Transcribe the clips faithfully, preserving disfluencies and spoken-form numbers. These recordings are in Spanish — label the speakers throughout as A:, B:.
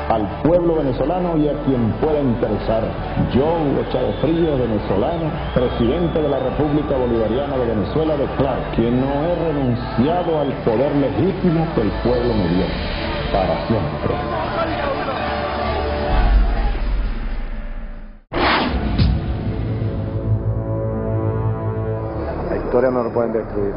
A: al pueblo venezolano y a quien pueda interesar. Yo, Hugo Chávez Frías, venezolano, presidente de la República Bolivariana de Venezuela, declaro que no he renunciado al poder legítimo que el pueblo me dio, para siempre.
B: La historia no lo pueden destruir.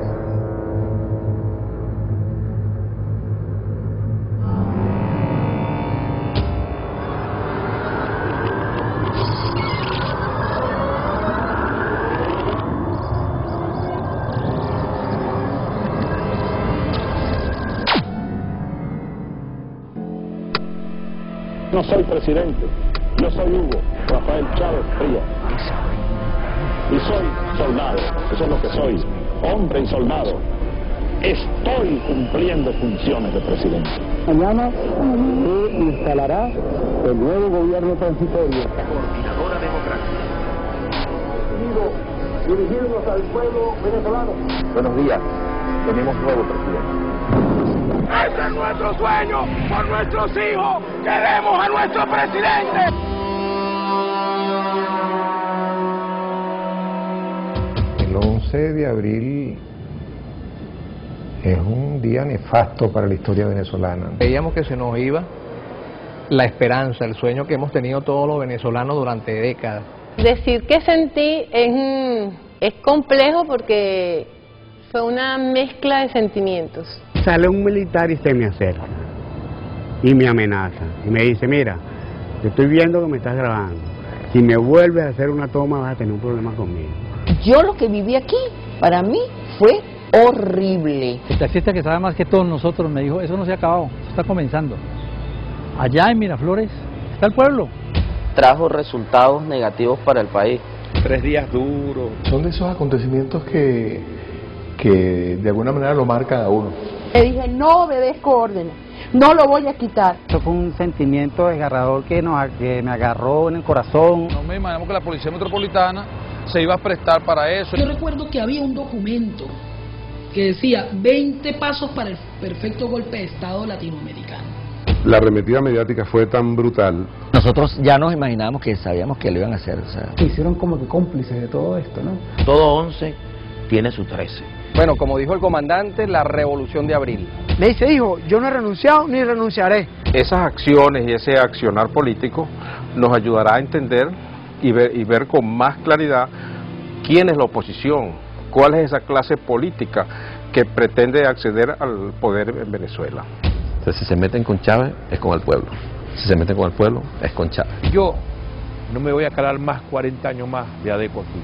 A: No soy presidente, yo soy Hugo Rafael Chávez Frías. Y soy soldado, eso es lo que soy, hombre y soldado. Estoy cumpliendo funciones de presidente.
C: Mañana se instalará el nuevo gobierno transitorio.
D: Coordinadora Democrática.
C: Dirigirnos al pueblo venezolano.
B: Buenos días, tenemos nuevo presidente.
D: ¡Ese es nuestro sueño! ¡Por nuestros hijos! ¡Queremos a nuestro presidente!
E: El once de abril es un día nefasto para la historia venezolana.
F: Veíamos que se nos iba la esperanza, el sueño que hemos tenido todos los venezolanos durante décadas.
G: Decir que sentí es, es complejo porque fue una mezcla de sentimientos.
C: Sale un militar y se me acerca y me amenaza y me dice, mira, te estoy viendo que me estás grabando, si me vuelves a hacer una toma vas a tener un problema conmigo.
H: Yo lo que viví aquí, para mí, fue horrible.
I: El taxista que sabe más que todos nosotros me dijo, eso no se ha acabado, eso está comenzando. Allá en Miraflores está el pueblo.
J: Trajo resultados negativos para el país.
B: Tres días duros.
K: Son de esos acontecimientos que, que de alguna manera lo marcan a uno.
H: Le dije, no obedezco órdenes, no lo voy a quitar.
C: Eso fue un sentimiento desgarrador que, nos, que me agarró en el corazón.
L: No me imaginamos que la Policía Metropolitana se iba a prestar para eso.
M: Yo recuerdo que había un documento que decía veinte pasos para el perfecto golpe de Estado latinoamericano.
N: La arremetida mediática fue tan brutal.
O: Nosotros ya nos imaginábamos que sabíamos que lo iban a hacer. O sea.
C: Hicieron como que cómplices de todo esto, ¿no?
D: Todo once tiene su trece.
F: Bueno, como dijo el comandante, la revolución de abril.
C: Me dice, hijo, yo no he renunciado ni renunciaré.
N: Esas acciones y ese accionar político nos ayudará a entender y ver, y ver con más claridad quién es la oposición, cuál es esa clase política que pretende acceder al poder en Venezuela.
P: Entonces, si se meten con Chávez, es con el pueblo. Si se meten con el pueblo, es con Chávez.
Q: Yo no me voy a calar más cuarenta años más de Adeco aquí.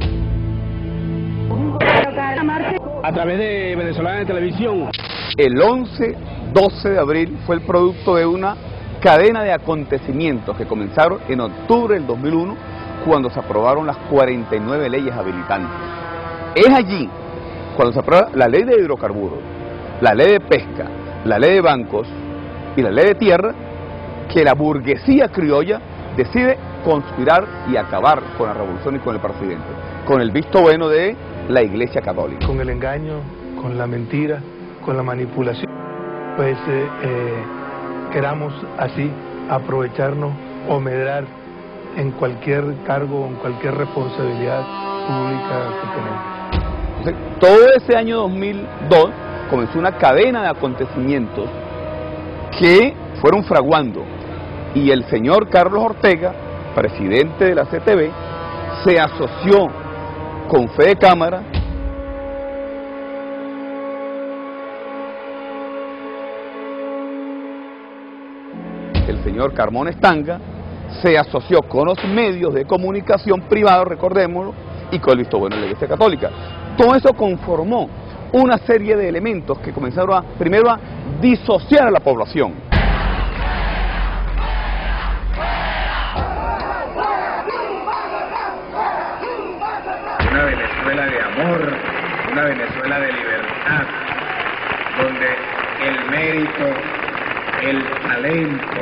C: A través de Venezolana de Televisión.
R: El once doce de abril fue el producto de una cadena de acontecimientos que comenzaron en octubre del dos mil uno, cuando se aprobaron las cuarenta y nueve leyes habilitantes. Es allí, cuando se aprueba la ley de hidrocarburos, la ley de pesca, la ley de bancos y la ley de tierra, que la burguesía criolla decide conspirar y acabar con la revolución y con el presidente, con el visto bueno de la Iglesia Católica.
S: Con el engaño, con la mentira, con la manipulación, pues eh, eh, queramos así aprovecharnos o medrar en cualquier cargo, en cualquier responsabilidad pública que tenemos.
R: Entonces, todo ese año dos mil dos comenzó una cadena de acontecimientos que fueron fraguando, y el señor Carlos Ortega, presidente de la C T V, se asoció con Fede Cámara el señor Carmón Estanga se asoció con los medios de comunicación privados, recordémoslo, y con el visto bueno de la Iglesia Católica. Todo eso conformó una serie de elementos que comenzaron a, primero a disociar a la población.
T: Una Venezuela de amor, una Venezuela de libertad, donde el mérito, el talento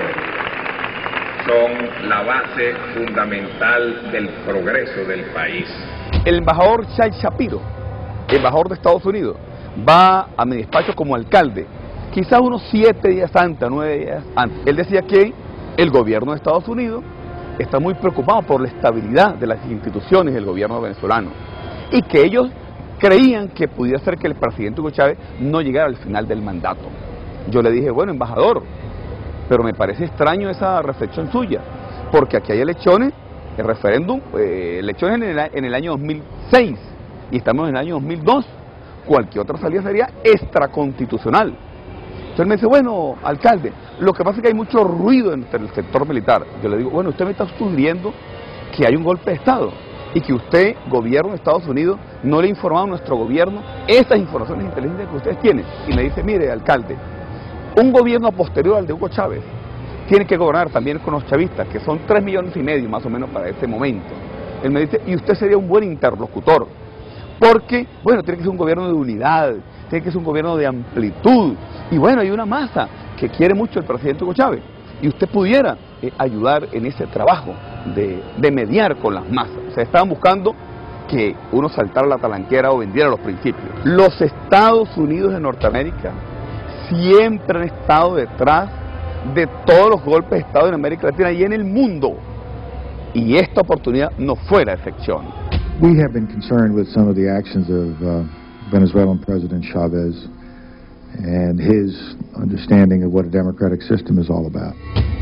T: son la base fundamental del progreso del país.
R: El embajador Shai Shapiro, embajador de Estados Unidos, va a mi despacho como alcalde quizás unos siete días antes, nueve días antes. Él decía que el gobierno de Estados Unidos está muy preocupado por la estabilidad de las instituciones del gobierno venezolano y que ellos creían que pudiera ser que el presidente Hugo Chávez no llegara al final del mandato. Yo le dije, bueno, embajador, pero me parece extraño esa reflexión suya, porque aquí hay elecciones, el referéndum, eh, elecciones en el, en el año dos mil seis y estamos en el año dos mil dos, cualquier otra salida sería extraconstitucional. Entonces me dice, bueno, alcalde, lo que pasa es que hay mucho ruido entre el sector militar. Yo le digo, bueno, usted me está sugiriendo que hay un golpe de Estado y que usted, gobierno de Estados Unidos, no le ha informado a nuestro gobierno esas informaciones de inteligencia que ustedes tienen. Y me dice, mire, alcalde, un gobierno posterior al de Hugo Chávez tiene que gobernar también con los chavistas, que son tres millones y medio más o menos para ese momento. Él me dice, y usted sería un buen interlocutor, porque, bueno, tiene que ser un gobierno de unidad, tiene que ser un gobierno de amplitud, y bueno, hay una masa que quiere mucho el presidente Hugo Chávez, y usted pudiera eh, ayudar en ese trabajo de, de mediar con las masas. O sea, estaban buscando que uno saltara la talanquera o vendiera los principios. Los Estados Unidos de Norteamérica siempre han estado detrás de todos los golpes de Estado en América Latina y en el mundo, y esta oportunidad no fue la excepción.
U: We have been concerned with some of the actions of uh, Venezuelan President Chavez and his understanding of what a democratic system is all about.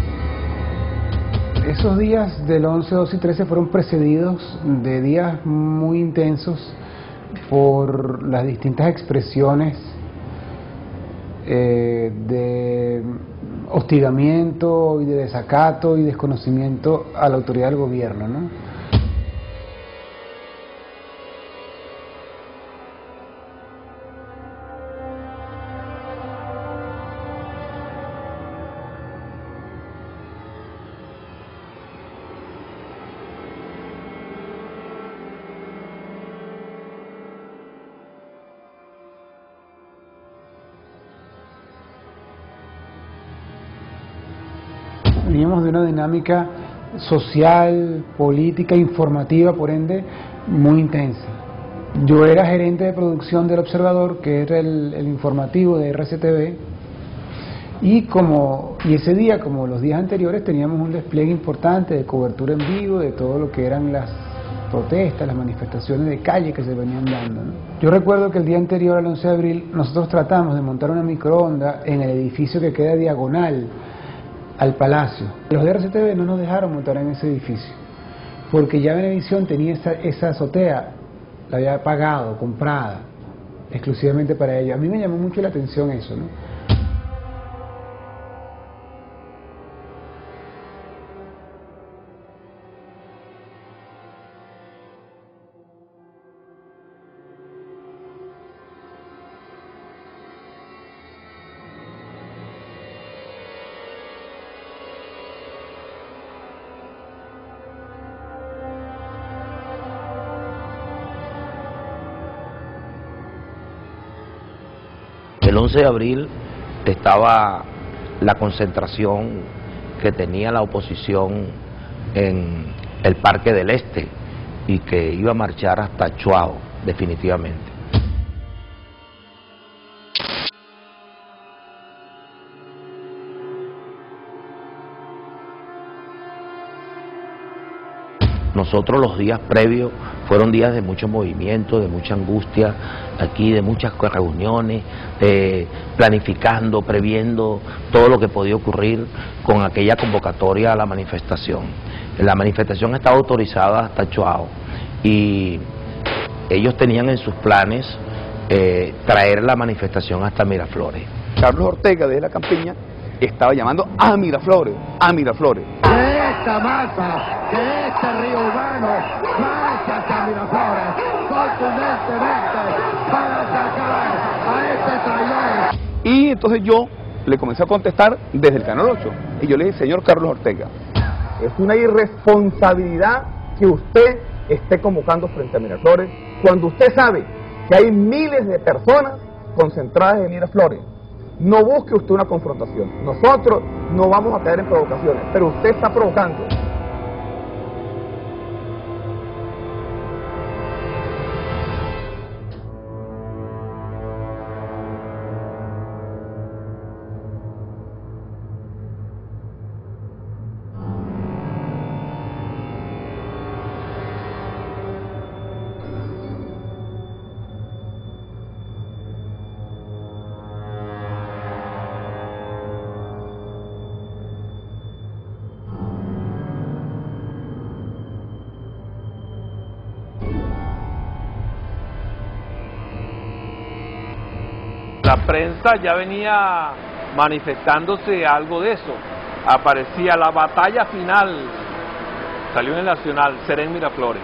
V: Esos días del once, doce y trece fueron precedidos de días muy intensos por las distintas expresiones eh, de hostigamiento y de desacato y desconocimiento a la autoridad del gobierno, ¿no? Veníamos de una dinámica social, política, informativa, por ende, muy intensa. Yo era gerente de producción del Observador, que era el, el informativo de R C T V, y, como, y ese día, como los días anteriores, teníamos un despliegue importante de cobertura en vivo de todo lo que eran las protestas, las manifestaciones de calle que se venían dando, ¿no? Yo recuerdo que el día anterior, al once de abril, nosotros tratamos de montar una microonda en el edificio que queda diagonal al Palacio. Los de R C T V no nos dejaron montar en ese edificio, porque ya Venevisión tenía esa, esa azotea, la había pagado, comprada, exclusivamente para ellos. A mí me llamó mucho la atención eso, ¿no?
W: El once de abril estaba la concentración que tenía la oposición en el Parque del Este y que iba a marchar hasta Chuao, definitivamente. Nosotros los días previos fueron días de mucho movimiento, de mucha angustia aquí, de muchas reuniones, de planificando, previendo todo lo que podía ocurrir con aquella convocatoria a la manifestación. La manifestación estaba autorizada hasta Chuao y ellos tenían en sus planes eh, traer la manifestación hasta Miraflores.
R: Carlos Ortega de la Campiña estaba llamando a Miraflores, a Miraflores.
D: Esta masa, que este río urbano marcha hacia Miraflores contundentemente para sacar a este traidor.
R: Y entonces yo le comencé a contestar desde el Canal ocho y yo le dije, señor Carlos Ortega, es una irresponsabilidad que usted esté convocando frente a Miraflores cuando usted sabe que hay miles de personas concentradas en Miraflores. No busque usted una confrontación. Nosotros no vamos a caer en provocaciones, pero usted está provocando.
N: la prensa ya venía manifestándose algo de eso. Aparecía la batalla final, salió en el Nacional, será en Miraflores.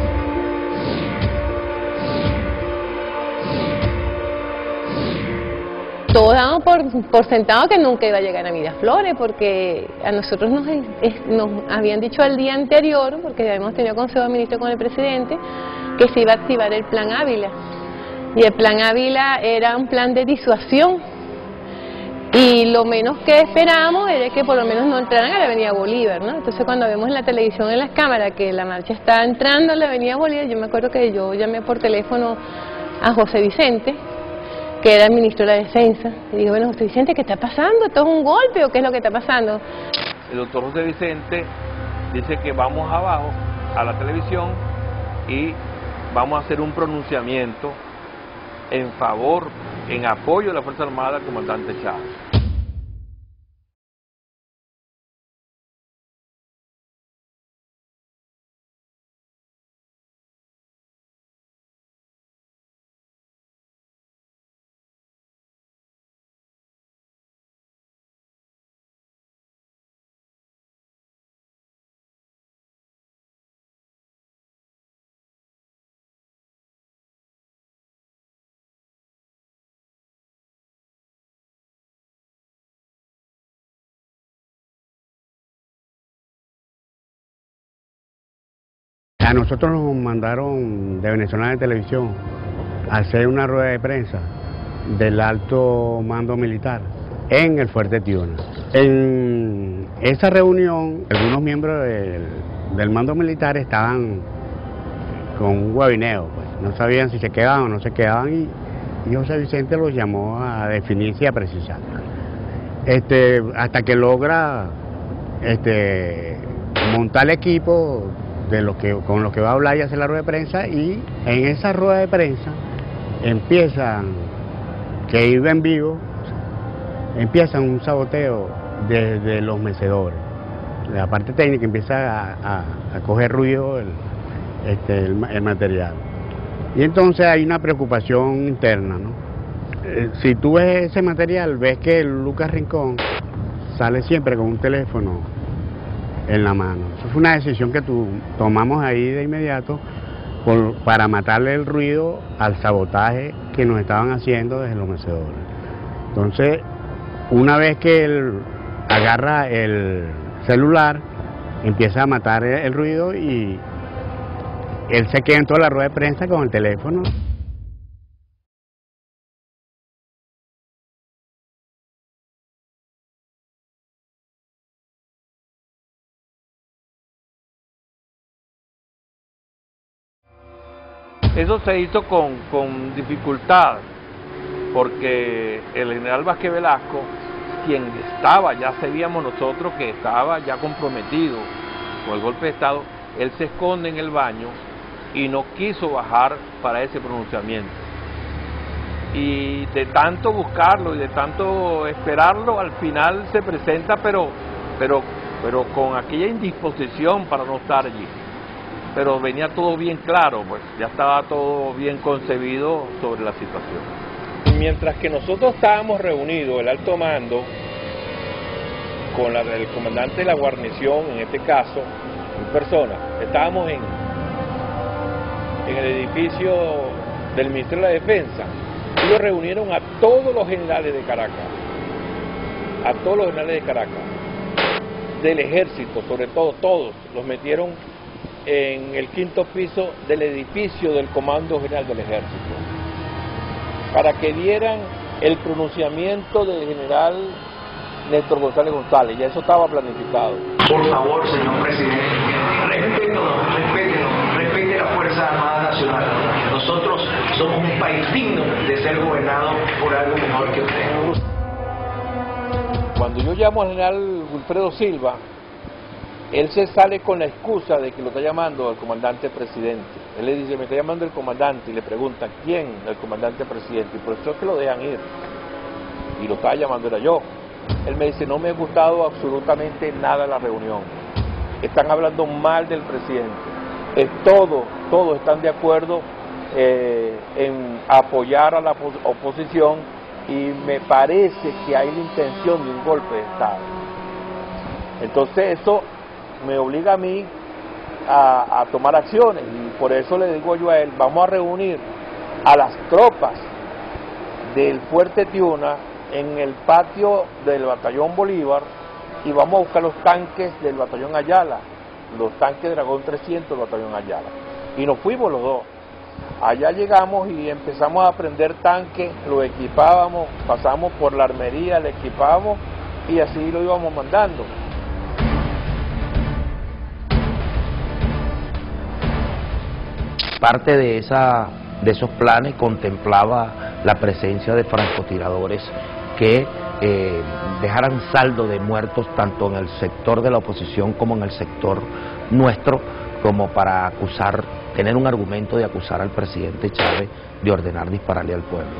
A: Todos damos por, por sentado que nunca iba a llegar a Miraflores, porque a nosotros nos, nos habían dicho el día anterior, porque habíamos tenido consejo de ministros con el presidente, que se iba a activar el Plan Ávila. Y el Plan Ávila era un plan de disuasión. Y lo menos que esperábamos era que por lo menos no entraran a la Avenida Bolívar, ¿no? Entonces cuando vemos en la televisión, en las cámaras, que la marcha está entrando a la Avenida Bolívar, yo me acuerdo que yo llamé por teléfono a José Vicente, que era el ministro de la Defensa, y digo, bueno, José Vicente, ¿qué está pasando? ¿Esto es un golpe o qué es lo que está pasando?
N: El doctor José Vicente dice que vamos abajo a la televisión y vamos a hacer un pronunciamiento en favor, en apoyo de la Fuerza Armada al comandante Chávez.
C: A nosotros nos mandaron de Venezolana de Televisión a hacer una rueda de prensa del alto mando militar en el Fuerte Tiuna. En esa reunión, algunos miembros del, del mando militar estaban con un guabineo, pues. No sabían si se quedaban o no se quedaban y, y José Vicente los llamó a definirse y a precisar. Este, hasta que logra este, montar el equipo de lo que, con lo que va a hablar y hacer la rueda de prensa, y en esa rueda de prensa empiezan, que iba en vivo, empiezan un saboteo desde los mecedores. La parte técnica empieza a, a, a coger ruido el, este, el, el material. Y entonces hay una preocupación interna, ¿no? Eh, si tú ves ese material, ves que el Lucas Rincón sale siempre con un teléfono en la mano. Eso fue una decisión que tu, tomamos ahí de inmediato por, para matarle el ruido al sabotaje que nos estaban haciendo desde los mecedores. Entonces, una vez que él agarra el celular, empieza a matar el, el ruido y él se queda en toda la rueda de prensa con el teléfono.
N: Eso se hizo con, con dificultad, porque el general Vázquez Velasco, quien estaba, ya sabíamos nosotros que estaba ya comprometido con el golpe de Estado, él se esconde en el baño y no quiso bajar para ese pronunciamiento. Y de tanto buscarlo y de tanto esperarlo, al final se presenta, pero, pero, pero con aquella indisposición para no estar allí. Pero venía todo bien claro, pues ya estaba todo bien concebido sobre la situación.
Q: Mientras que nosotros estábamos reunidos, el alto mando, con la, el comandante de la guarnición, en este caso, en persona, estábamos en, en el edificio del Ministerio de la Defensa. Ellos reunieron a todos los generales de Caracas, a todos los generales de Caracas, del ejército, sobre todo todos, los metieron en el quinto piso del edificio del Comando General del Ejército, para que dieran el pronunciamiento del general Néstor González González. Ya eso estaba planificado.
E: Por favor, señor presidente, respétenos, respétenos, respete la Fuerza Armada Nacional. Nosotros somos un país digno de ser gobernado por algo mejor que usted.
N: Cuando yo llamo al general Wilfredo Silva, él se sale con la excusa de que lo está llamando el comandante presidente. Él le dice, me está llamando el comandante, y le pregunta, ¿quién? El comandante presidente. Y por eso es que lo dejan ir. Y lo estaba llamando era yo. Él me dice, no me ha gustado absolutamente nada la reunión. Están hablando mal del presidente. Es todo, todos están de acuerdo eh, en apoyar a la oposición
Q: y me parece que hay la intención de un golpe de Estado. Entonces eso me obliga a mí a, a tomar acciones, y por eso le digo yo a él, vamos a reunir a las tropas del Fuerte Tiuna en el patio del Batallón Bolívar y vamos a buscar los tanques del Batallón Ayala, los tanques Dragón trescientos del Batallón Ayala. Y nos fuimos los dos. Allá llegamos y empezamos a prender tanques, lo equipábamos, pasamos por la armería, lo equipábamos y así lo íbamos mandando.
W: Parte de, esa, de esos planes contemplaba la presencia de francotiradores que eh, dejaran saldo de muertos tanto en el sector de la oposición como en el sector nuestro, como para acusar, tener un argumento de acusar al presidente Chávez de ordenar dispararle al pueblo.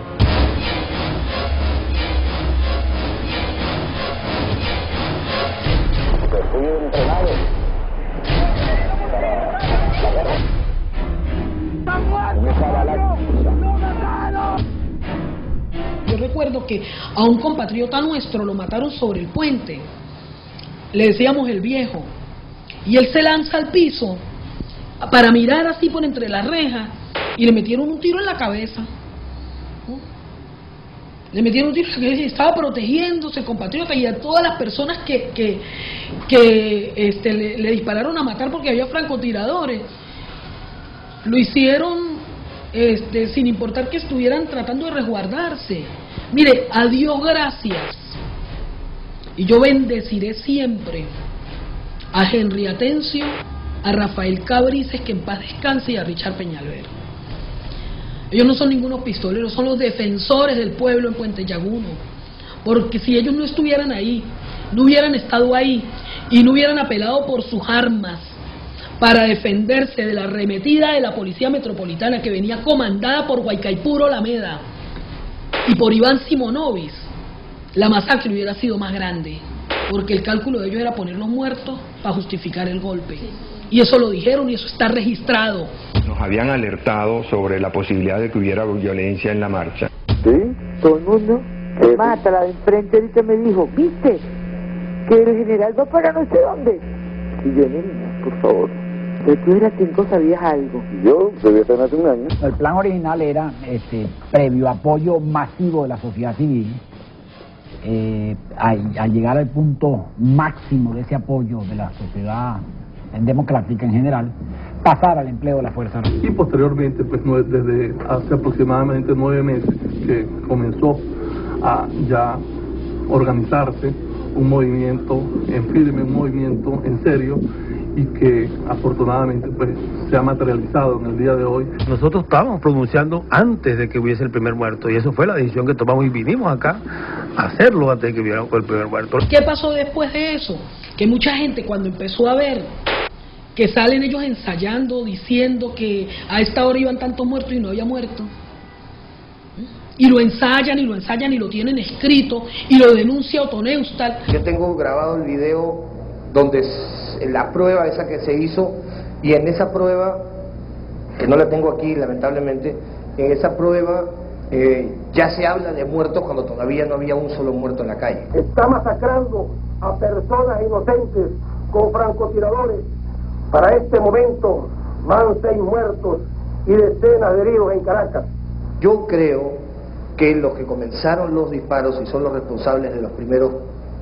M: Yo recuerdo que a un compatriota nuestro lo mataron sobre el puente, le decíamos el viejo, y él se lanza al piso para mirar así por entre las rejas y le metieron un tiro en la cabeza. ¿No? Le metieron un tiro en la cabeza y estaba protegiéndose el compatriota y a todas las personas que, que, que este, le, le dispararon a matar porque había francotiradores. Lo hicieron este, sin importar que estuvieran tratando de resguardarse. Mire, a Dios gracias. Y yo bendeciré siempre a Henry Atencio, a Rafael Cabrices, que en paz descanse, y a Richard Peñalver. Ellos no son ningunos pistoleros, son los defensores del pueblo en Puente Llaguno. Porque si ellos no estuvieran ahí, no hubieran estado ahí y no hubieran apelado por sus armas para defenderse de la arremetida de la Policía Metropolitana que venía comandada por Guaycaipuro Lameda y por Iván Simonovis, la masacre hubiera sido más grande, porque el cálculo de ellos era poner los muertos para justificar el golpe. Y eso lo dijeron y eso está registrado.
G: Nos habían alertado sobre la posibilidad de que hubiera violencia en la marcha.
I: ¿Sí? Todo el mundo se mata. La de enfrente ahorita me dijo, ¿viste? Que el general va para no sé dónde. Y yo, niña, por favor. De tú eras cinco, sabías algo.
U: Yo debía tener hace un año.
J: El plan original era este previo apoyo masivo de la sociedad civil. Eh, al, al llegar al punto máximo de ese apoyo de la sociedad democrática en general, pasar al empleo de la Fuerza Armada.
S: Y posteriormente, pues desde hace aproximadamente nueve meses que comenzó a ya organizarse un movimiento en firme, un movimiento en serio, y que afortunadamente pues se ha materializado en el día de hoy.
X: Nosotros estábamos pronunciando antes de que hubiese el primer muerto, y eso fue la decisión que tomamos y vinimos acá a hacerlo antes de que hubiera el primer muerto.
M: ¿Qué pasó después de eso? Que mucha gente, cuando empezó a ver que salen ellos ensayando, diciendo que a esta hora iban tantos muertos y no había muertos, y lo ensayan y lo ensayan y lo tienen escrito y lo denuncia Otto Neustad.
Y: Yo tengo grabado el video donde la prueba esa que se hizo, y en esa prueba, que no la tengo aquí lamentablemente, en esa prueba eh, ya se habla de muertos cuando todavía no había un solo muerto en la calle.
I: Está masacrando a personas inocentes con francotiradores. Para este momento van seis muertos y decenas de heridos en Caracas.
Y: Yo creo que los que comenzaron los disparos y son los responsables de los primeros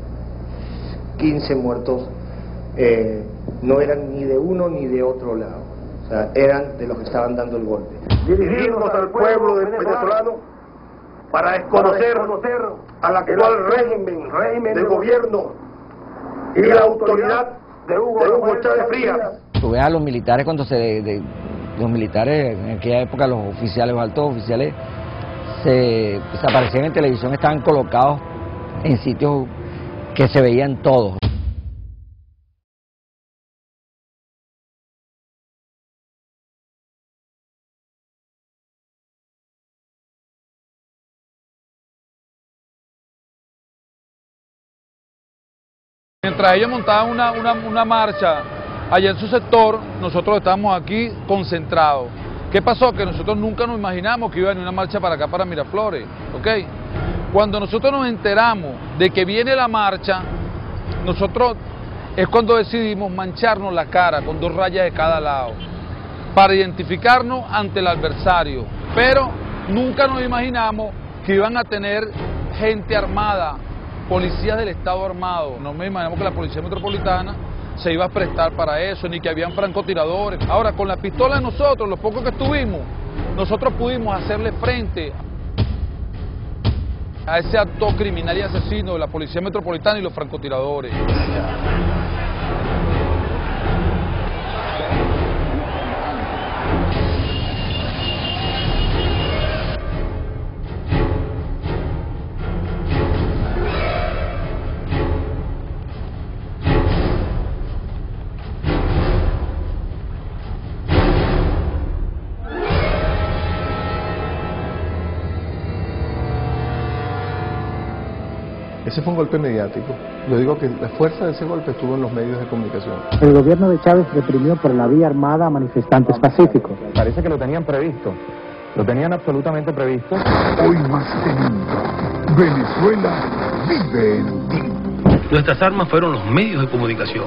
Y: quince muertos eh, no eran ni de uno ni de otro lado, o sea, eran de los que estaban dando el golpe.
I: Dirigirnos al pueblo venezolano para desconocer al actual régimen, régimen de gobierno y la autoridad de Hugo, de Hugo Chávez Frías.
O: Tú ves a los militares cuando se... De, de, los militares, en aquella época los oficiales, los altos oficiales, se, se aparecían en televisión, estaban colocados en sitios que se veían todos.
L: Mientras ellos montaban una, una, una marcha allá en su sector, nosotros estábamos aquí concentrados. ¿Qué pasó? Que nosotros nunca nos imaginamos que iba a venir una marcha para acá, para Miraflores, ¿ok? Cuando nosotros nos enteramos de que viene la marcha, nosotros es cuando decidimos mancharnos la cara con dos rayas de cada lado, para identificarnos ante el adversario, pero nunca nos imaginamos que iban a tener gente armada, policías del Estado armado. No me imaginamos que la Policía Metropolitana se iba a prestar para eso, ni que habían francotiradores. Ahora, con la pistola de nosotros, los pocos que estuvimos, nosotros pudimos hacerle frente a ese acto criminal y asesino de la Policía Metropolitana y los francotiradores.
B: Ese fue un golpe mediático. Yo digo que la fuerza de ese golpe estuvo en los medios de comunicación.
F: El gobierno de Chávez reprimió por la vía armada a manifestantes pacíficos.
H: Parece que lo tenían previsto. Lo tenían absolutamente previsto.
K: Hoy más que nunca, Venezuela vive en ti.
X: Nuestras armas fueron los medios de comunicación.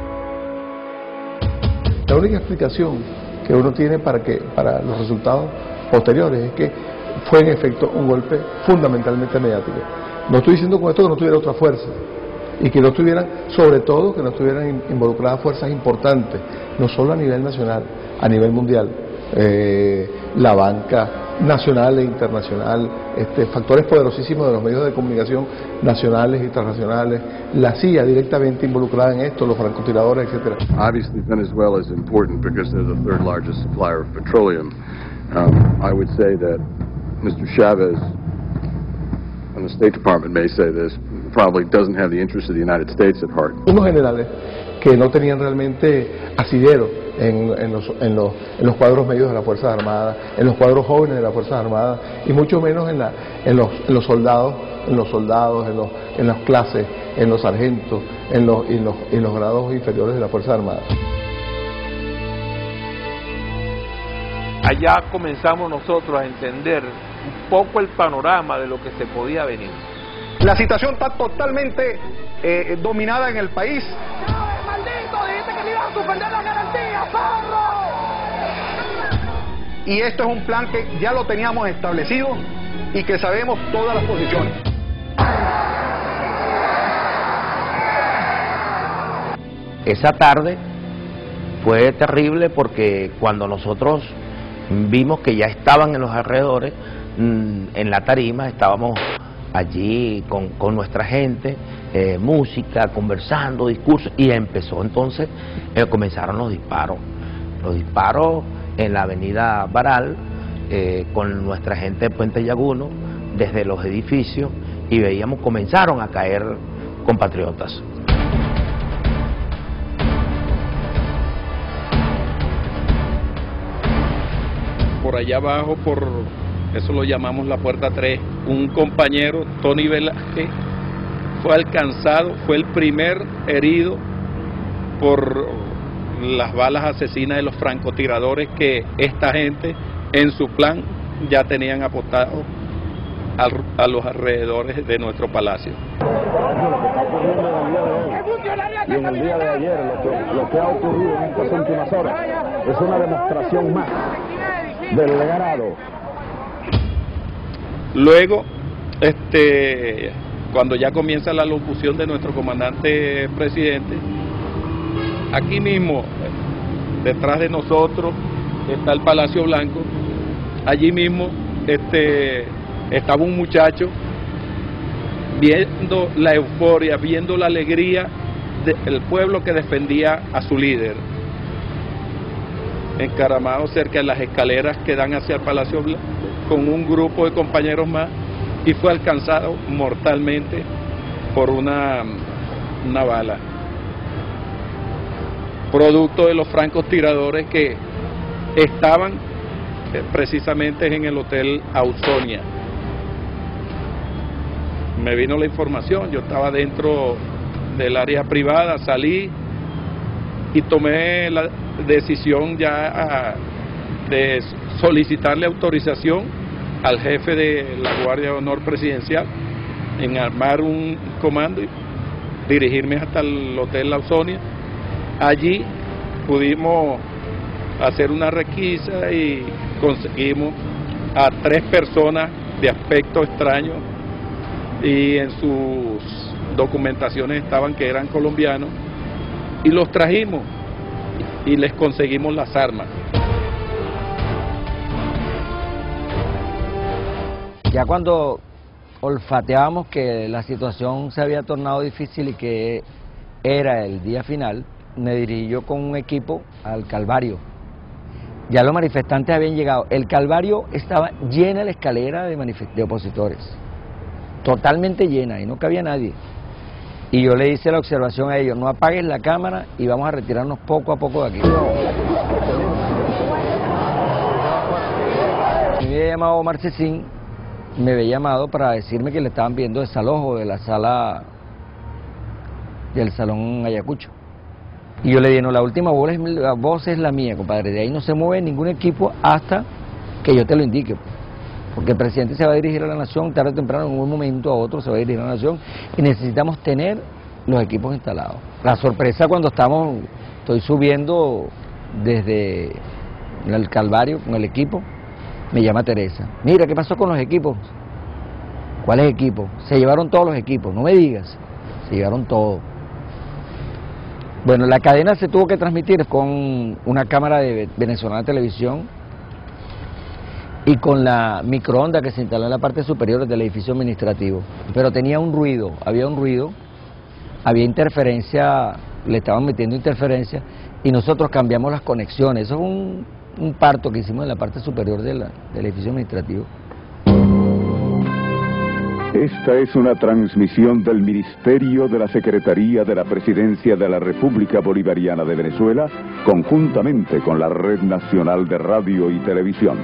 B: La única explicación que uno tiene para, que, para los resultados posteriores es que fue en efecto un golpe fundamentalmente mediático. No estoy diciendo con esto que no tuviera otra fuerza y que no tuvieran, sobre todo, que no estuvieran involucradas fuerzas importantes, no solo a nivel nacional, a nivel mundial, eh, la banca nacional e internacional, este, factores poderosísimos de los medios de comunicación nacionales e internacionales, la C I A directamente involucrada en esto, los francotiradores, etcétera.
P: Obviously, Venezuela is important because they're the third largest supplier of petroleum. Um, I would say that Mister Chavez, and the State Department may say this, probably doesn't have the interests of the United States at heart.
B: Unos generales que no tenían realmente asidero en, en, los, en, los, en los cuadros medios de las Fuerzas Armadas, en los cuadros jóvenes de las Fuerzas Armadas, y mucho menos en, la, en, los, en los soldados, en los soldados, en, los, en las clases, en los sargentos, en los, en, los, en los grados inferiores de las Fuerzas Armadas.
Q: Allá comenzamos nosotros a entender un poco el panorama de lo que se podía venir.
Z: La situación está totalmente eh, dominada en el país.
D: ¡Maldito! Dijiste que le iban a suspender la garantía, ¡Zorro!
Z: Y esto es un plan que ya lo teníamos establecido y que sabemos todas las posiciones.
W: Esa tarde fue terrible porque cuando nosotros vimos que ya estaban en los alrededores, en la tarima, estábamos allí con, con nuestra gente, eh, música, conversando, discursos, y empezó entonces, eh, comenzaron los disparos, los disparos en la avenida Baral, eh, con nuestra gente de Puente Llaguno, desde los edificios, y veíamos, comenzaron a caer compatriotas.
Q: Por allá abajo, por eso lo llamamos la puerta tres, un compañero, Tony Velázquez, fue alcanzado, fue el primer herido por las balas asesinas de los francotiradores que esta gente en su plan ya tenían apostado a, a los alrededores de nuestro palacio.
H: Y en el día de ayer lo que, lo que ha ocurrido en estas últimas horas es una demostración más del grado.
Q: Luego, este, cuando ya comienza la locución de nuestro comandante presidente, aquí mismo, detrás de nosotros, está el Palacio Blanco. Allí mismo este, estaba un muchacho viendo la euforia, viendo la alegría del pueblo que defendía a su líder, encaramado cerca de las escaleras que dan hacia el Palacio Blanco, con un grupo de compañeros más, y fue alcanzado mortalmente por una, una bala, producto de los francotiradores que estaban precisamente en el Hotel Ausonia. Me vino la información, yo estaba dentro del área privada, salí y tomé la decisión ya de solicitarle autorización
A: al jefe de la Guardia de Honor Presidencial en armar un comando y dirigirme hasta el Hotel Lausonia. Allí pudimos hacer una requisa y conseguimos a tres personas de aspecto extraño y en sus documentaciones estaban que eran colombianos y los trajimos y les conseguimos las armas.
O: Ya cuando olfateábamos que la situación se había tornado difícil y que era el día final, me dirigí yo con un equipo al Calvario. Ya los manifestantes habían llegado. El Calvario estaba llena la escalera de, de opositores, totalmente llena, y no cabía nadie. Y yo le hice la observación a ellos: no apagues la cámara y vamos a retirarnos poco a poco de aquí. Me había llamado Omar Cecín, me había llamado para decirme que le estaban viendo desalojo de la sala del Salón Ayacucho. Y yo le dije: no, la última voz es, la voz es la mía, compadre, de ahí no se mueve ningún equipo hasta que yo te lo indique. Porque el presidente se va a dirigir a la nación, tarde o temprano, en un momento a otro se va a dirigir a la nación, y necesitamos tener los equipos instalados. La sorpresa cuando estamos, estoy subiendo desde el Calvario con el equipo, me llama Teresa: mira, ¿qué pasó con los equipos? ¿Cuáles equipos? Se llevaron todos los equipos, no me digas, se llevaron todos. Bueno, la cadena se tuvo que transmitir con una cámara de venezolana de televisión y con la microonda que se instaló en la parte superior del edificio administrativo. Pero tenía un ruido, había un ruido, había interferencia, le estaban metiendo interferencia y nosotros cambiamos las conexiones. Eso es un, un parto que hicimos en la parte superior de la, del edificio administrativo.
K: Esta es una transmisión del Ministerio de la Secretaría de la Presidencia de la República Bolivariana de Venezuela, conjuntamente con la Red Nacional de Radio y Televisión.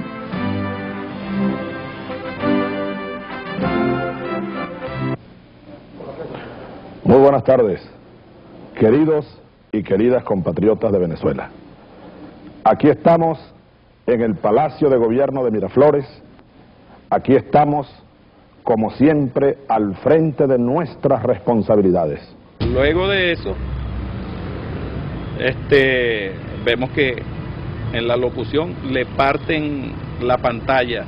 C: Muy buenas tardes, queridos y queridas compatriotas de Venezuela. Aquí estamos en el Palacio de Gobierno de Miraflores, aquí estamos como siempre al frente de nuestras responsabilidades.
A: Luego de eso, este, vemos que en la locución le parten la pantalla.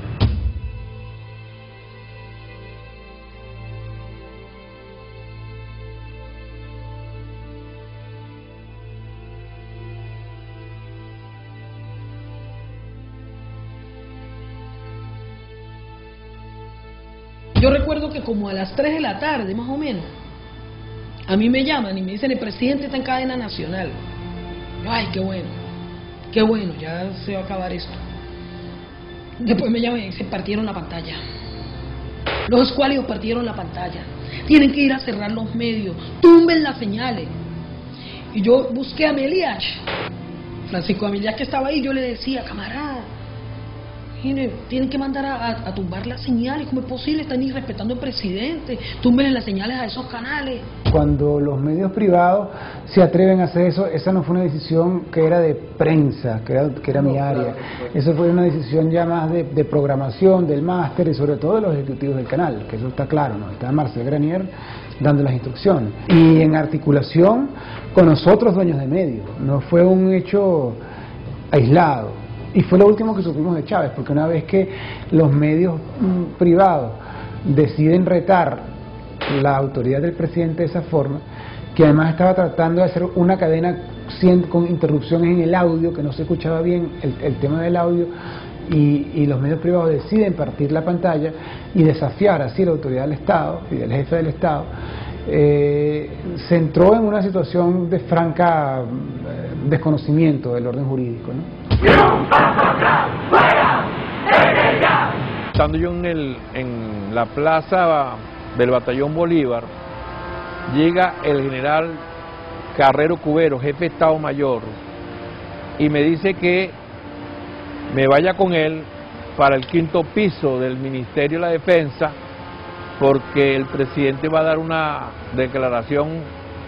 M: Yo recuerdo que como a las tres de la tarde, más o menos, a mí me llaman y me dicen: el presidente está en cadena nacional. Yo, ay, qué bueno, qué bueno, ya se va a acabar esto. Después me llaman y dicen: partieron la pantalla. Los escuálidos partieron la pantalla. Tienen que ir a cerrar los medios, tumben las señales. Y yo busqué a Meliach, Francisco Meliach, que estaba ahí. Yo le decía: camarada, tienen que mandar a, a, a tumbar las señales. ¿Cómo es posible? Están irrespetando al presidente. Tumben las señales a esos canales.
E: Cuando los medios privados se atreven a hacer eso, esa no fue una decisión que era de prensa, que era, que era no, mi área. Claro. Eso fue una decisión ya más de, de programación, del máster y sobre todo de los ejecutivos del canal, que eso está claro, ¿no? Está Marcel Granier dando las instrucciones. Y en articulación con nosotros, dueños de medios. No fue un hecho aislado. Y fue lo último que supimos de Chávez, porque una vez que los medios mm, privados deciden retar la autoridad del presidente de esa forma, que además estaba tratando de hacer una cadena con interrupciones en el audio, que no se escuchaba bien el, el tema del audio, y, y los medios privados deciden partir la pantalla y desafiar así la autoridad del Estado y del jefe del Estado, eh, se entró en una situación de franca eh, desconocimiento del orden jurídico, ¿no?
N: Estando yo en, el, en la plaza del Batallón Bolívar, llega el general Carrero Cubero, jefe de Estado Mayor, y me dice que me vaya con él para el quinto piso del Ministerio de la Defensa, porque el presidente va a dar una declaración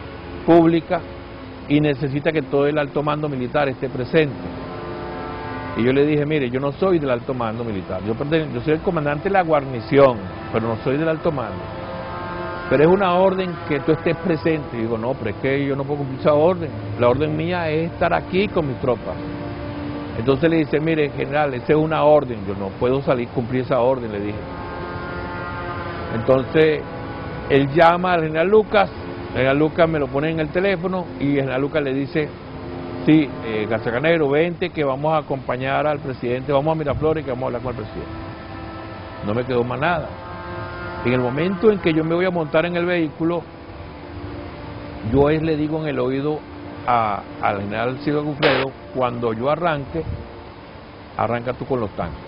N: pública y necesita que todo el alto mando militar esté presente.
Q: Y yo le dije, mire, yo no soy del alto mando militar, yo, yo soy el comandante de la guarnición, pero no soy del alto mando. Pero es una orden que tú estés presente. Y digo, no, pero es que yo no puedo cumplir esa orden. La orden mía es estar aquí con mis tropas. Entonces le dice, mire, general, esa es una orden, yo no puedo salir cumplir esa orden, le dije. Entonces, él llama al general Lucas, el general Lucas me lo pone en el teléfono y el general Lucas le dice, sí, eh, Garzacanero, vente que vamos a acompañar al presidente, vamos a Miraflores que vamos a hablar con el presidente. No me quedó más nada. En el momento en que yo me voy a montar en el vehículo, yo es, le digo en el oído a, al general Silva Gufredo, cuando yo arranque, arranca tú con los tanques.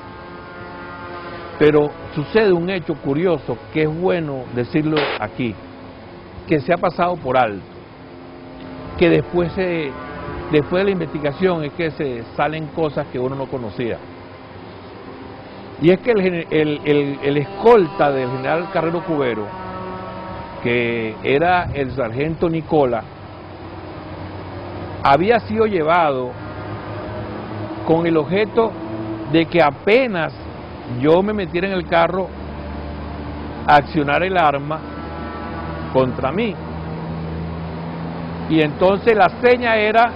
Q: Pero sucede un hecho curioso que es bueno decirlo aquí, que se ha pasado por alto, que después, se, después de la investigación es que se salen cosas que uno no conocía. Y es que el, el, el, el escolta del general Carrero Cubero, que era el sargento Nicola, había sido llevado con el objeto de que apenas yo me metiera en el carro a accionar el arma contra mí. Y entonces la seña era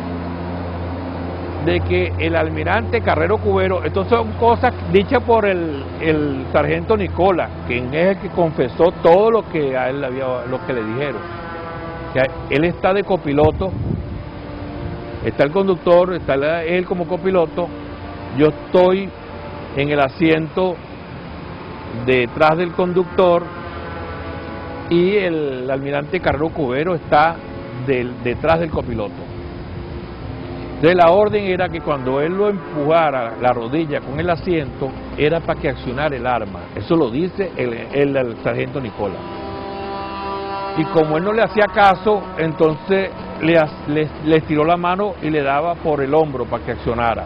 Q: de que el almirante Carrero Cubero, estas son cosas dichas por el, el sargento Nicola, quien es el que confesó todo lo que a él había, lo que le dijeron. O sea, él está de copiloto, está el conductor, está él como copiloto, yo estoy en el asiento detrás del conductor y el almirante Carrero Cubero está del, detrás del copiloto. Entonces la orden era que cuando él lo empujara la rodilla con el asiento, era para que accionara el arma. Eso lo dice el, el, el sargento Nicola. Y como él no le hacía caso, entonces le, le, le estiró la mano y le daba por el hombro para que accionara.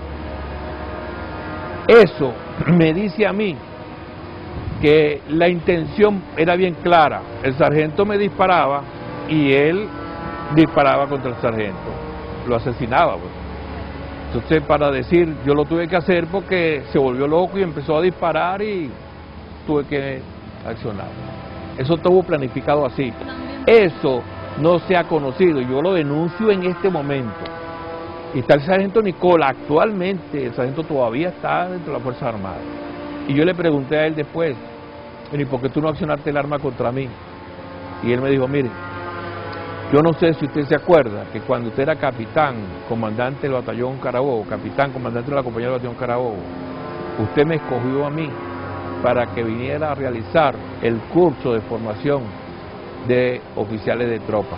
Q: Eso me dice a mí que la intención era bien clara. El sargento me disparaba y él disparaba contra el sargento. Lo asesinaba, pues. Entonces, para decir, yo lo tuve que hacer porque se volvió loco y empezó a disparar y tuve que accionar. Eso estuvo planificado así. Eso no se ha conocido, yo lo denuncio en este momento. Y está el sargento Nicola, actualmente el sargento todavía está dentro de las Fuerzas Armadas. Y yo le pregunté a él después, ¿y por qué tú no accionaste el arma contra mí? Y él me dijo, mire, yo no sé si usted se acuerda que cuando usted era capitán, comandante del batallón Carabobo, capitán, comandante de la compañía del batallón Carabobo, usted me escogió a mí para que viniera a realizar el curso de formación de oficiales de tropa.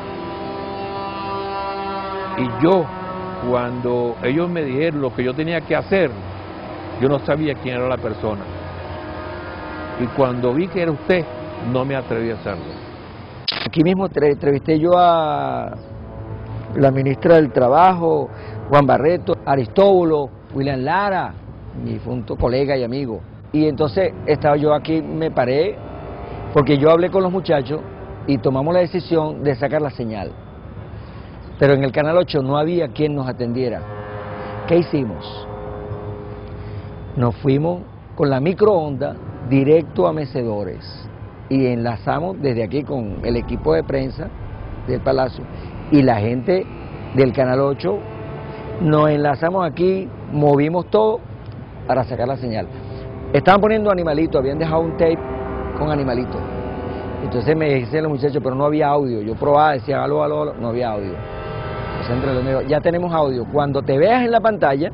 Q: Y yo, cuando ellos me dijeron lo que yo tenía que hacer, yo no sabía quién era la persona. Y cuando vi que era usted, no me atreví a hacerlo.
O: Aquí mismo entrevisté yo a la ministra del Trabajo, Juan Barreto, Aristóbulo, William Lara, mi difunto colega y amigo. Y entonces estaba yo aquí, me paré, porque yo hablé con los muchachos y tomamos la decisión de sacar la señal. Pero en el Canal ocho no había quien nos atendiera. ¿Qué hicimos? Nos fuimos con la microonda directo a Mecedores y enlazamos desde aquí con el equipo de prensa del Palacio y la gente del Canal ocho, nos enlazamos aquí, movimos todo para sacar la señal. Estaban poniendo animalitos, habían dejado un tape con animalitos. Entonces me dicen los muchachos, pero no había audio. Yo probaba, decía, aló, aló, aló, no había audio. Entonces entre los medios, ya tenemos audio. Cuando te veas en la pantalla,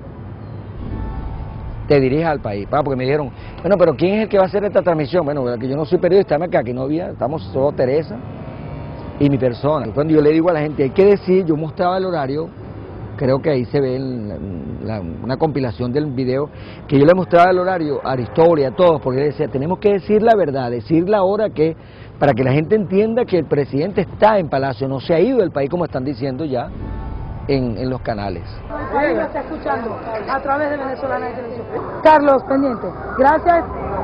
O: te diriges al país. Porque me dijeron, bueno, pero ¿quién es el que va a hacer esta transmisión? Bueno, que yo no soy periodista, acá, que no había, estamos solo Teresa y mi persona. Cuando yo le digo a la gente, hay que decir, yo mostraba el horario, creo que ahí se ve en la, la, una compilación del video, que yo le mostraba el horario a Aristóbulo y a todos, porque decía, tenemos que decir la verdad, decir la hora que, para que la gente entienda que el presidente está en Palacio, no se ha ido del país como están diciendo ya en, en los canales.
G: El país lo está escuchando a través de Venezolana de Televisión. Carlos, pendiente. Gracias.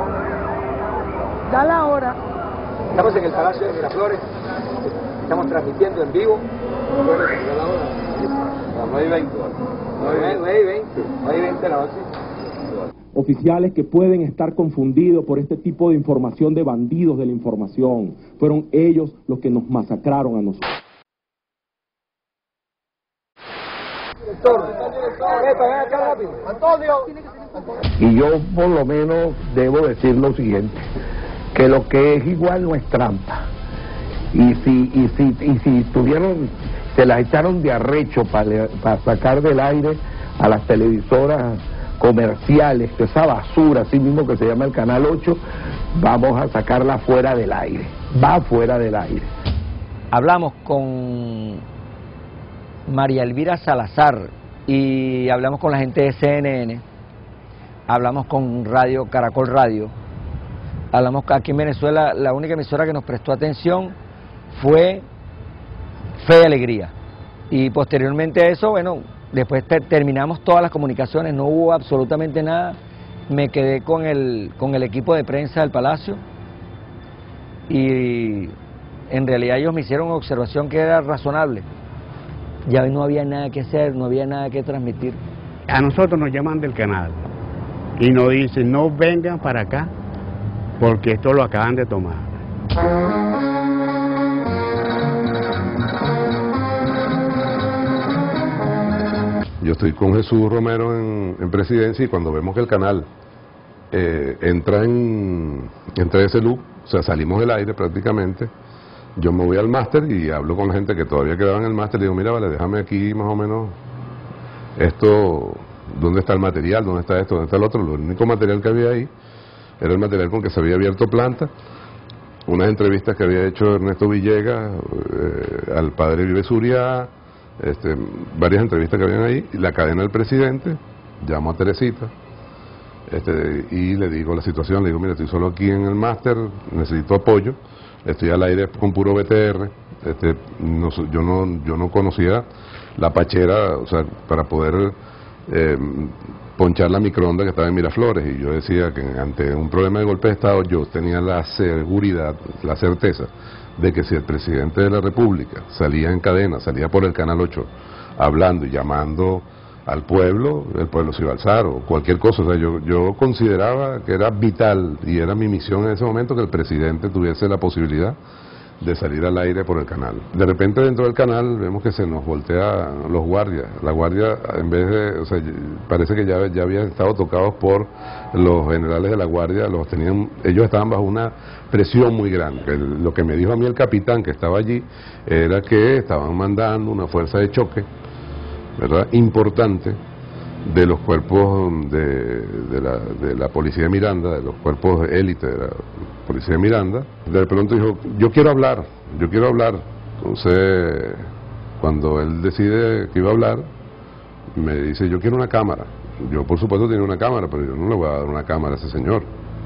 G: Da la hora.
J: Estamos en el Palacio de Miraflores, estamos transmitiendo en vivo. Da la hora. nueve y veinte. nueve y veinte. nueve y veinte de la noche.
R: Oficiales que pueden estar confundidos por este tipo de información de bandidos de la información. Fueron ellos los que nos masacraron a nosotros.
S: Y yo por lo menos debo decir lo siguiente, que lo que es igual no es trampa. Y si, y si, y si tuvieron, se las echaron de arrecho para, para sacar del aire a las televisoras comerciales, que esa basura, así mismo que se llama el Canal ocho, vamos a sacarla fuera del aire, va fuera del aire.
O: Hablamos con María Elvira Salazar y hablamos con la gente de C N N, hablamos con Radio Caracol Radio, hablamos aquí en Venezuela, la única emisora que nos prestó atención fue Fe y Alegría, y posteriormente a eso, bueno, después te, terminamos todas las comunicaciones, no hubo absolutamente nada, me quedé con el, con el equipo de prensa del Palacio y en realidad ellos me hicieron una observación que era razonable, ya no había nada que hacer, no había nada que transmitir.
T: A nosotros nos llaman del canal y nos dicen no vengan para acá porque esto lo acaban de tomar.
U: Yo estoy con Jesús Romero en, en presidencia y cuando vemos que el canal eh, entra en entra en ese loop, o sea, salimos del aire prácticamente, yo me voy al máster y hablo con la gente que todavía quedaba en el máster y digo, mira, vale, déjame aquí más o menos esto, ¿dónde está el material? ¿Dónde está esto? ¿Dónde está el otro? Lo único material que había ahí era el material con que se había abierto planta, unas entrevistas que había hecho Ernesto Villegas eh, al padre Vive Zuria, este, varias entrevistas que habían ahí, y la cadena del presidente, llamo a Teresita este, y le digo la situación, le digo, mira, estoy solo aquí en el máster, necesito apoyo, estoy al aire con puro B T R, este, no, yo, no, yo no conocía la pachera, o sea, para poder eh, ponchar la microonda que estaba en Miraflores, y yo decía que ante un problema de golpe de Estado yo tenía la seguridad, la certeza de que si el presidente de la República salía en cadena, salía por el Canal ocho hablando y llamando al pueblo, el pueblo se iba a alzar o cualquier cosa. O sea, yo, yo consideraba que era vital y era mi misión en ese momento que el presidente tuviese la posibilidad de salir al aire por el canal. De repente dentro del canal vemos que se nos voltea los guardias. La guardia, en vez de, o sea, parece que ya, ya habían estado tocados por los generales de la guardia, los tenían, ellos estaban bajo una presión muy grande. El, lo que me dijo a mí el capitán que estaba allí era que estaban mandando una fuerza de choque, ¿verdad?, importante de los cuerpos de, de, la, de la policía de Miranda, de los cuerpos de élite de la policía de Miranda. De pronto dijo, yo quiero hablar, yo quiero hablar. Entonces, cuando él decide que iba a hablar, me dice, yo quiero una cámara. Yo, por supuesto, tenía una cámara, pero yo no le voy a dar una cámara a ese señor.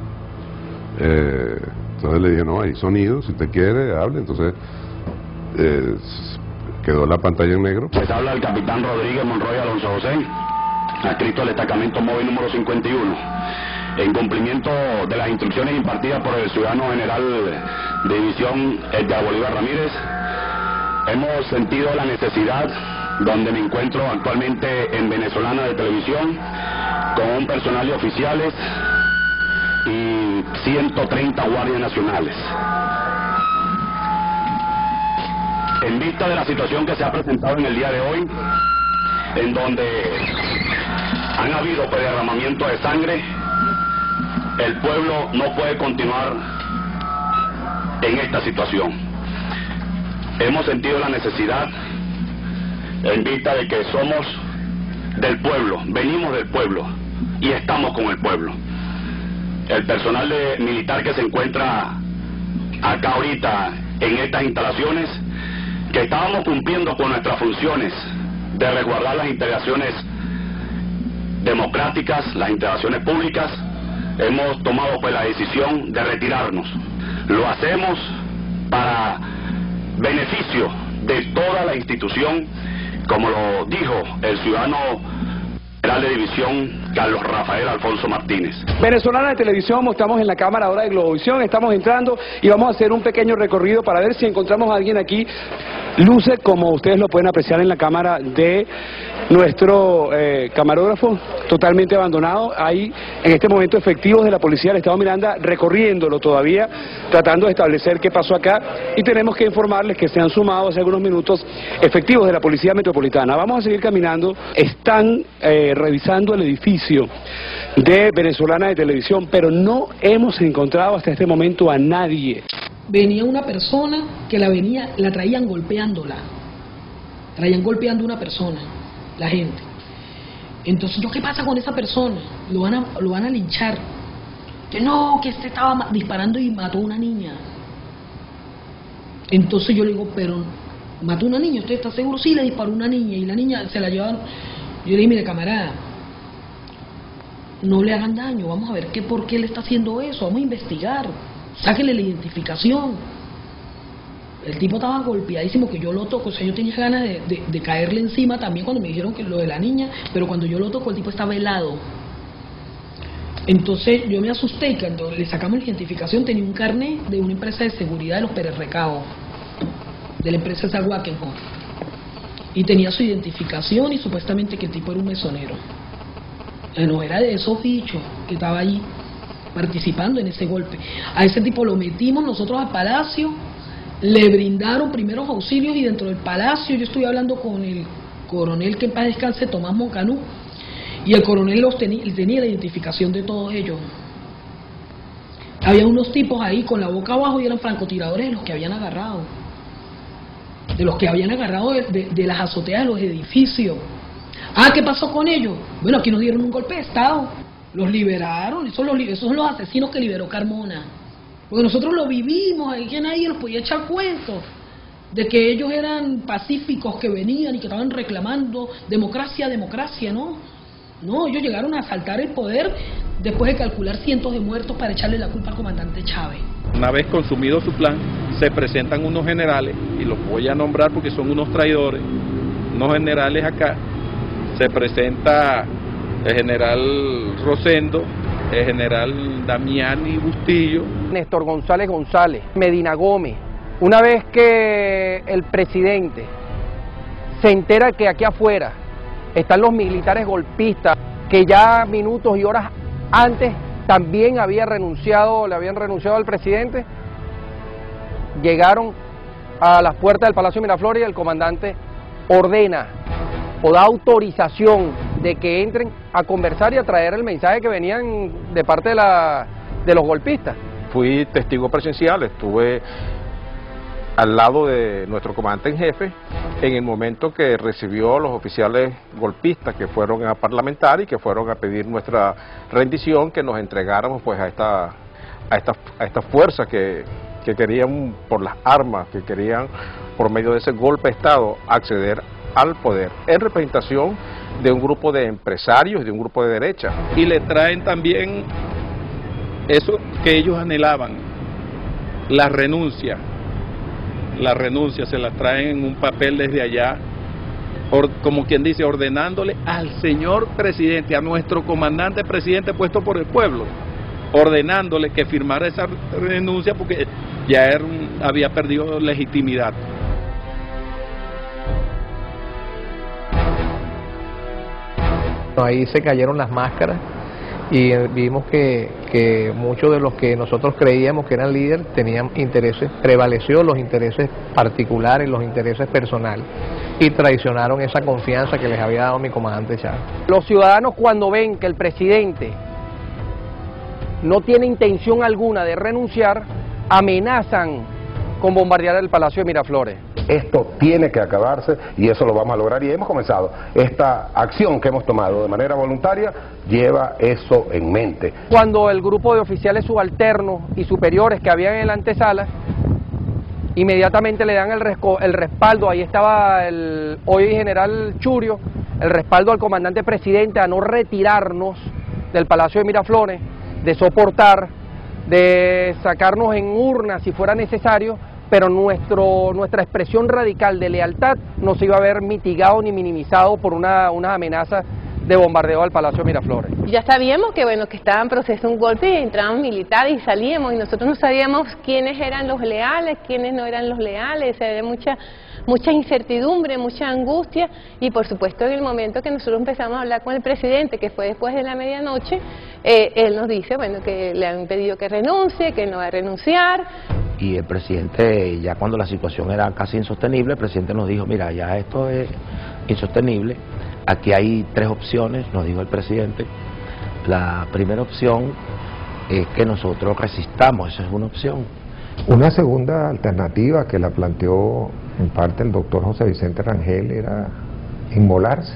U: Eh, entonces le dije, no, hay sonido, si usted quiere, hable. Entonces, eh, quedó la pantalla en negro.
V: Les habla el capitán Rodríguez Monroy Alonso José, adscrito al destacamento móvil número cincuenta y uno. En cumplimiento de las instrucciones impartidas por el ciudadano general de división Edgar Bolívar Ramírez, hemos sentido la necesidad, donde me encuentro actualmente en Venezolana de Televisión, con un personal de oficiales y ciento treinta guardias nacionales. En vista de la situación que se ha presentado en el día de hoy, en donde han habido derramamiento de sangre, el pueblo no puede continuar en esta situación. Hemos sentido la necesidad, en vista de que somos del pueblo, venimos del pueblo y estamos con el pueblo. El personal de, militar que se encuentra acá ahorita en estas instalaciones, que estábamos cumpliendo con nuestras funciones de resguardar las integraciones democráticas, las integraciones públicas, hemos tomado pues la decisión de retirarnos. Lo hacemos para beneficio de toda la institución, como lo dijo el ciudadano general de división Carlos Rafael Alfonso Martínez.
F: Venezolana de Televisión, estamos en la cámara ahora de Globovisión, estamos entrando y vamos a hacer un pequeño recorrido para ver si encontramos a alguien aquí. Luce, como ustedes lo pueden apreciar en la cámara de nuestro eh, camarógrafo, totalmente abandonado. Hay en este momento efectivos de la Policía del Estado Miranda recorriéndolo todavía, tratando de establecer qué pasó acá, y tenemos que informarles que se han sumado hace algunos minutos efectivos de la Policía Metropolitana. Vamos a seguir caminando. Están eh, revisando el edificio de Venezolana de Televisión, pero no hemos encontrado hasta este momento a nadie.
M: Venía una persona que la venía, la traían golpeándola, traían golpeando a una persona, la gente. Entonces, ¿yo qué pasa con esa persona? Lo van a, lo van a linchar. Que no, que este estaba disparando y mató a una niña. Entonces yo le digo, pero mató a una niña, ¿usted está seguro? Sí, le disparó a una niña y la niña se la llevaron. Yo le dije, mire, camarada, no le hagan daño, vamos a ver qué, por qué le está haciendo eso, vamos a investigar. Sáquenle la identificación. El tipo estaba golpeadísimo, que yo lo toco, o sea, yo tenía ganas de, de, de caerle encima también cuando me dijeron que lo de la niña, pero cuando yo lo toco el tipo estaba helado. Entonces yo me asusté y cuando le sacamos la identificación tenía un carnet de una empresa de seguridad de los Pérez Recao, de la empresa esa Wackenhorn, y tenía su identificación y supuestamente que el tipo era un mesonero. No era de esos bichos que estaba allí participando en ese golpe. A ese tipo lo metimos nosotros al palacio, le brindaron primeros auxilios y dentro del palacio yo estuve hablando con el coronel, que en paz descanse, Tomás Moncanú, y el coronel los tenía, tenía la identificación de todos ellos. Había unos tipos ahí con la boca abajo y eran francotiradores de los que habían agarrado, de los que habían agarrado de, de, de las azoteas de los edificios. Ah, ¿qué pasó con ellos? Bueno, aquí nos dieron un golpe de Estado. Los liberaron, esos son los, esos son los asesinos que liberó Carmona. Porque nosotros lo vivimos, ahí que nadie nos podía echar cuentos de que ellos eran pacíficos, que venían y que estaban reclamando democracia, democracia, ¿no? No, ellos llegaron a asaltar el poder después de calcular cientos de muertos para echarle la culpa al comandante Chávez.
A: Una vez consumido su plan, se presentan unos generales, y los voy a nombrar porque son unos traidores, unos generales acá. Se presenta el general Rosendo, el general Damiani Bustillo,
I: Néstor González González, Medina Gómez. Una vez que el presidente se entera que aquí afuera están los militares golpistas, que ya minutos y horas antes también había renunciado, le habían renunciado al presidente, llegaron a las puertas del Palacio Miraflores y el comandante ordena o da autorización de que entren a conversar y a traer el mensaje que venían de parte de, la, de los golpistas.
N: Fui testigo presencial, estuve al lado de nuestro comandante en jefe en el momento que recibió a los oficiales golpistas que fueron a parlamentar y que fueron a pedir nuestra rendición, que nos entregáramos pues a esta a esta, a esta fuerza que, que querían por las armas, que querían por medio de ese golpe de Estado acceder al poder, en representación de un grupo de empresarios, de un grupo de derecha.
A: Y le traen también eso que ellos anhelaban, la renuncia. La renuncia se la traen en un papel desde allá, or, como quien dice, ordenándole al señor presidente, a nuestro comandante presidente puesto por el pueblo, ordenándole que firmara esa renuncia porque ya era un, había perdido legitimidad.
L: Ahí se cayeron las máscaras y vimos que, que muchos de los que nosotros creíamos que eran líderes tenían intereses, prevaleció los intereses particulares, los intereses personales, y traicionaron esa confianza que les había dado mi comandante Chávez.
I: Los ciudadanos, cuando ven que el presidente no tiene intención alguna de renunciar, amenazan con bombardear el Palacio de Miraflores.
P: Esto tiene que acabarse y eso lo vamos a lograr, y hemos comenzado. Esta acción que hemos tomado de manera voluntaria lleva eso en mente.
I: Cuando el grupo de oficiales subalternos y superiores que habían en la antesala inmediatamente le dan el, el respaldo, ahí estaba el hoy general Churio, el respaldo al comandante presidente a no retirarnos del Palacio de Miraflores, de soportar, de sacarnos en urnas si fuera necesario, pero nuestro, nuestra expresión radical de lealtad no se iba a ver mitigado ni minimizado por una, unas amenazas de bombardeo al Palacio Miraflores.
B: Ya sabíamos que bueno que estaba en proceso un golpe y entraban militares y salíamos y nosotros no sabíamos quiénes eran los leales, quiénes no eran los leales, o sea, había mucha, mucha incertidumbre, mucha angustia y por supuesto en el momento que nosotros empezamos a hablar con el presidente, que fue después de la medianoche, eh, él nos dice bueno que le han pedido que renuncie, que no va a renunciar.
D: Y el presidente, ya cuando la situación era casi insostenible, el presidente nos dijo, mira, ya esto es insostenible, aquí hay tres opciones, nos dijo el presidente. La primera opción es que nosotros resistamos, esa es una opción.
W: Una segunda alternativa que la planteó en parte el doctor José Vicente Rangel era inmolarse,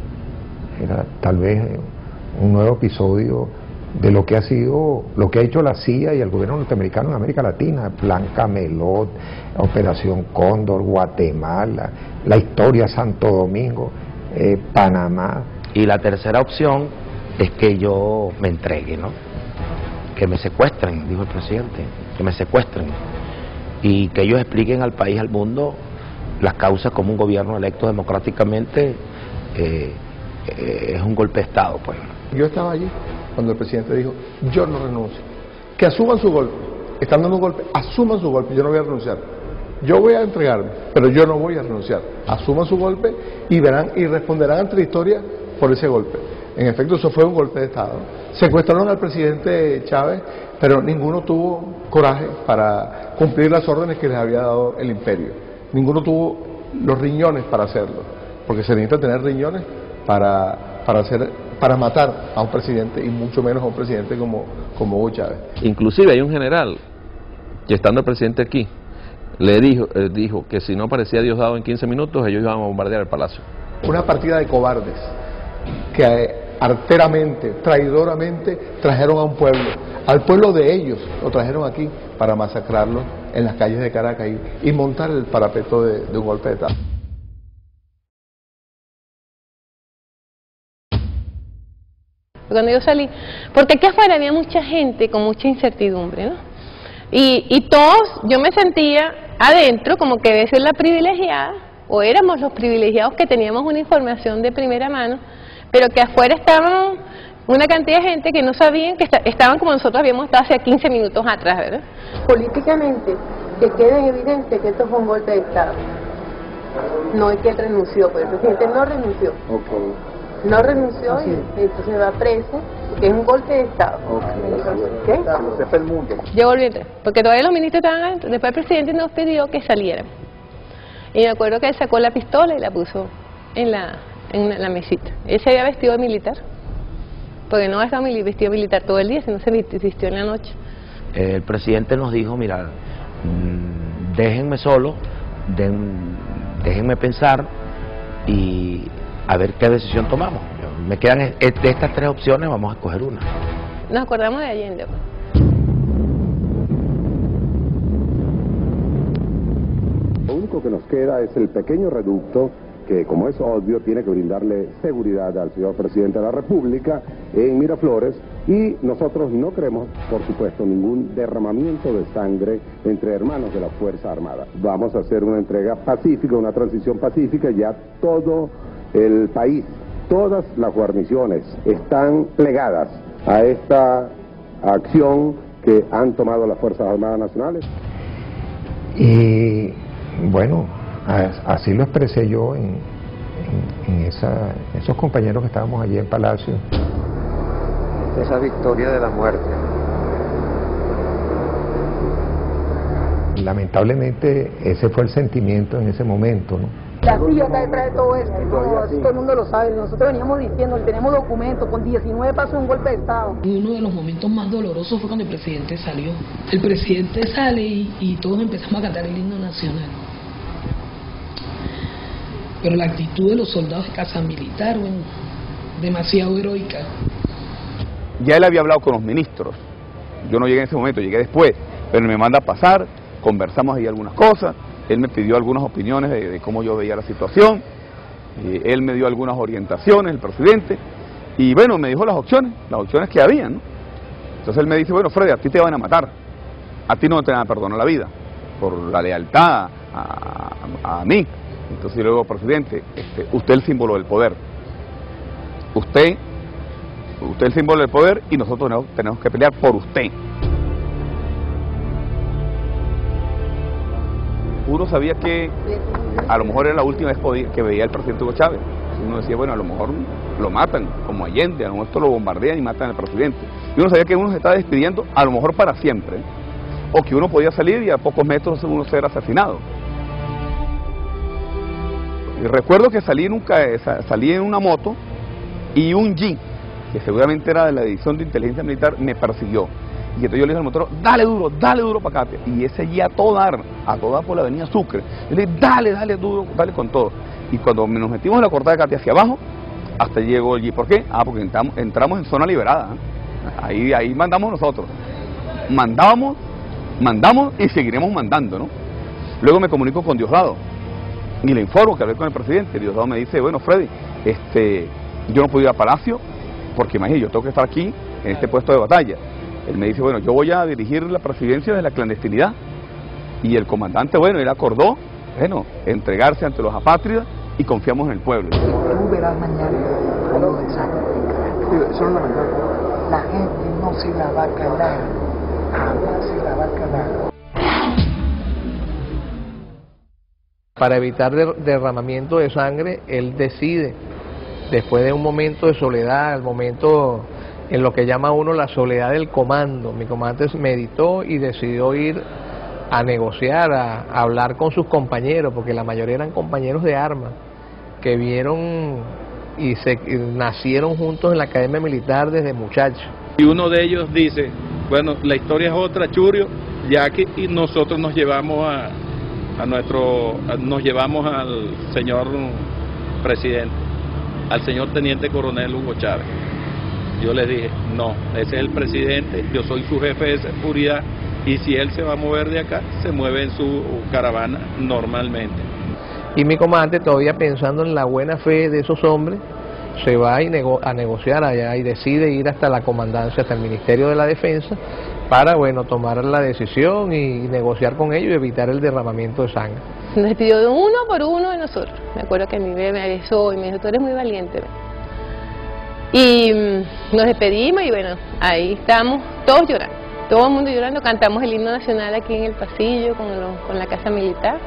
W: era tal vez un nuevo episodio de lo que ha sido, lo que ha hecho la C I A y el gobierno norteamericano en América Latina, Plan Camelot, Operación Cóndor, Guatemala, la historia Santo Domingo, eh, Panamá.
D: Y la tercera opción es que yo me entregue, ¿no? Que me secuestren, dijo el presidente, que me secuestren y que ellos expliquen al país, al mundo, las causas como un gobierno electo democráticamente eh, eh, es un golpe de Estado, pues.
X: Yo estaba allí cuando el presidente dijo, yo no renuncio, que asuman su golpe, están dando un golpe, asuman su golpe, yo no voy a renunciar, yo voy a entregarme, pero yo no voy a renunciar, asuman su golpe y verán y responderán ante la historia por ese golpe. En efecto, eso fue un golpe de Estado. Secuestraron al presidente Chávez, pero ninguno tuvo coraje para cumplir las órdenes que les había dado el imperio. Ninguno tuvo los riñones para hacerlo, porque se necesita tener riñones para, para, hacer, para matar a un presidente, y mucho menos a un presidente como, como Hugo Chávez.
N: Inclusive hay un general que, estando el presidente aquí, le dijo, eh, dijo que si no aparecía Diosdado en quince minutos, ellos iban a bombardear el palacio.
X: Una partida de cobardes que eh, arteramente, traidoramente trajeron a un pueblo, al pueblo de ellos, lo trajeron aquí para masacrarlo en las calles de Caracas y, y montar el parapeto de, de un golpe de Estado.
B: Cuando yo salí, porque aquí afuera había mucha gente con mucha incertidumbre, ¿no? Y, y todos, yo me sentía adentro como que debe ser la privilegiada, o éramos los privilegiados que teníamos una información de primera mano, pero que afuera estaban una cantidad de gente que no sabían que está, estaban como nosotros habíamos estado hace quince minutos atrás, ¿verdad? Políticamente, que quede evidente que esto fue un golpe de Estado. No es que él renunció, pero el presidente no renunció. Okay. No renunció y entonces va preso, porque es un golpe de Estado. Okay. ¿Qué? Se el mundo. Yo volví a entrar, porque todavía los ministros estaban adentro. Después el presidente nos pidió que salieran. Y me acuerdo que él sacó la pistola y la puso en la, en la mesita. Él se había vestido de militar, porque no ha estado vestido de militar todo el día, sino se vistió en la noche.
D: El presidente nos dijo, mira, déjenme solo, den, déjenme pensar y a ver qué decisión tomamos. Me quedan de estas tres opciones, vamos a escoger una.
B: Nos acordamos de Allende.
H: Lo único que nos queda es el pequeño reducto que, como es obvio, tiene que brindarle seguridad al señor presidente de la República en Miraflores, y nosotros no queremos, por supuesto, ningún derramamiento de sangre entre hermanos de la Fuerza Armada. Vamos a hacer una entrega pacífica, una transición pacífica. Ya todo el país, todas las guarniciones están plegadas a esta acción que han tomado las Fuerzas Armadas Nacionales.
W: Y bueno, así lo expresé yo en, en, en esa, esos compañeros que estábamos allí en Palacio.
J: Esa victoria de la muerte.
W: Lamentablemente ese fue el sentimiento en ese momento, ¿no?
G: La C I A está detrás de todo esto, todo, todo el mundo lo sabe. Nosotros veníamos diciendo, tenemos documentos, con diecinueve pasos un golpe de Estado.
M: Uno de los momentos más dolorosos fue cuando el presidente salió. El presidente sale y, y todos empezamos a cantar el himno nacional. Pero la actitud de los soldados de Casa Militar, bueno, demasiado heroica.
Y: Ya él había hablado con los ministros, yo no llegué en ese momento, llegué después, pero me manda a pasar, conversamos ahí algunas cosas, él me pidió algunas opiniones de, de cómo yo veía la situación, eh, él me dio algunas orientaciones, el presidente, y bueno, me dijo las opciones, las opciones que había, ¿no? Entonces él me dice, bueno, Freddy, a ti te van a matar, a ti no te van a perdonar la vida, por la lealtad a, a, a mí. Entonces yo le digo, presidente, este, usted es el símbolo del poder, usted, usted es el símbolo del poder y nosotros tenemos, tenemos que pelear por usted. Uno sabía que a lo mejor era la última vez que veía al presidente Hugo Chávez. Uno decía, bueno, a lo mejor lo matan, como Allende, a lo mejor esto lo bombardean y matan al presidente. Y uno sabía que uno se estaba despidiendo, a lo mejor para siempre, o que uno podía salir y a pocos metros uno ser asesinado. Y recuerdo que salí en, un, salí en una moto y un Jeep, que seguramente era de la División de Inteligencia Militar, me persiguió. Y entonces yo le dije al motor, dale duro, dale duro para acá. Y ese Jeep a todo dar, a toda por la avenida Sucre. Yo le dije, dale, dale duro, dale con todo. Y cuando nos metimos en la cortada de Catia hacia abajo, hasta llegó el Jeep. ¿Por qué? Ah, porque entramos, entramos en zona liberada. ¿eh? Ahí, ahí mandamos nosotros. Mandábamos, mandamos y seguiremos mandando, ¿no? Luego me comunico con Diosdado y le informo que hablé con el presidente. Diosdado me dice, bueno, Freddy, este, yo no puedo ir a Palacio porque imagínate, yo tengo que estar aquí en este puesto de batalla. Él me dice, bueno, yo voy a dirigir la presidencia de la clandestinidad. Y el comandante, bueno, él acordó, bueno, entregarse ante los apátridas y confiamos en el pueblo.
C: Tú verás mañana algo de sangre.
Y: Son lamentables.
C: La gente no se la va a calar. Jamás se la va a calar.
L: Para evitar der- derramamiento de sangre, él decide, después de un momento de soledad, el momento en lo que llama uno la soledad del comando, mi comandante meditó y decidió ir a negociar, a, a hablar con sus compañeros, porque la mayoría eran compañeros de armas, que vieron y se y nacieron juntos en la academia militar desde muchachos.
A: Y uno de ellos dice, bueno, la historia es otra, Churio, ya que y nosotros nos llevamos a, a nuestro, a, nos llevamos al señor presidente, al señor teniente coronel Hugo Chávez. Yo les dije, no, ese es el presidente, yo soy su jefe de seguridad y si él se va a mover de acá, se mueve en su caravana normalmente.
L: Y mi comandante, todavía pensando en la buena fe de esos hombres, se va y nego a negociar allá y decide ir hasta la comandancia, hasta el Ministerio de la Defensa, para, bueno, tomar la decisión y negociar con ellos y evitar el derramamiento de sangre.
B: Nos despidió de uno por uno de nosotros. Me acuerdo que a mí me besó y me dijo, tú eres muy valiente. Y mmm, nos despedimos y bueno, ahí estamos todos llorando, todo el mundo llorando, cantamos el himno nacional aquí en el pasillo con, lo, con la casa militar.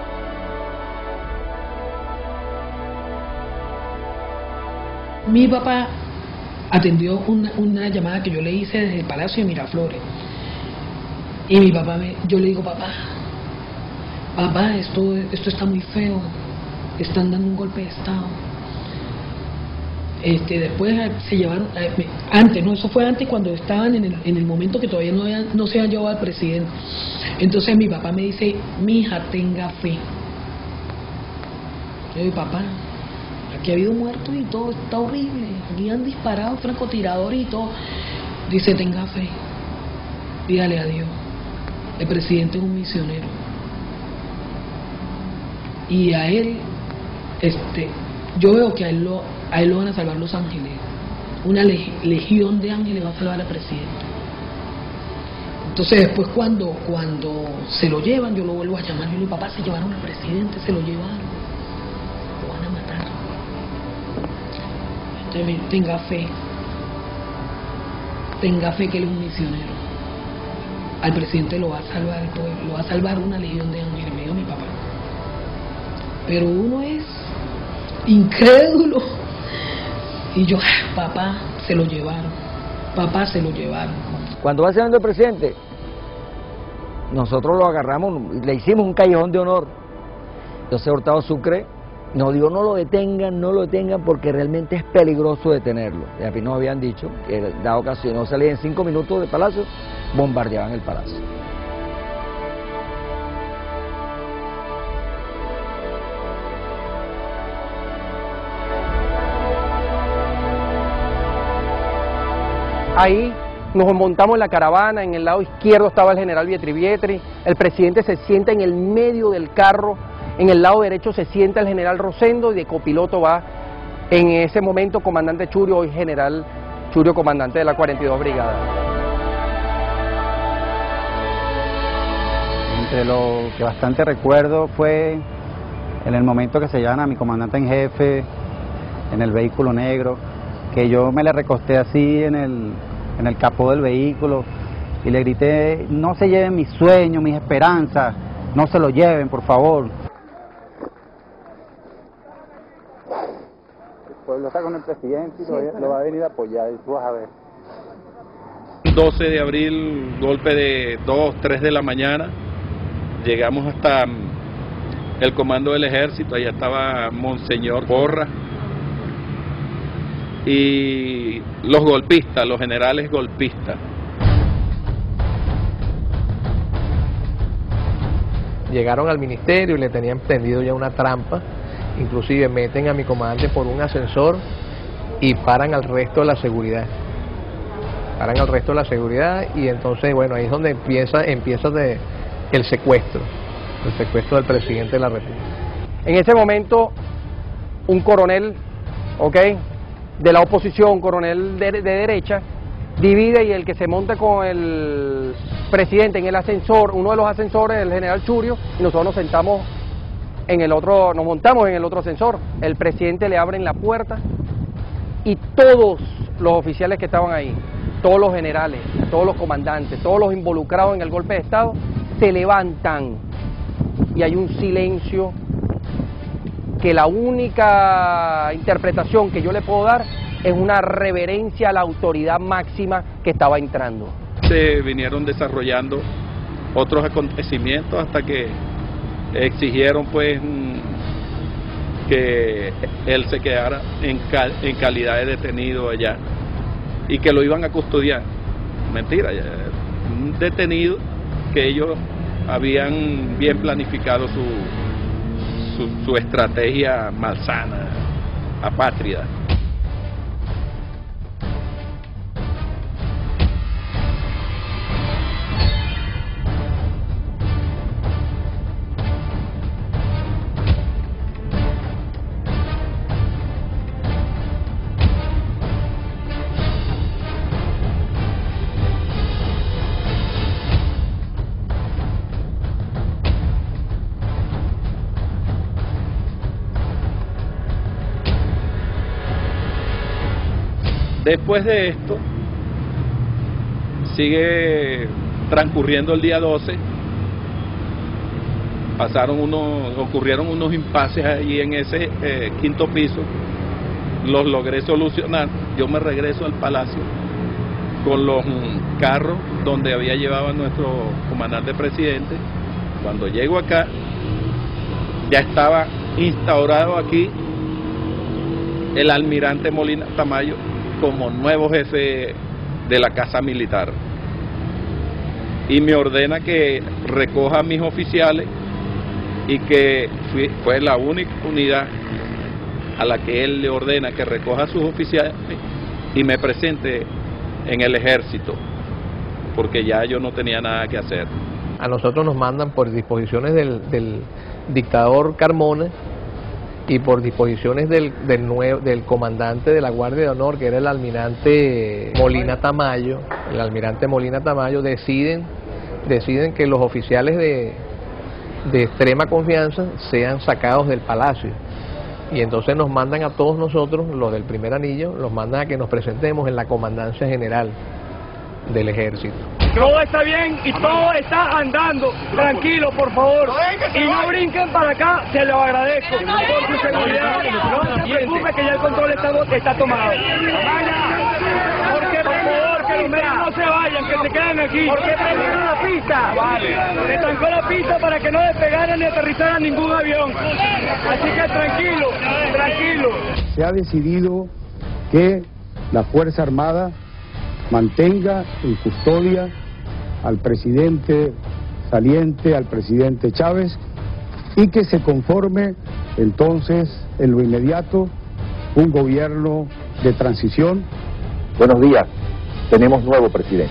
M: Mi papá atendió una, una llamada que yo le hice desde el Palacio de Miraflores. Y mi papá, me, yo le digo, papá, papá, esto, esto está muy feo, están dando un golpe de Estado. Este, después se llevaron, antes, no, eso fue antes cuando estaban en el, en el momento que todavía no, había, no se habían llevado al presidente. Entonces mi papá me dice, mi hija, tenga fe. Yo digo, papá, aquí ha habido muertos y todo, está horrible, aquí han disparado francotiradores y todo. Dice, tenga fe, pídale a Dios, el presidente es un misionero. Y a él, este, yo veo que a él lo, a él lo van a salvar los ángeles, una leg legión de ángeles va a salvar al presidente. Entonces después cuando, cuando se lo llevan, yo lo vuelvo a llamar, yo le digo, papá, se llevaron al presidente, se lo llevaron, lo van a matar. Entonces, tenga fe, tenga fe que él es un misionero, al presidente lo va a salvar el pueblo, lo va a salvar una legión de ángeles, me dijo mi papá. Pero uno es incrédulo. Y yo, papá, se lo llevaron, papá, se lo llevaron.
O: Cuando va saliendo el presidente, nosotros lo agarramos, le hicimos un callejón de honor. Entonces Hurtado Sucre nos dijo, no lo detengan, no lo detengan, porque realmente es peligroso detenerlo. Y a mí nos habían dicho que, dado ocasión, no salía en cinco minutos del palacio, bombardeaban el palacio.
I: Ahí nos montamos en la caravana, en el lado izquierdo estaba el general Vietri Vietri, el presidente se sienta en el medio del carro, en el lado derecho se sienta el general Rosendo y de copiloto va en ese momento comandante Churio, hoy general Churio, comandante de la cuarenta y dos Brigada.
E: Entre lo que bastante recuerdo fue en el momento que se llevan a mi comandante en jefe en el vehículo negro, que yo me le recosté así en el, en el capó del vehículo y le grité, no se lleven mis sueños, mis esperanzas, no se lo lleven, por favor.
Y: El pueblo está con el presidente y sí, lo, lo va a venir a apoyar, y tú vas a ver.
A: doce de abril, golpe de dos, tres de la mañana, llegamos hasta el comando del ejército, allá estaba Monseñor Porra y los golpistas, los generales golpistas.
L: Llegaron al ministerio y le tenían tendido ya una trampa, inclusive meten a mi comandante por un ascensor y paran al resto de la seguridad. Paran al resto de la seguridad y entonces, bueno, ahí es donde empieza, empieza de, el secuestro, el secuestro del presidente de la República.
I: En ese momento, un coronel, ¿ok?, de la oposición, un coronel de, de derecha, divide y el que se monta con el presidente en el ascensor, uno de los ascensores, el general Churio, y nosotros nos sentamos en el otro, nos montamos en el otro ascensor. El presidente le abre la puerta y todos los oficiales que estaban ahí, todos los generales, todos los comandantes, todos los involucrados en el golpe de Estado, se levantan y hay un silencio que la única interpretación que yo le puedo dar es una reverencia a la autoridad máxima que estaba entrando.
A: Se vinieron desarrollando otros acontecimientos hasta que exigieron pues que él se quedara en, cal en calidad de detenido allá y que lo iban a custodiar. Mentira, un detenido que ellos habían bien planificado su, su, su estrategia malsana, apátrida. Después de esto, sigue transcurriendo el día doce, pasaron unos, ocurrieron unos impases allí en ese eh, quinto piso, los logré solucionar, yo me regreso al palacio con los mm, carros donde había llevado a nuestro comandante presidente. Cuando llego acá, ya estaba instaurado aquí el almirante Molina Tamayo como nuevo jefe de la Casa Militar y me ordena que recoja a mis oficiales y que fui, fue la única unidad a la que él le ordena que recoja a sus oficiales y me presente en el ejército, porque ya yo no tenía nada que hacer.
L: A nosotros nos mandan por disposiciones del, del dictador Carmona y por disposiciones del, del, nuevo, del comandante de la Guardia de Honor, que era el almirante Molina Tamayo. El almirante Molina Tamayo deciden, deciden que los oficiales de, de extrema confianza sean sacados del palacio. Y entonces nos mandan a todos nosotros, los del primer anillo, los mandan a que nos presentemos en la comandancia general del ejército.
F: Todo está bien y todo está andando. Tranquilo, por favor. Y no brinquen para acá, se lo agradezco. Por su seguridad. No se preocupe que ya el control está, está tomado. Porque, por favor, que los medios no se vayan, que se queden aquí. Porque trancó la pista. Vale. Se trancó la pista para que no despegaran ni aterrizaran ningún avión. Así que tranquilo, tranquilo.
K: Se ha decidido que la Fuerza Armada mantenga en custodia al presidente saliente, al presidente Chávez, y que se conforme entonces en lo inmediato un gobierno de transición.
D: Buenos días, tenemos nuevo presidente.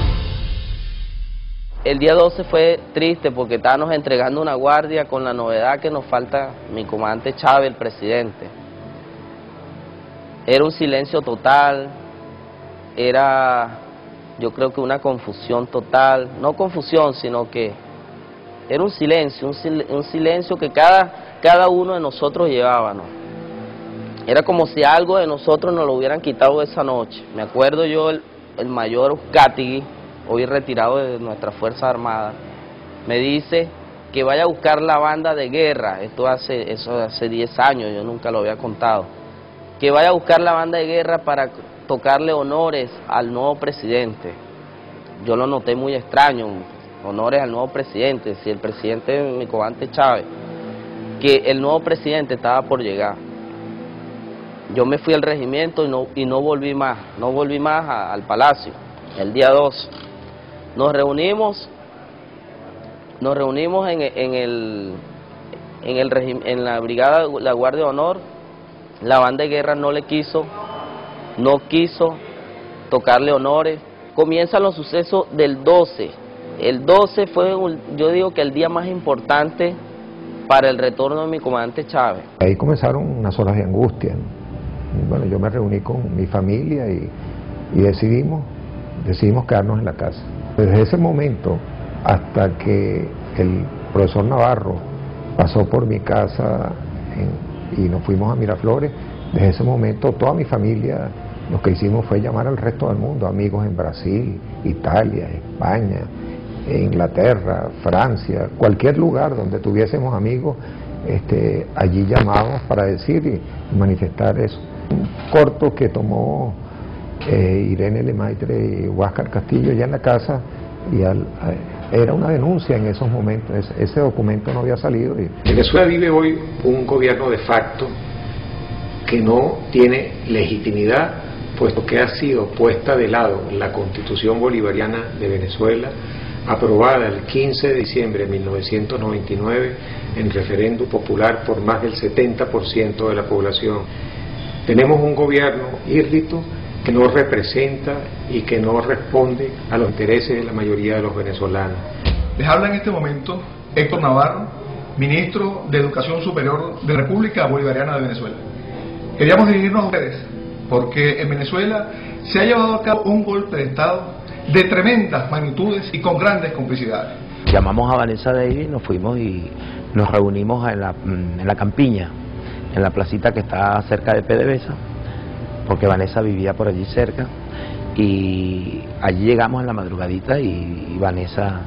Q: El día doce fue triste porque estábamos entregando una guardia con la novedad que nos falta mi comandante Chávez, el presidente. Era un silencio total, era yo creo que una confusión total, no confusión, sino que era un silencio, un, sil un silencio que cada, cada uno de nosotros llevábamos. Era como si algo de nosotros nos lo hubieran quitado esa noche. Me acuerdo yo, el, el mayor Uzcategui, hoy retirado de nuestras Fuerzas Armadas, me dice que vaya a buscar la banda de guerra. Esto hace, eso hace diez años, yo nunca lo había contado. Que vaya a buscar la banda de guerra para tocarle honores al nuevo presidente. Yo lo noté muy extraño, honores al nuevo presidente, si el presidente mi comandante Chávez, que el nuevo presidente estaba por llegar. Yo me fui al regimiento y no, y no volví más, no volví más a, al palacio, el día doce. Nos reunimos, nos reunimos en, en, el, en, el regim, en la brigada, la Guardia de Honor. La banda de guerra no le quiso, no quiso tocarle honores. Comienzan los sucesos del doce. El doce fue, yo digo que el día más importante para el retorno de mi comandante Chávez.
W: Ahí comenzaron unas horas de angustia. Bueno, yo me reuní con mi familia y, y decidimos, decidimos quedarnos en la casa. Desde ese momento hasta que el profesor Navarro pasó por mi casa en, y nos fuimos a Miraflores, desde ese momento toda mi familia lo que hicimos fue llamar al resto del mundo, amigos en Brasil, Italia, España, Inglaterra, Francia, cualquier lugar donde tuviésemos amigos, este, allí llamamos para decir y manifestar eso. Un corto que tomó eh, Irene Lemaitre y Huáscar Castillo ya en la casa, y al, a, era una denuncia en esos momentos, ese, ese documento no había salido. Y...
R: Venezuela vive hoy un gobierno de facto que no tiene legitimidad, puesto que ha sido puesta de lado la Constitución Bolivariana de Venezuela, aprobada el quince de diciembre de mil novecientos noventa y nueve en referéndum popular por más del setenta por ciento de la población. Tenemos un gobierno írrito que no representa y que no responde a los intereses de la mayoría de los venezolanos.
X: Les habla en este momento Héctor Navarro, ministro de Educación Superior de la República Bolivariana de Venezuela. Queríamos dirigirnos a ustedes porque en Venezuela se ha llevado a cabo un golpe de Estado de tremendas magnitudes y con grandes complicidades.
D: Llamamos a Vanessa Davis, nos fuimos y nos reunimos en la, en la campiña, en la placita que está cerca de P D V S A, porque Vanessa vivía por allí cerca, y allí llegamos en la madrugadita y, y Vanessa,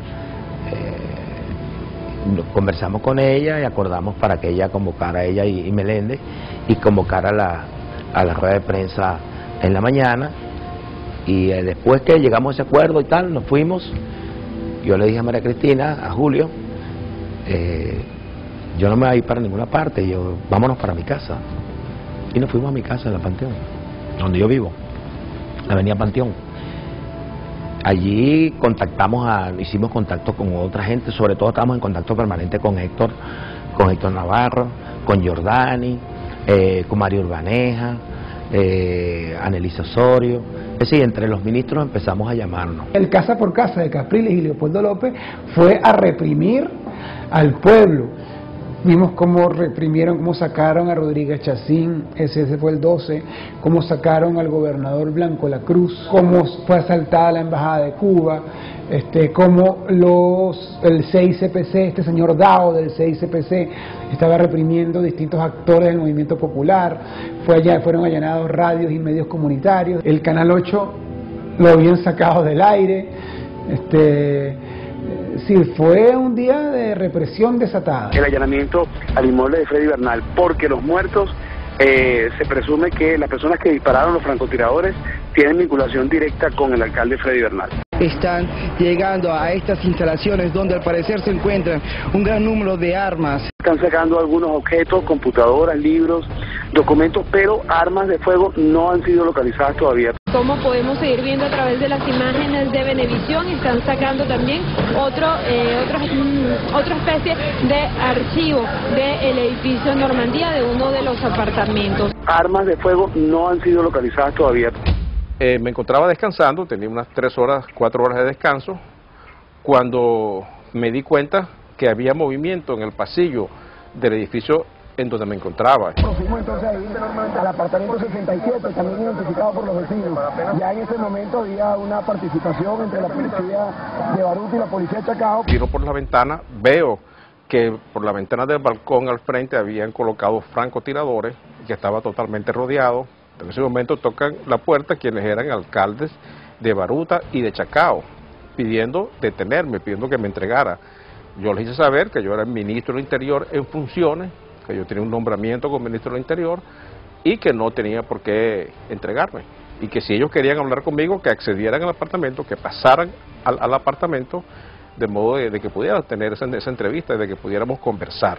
D: eh, conversamos con ella y acordamos para que ella convocara a ella y, y Meléndez y convocara a la, a la rueda de prensa en la mañana. Y eh, después que llegamos a ese acuerdo y tal, nos fuimos. Yo le dije a María Cristina, a Julio, eh, yo no me voy a ir para ninguna parte, yo vámonos para mi casa. Y nos fuimos a mi casa en la Panteón, donde yo vivo, la avenida Panteón. Allí contactamos, a, hicimos contacto con otra gente, sobre todo estábamos en contacto permanente con Héctor, con Héctor Navarro, con Jordani, eh, con Mario Urbaneja, eh, Anelisa Osorio. Es decir, entre los ministros empezamos a llamarnos.
C: El casa por casa de Capriles y Leopoldo López fue a reprimir al pueblo. Vimos cómo reprimieron, cómo sacaron a Rodríguez Chacín, ese, ese fue el doce, cómo sacaron al gobernador Blanco La Cruz, cómo fue asaltada la embajada de Cuba, este, cómo los, el C I C P C, este señor Dao del C I C P C, estaba reprimiendo distintos actores del movimiento popular, fue allá, fueron allanados radios y medios comunitarios, el Canal ocho lo habían sacado del aire, este... Sí, fue un día de represión desatada.
F: El allanamiento al inmueble de Freddy Bernal, porque los muertos, eh, se presume que las personas que dispararon, los francotiradores, tienen vinculación directa con el alcalde Freddy Bernal.
S: Están llegando a estas instalaciones donde al parecer se encuentran un gran número de armas.
F: Están sacando algunos objetos, computadoras, libros, documentos, pero armas de fuego no han sido localizadas todavía.
T: Como podemos seguir viendo a través de las imágenes de Venevisión, están sacando también otro, eh, otro, mm, otra especie de archivo del edificio Normandía de uno de los apartamentos.
F: Armas de fuego no han sido localizadas todavía.
N: Eh, me encontraba descansando, tenía unas tres horas, cuatro horas de descanso, cuando me di cuenta que había movimiento en el pasillo del edificio en donde me encontraba.
C: Nos fuimos entonces ahí al apartamento sesenta y siete, también identificado por los vecinos. Ya en ese momento había una participación entre la policía de Baruta y la policía de Chacao.
N: Tiro por la ventana, veo que por la ventana del balcón al frente habían colocado francotiradores, que estaba totalmente rodeado. En ese momento tocan la puerta quienes eran alcaldes de Baruta y de Chacao, pidiendo detenerme, pidiendo que me entregara. Yo les hice saber que yo era el ministro del Interior en funciones, que yo tenía un nombramiento como ministro del Interior y que no tenía por qué entregarme. Y que si ellos querían hablar conmigo, que accedieran al apartamento, que pasaran al, al apartamento, de modo de, de que pudieran tener esa, esa entrevista, de que pudiéramos conversar.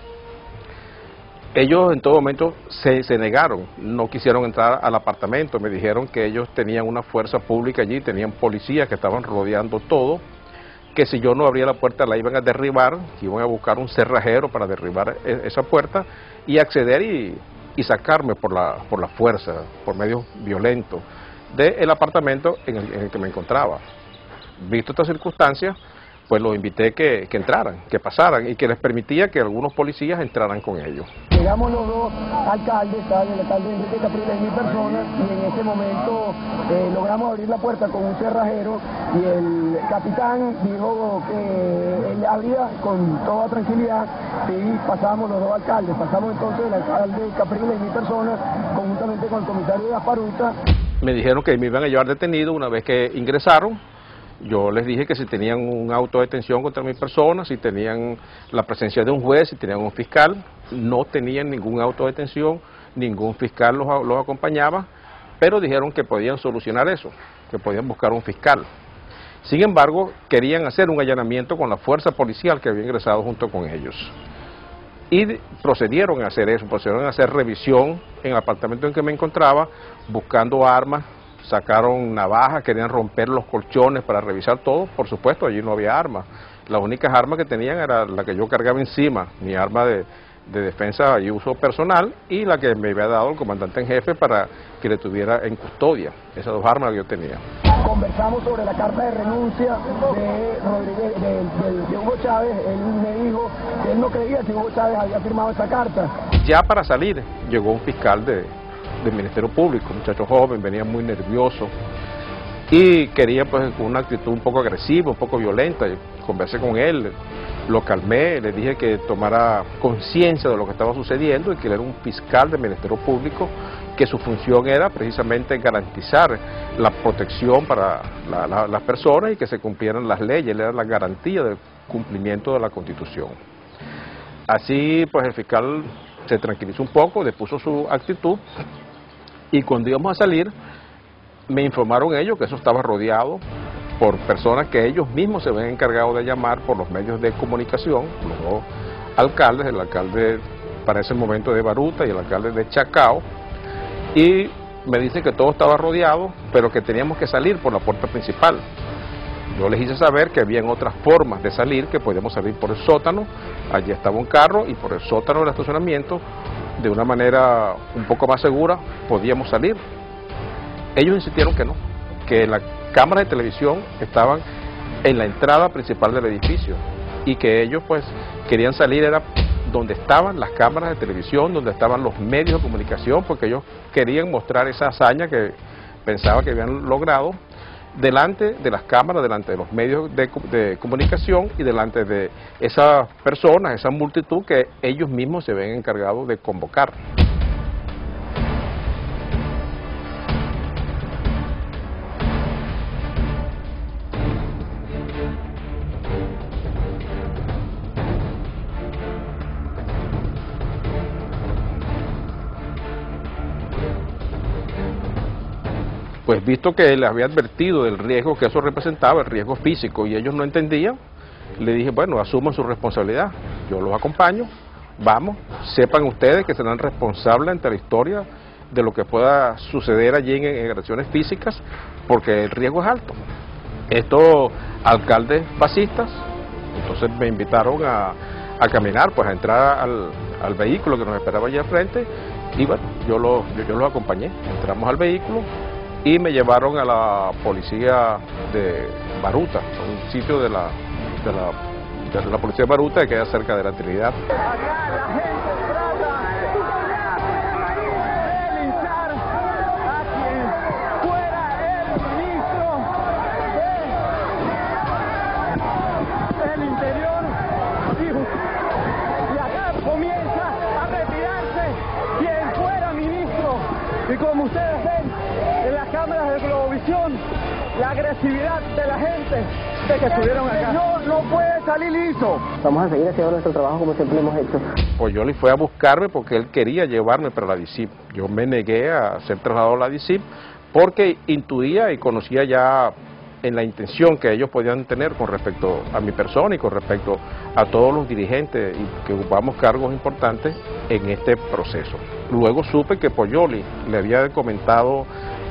N: Ellos en todo momento se, se negaron, no quisieron entrar al apartamento, me dijeron que ellos tenían una fuerza pública allí, tenían policías que estaban rodeando todo, que si yo no abría la puerta la iban a derribar, que iban a buscar un cerrajero para derribar e, esa puerta y acceder y, y sacarme por la, por la fuerza, por medios violentos, del apartamento en el, en el que me encontraba. Visto esta circunstancia, pues los invité que, que entraran, que pasaran y que les permitía que algunos policías entraran con ellos.
S: Llegamos los dos alcaldes, estaba el alcalde Enrique Capriles y mi persona, y en ese momento eh, logramos abrir la puerta con un cerrajero y el capitán dijo que él abría con toda tranquilidad y pasamos los dos alcaldes. Pasamos entonces el alcalde Capriles y mi persona conjuntamente con el comisario de Asparuta.
N: Me dijeron que me iban a llevar detenido una vez que ingresaron. Yo les dije que si tenían un auto de detención contra mi persona, si tenían la presencia de un juez, si tenían un fiscal, no tenían ningún auto de detención, ningún fiscal los, los acompañaba, pero dijeron que podían solucionar eso, que podían buscar un fiscal. Sin embargo, querían hacer un allanamiento con la fuerza policial que había ingresado junto con ellos. Y procedieron a hacer eso, procedieron a hacer revisión en el apartamento en que me encontraba, buscando armas. Sacaron navajas, querían romper los colchones para revisar todo. Por supuesto, allí no había armas. Las únicas armas que tenían era la que yo cargaba encima, mi arma de, de defensa y uso personal, y la que me había dado el comandante en jefe para que le tuviera en custodia. Esas dos armas que yo tenía.
S: Conversamos sobre la carta de renuncia de, Rodríguez, de, de, de Hugo Chávez. Él me dijo que él no creía que Hugo Chávez había firmado esa carta.
N: Ya para salir, llegó un fiscal de... del Ministerio Público, un muchacho joven, venía muy nervioso y quería pues con una actitud un poco agresiva, un poco violenta. Yo conversé con él, lo calmé, le dije que tomara conciencia de lo que estaba sucediendo y que él era un fiscal del Ministerio Público, que su función era precisamente garantizar la protección para la, la, las personas y que se cumplieran las leyes. Él era la garantía del cumplimiento de la Constitución. Así pues el fiscal se tranquilizó un poco, depuso su actitud. Y cuando íbamos a salir, me informaron ellos que eso estaba rodeado por personas que ellos mismos se habían encargado de llamar por los medios de comunicación, los dos alcaldes, el alcalde para ese momento de Baruta y el alcalde de Chacao, y me dicen que todo estaba rodeado, pero que teníamos que salir por la puerta principal. Yo les hice saber que habían otras formas de salir, que podíamos salir por el sótano, allí estaba un carro, y por el sótano del estacionamiento, de una manera un poco más segura, podíamos salir. Ellos insistieron que no, que las cámaras de televisión estaban en la entrada principal del edificio, y que ellos pues querían salir era donde estaban las cámaras de televisión, donde estaban los medios de comunicación, porque ellos querían mostrar esa hazaña que pensaba que habían logrado, delante de las cámaras, delante de los medios de, de comunicación y delante de esas personas, esa multitud que ellos mismos se ven encargados de convocar. Pues visto que les había advertido del riesgo que eso representaba, el riesgo físico, y ellos no entendían, le dije, bueno, asuman su responsabilidad, yo los acompaño, vamos, sepan ustedes que serán responsables ante la historia de lo que pueda suceder allí en, en agresiones físicas, porque el riesgo es alto. Estos alcaldes fascistas, entonces me invitaron a, a caminar, pues a entrar al, al vehículo que nos esperaba allí al frente, y bueno, yo los, yo, yo los acompañé, entramos al vehículo, y me llevaron a la policía de Baruta, un sitio de la, de la, de la policía de Baruta que queda cerca de la Trinidad.
H: Y como ustedes ven en las cámaras de Globovisión, la agresividad de la gente de que estuvieron acá. No, no puede salir liso.
J: Vamos a seguir haciendo nuestro trabajo como siempre hemos hecho.
N: Poyoli fue a buscarme porque él quería llevarme para la D I C I P. Yo me negué a ser trasladado a la D I C I P porque intuía y conocía ya en la intención que ellos podían tener con respecto a mi persona y con respecto a todos los dirigentes y que ocupamos cargos importantes en este proceso. Luego supe que Poyoli le había comentado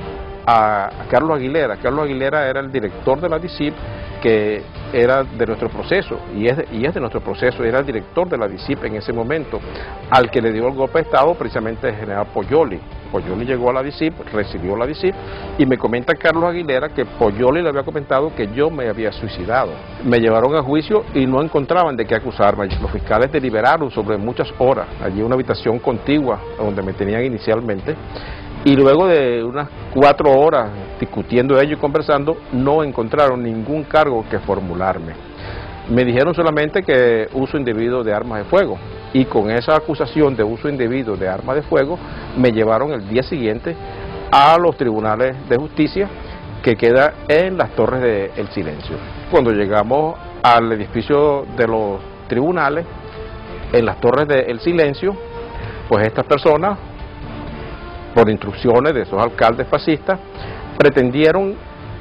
N: a Carlos Aguilera. Carlos Aguilera era el director de la D I C I P, que era de nuestro proceso, y es de, y es de nuestro proceso, era el director de la D I C I P en ese momento, al que le dio el golpe de Estado precisamente el general Poyoli. Poyoli llegó a la D I C I P, recibió la D I C I P, y me comenta Carlos Aguilera que Poyoli le había comentado que yo me había suicidado. Me llevaron a juicio y no encontraban de qué acusarme. Los fiscales deliberaron sobre muchas horas, allí una habitación contigua donde me tenían inicialmente, y luego de unas cuatro horas discutiendo ello y conversando, no encontraron ningún cargo que formularme. Me dijeron solamente que uso indebido de armas de fuego, y con esa acusación de uso indebido de armas de fuego me llevaron el día siguiente a los tribunales de justicia que queda en las Torres de El Silencio. Cuando llegamos al edificio de los tribunales, en las Torres de El Silencio, pues estas personas, por instrucciones de esos alcaldes fascistas, pretendieron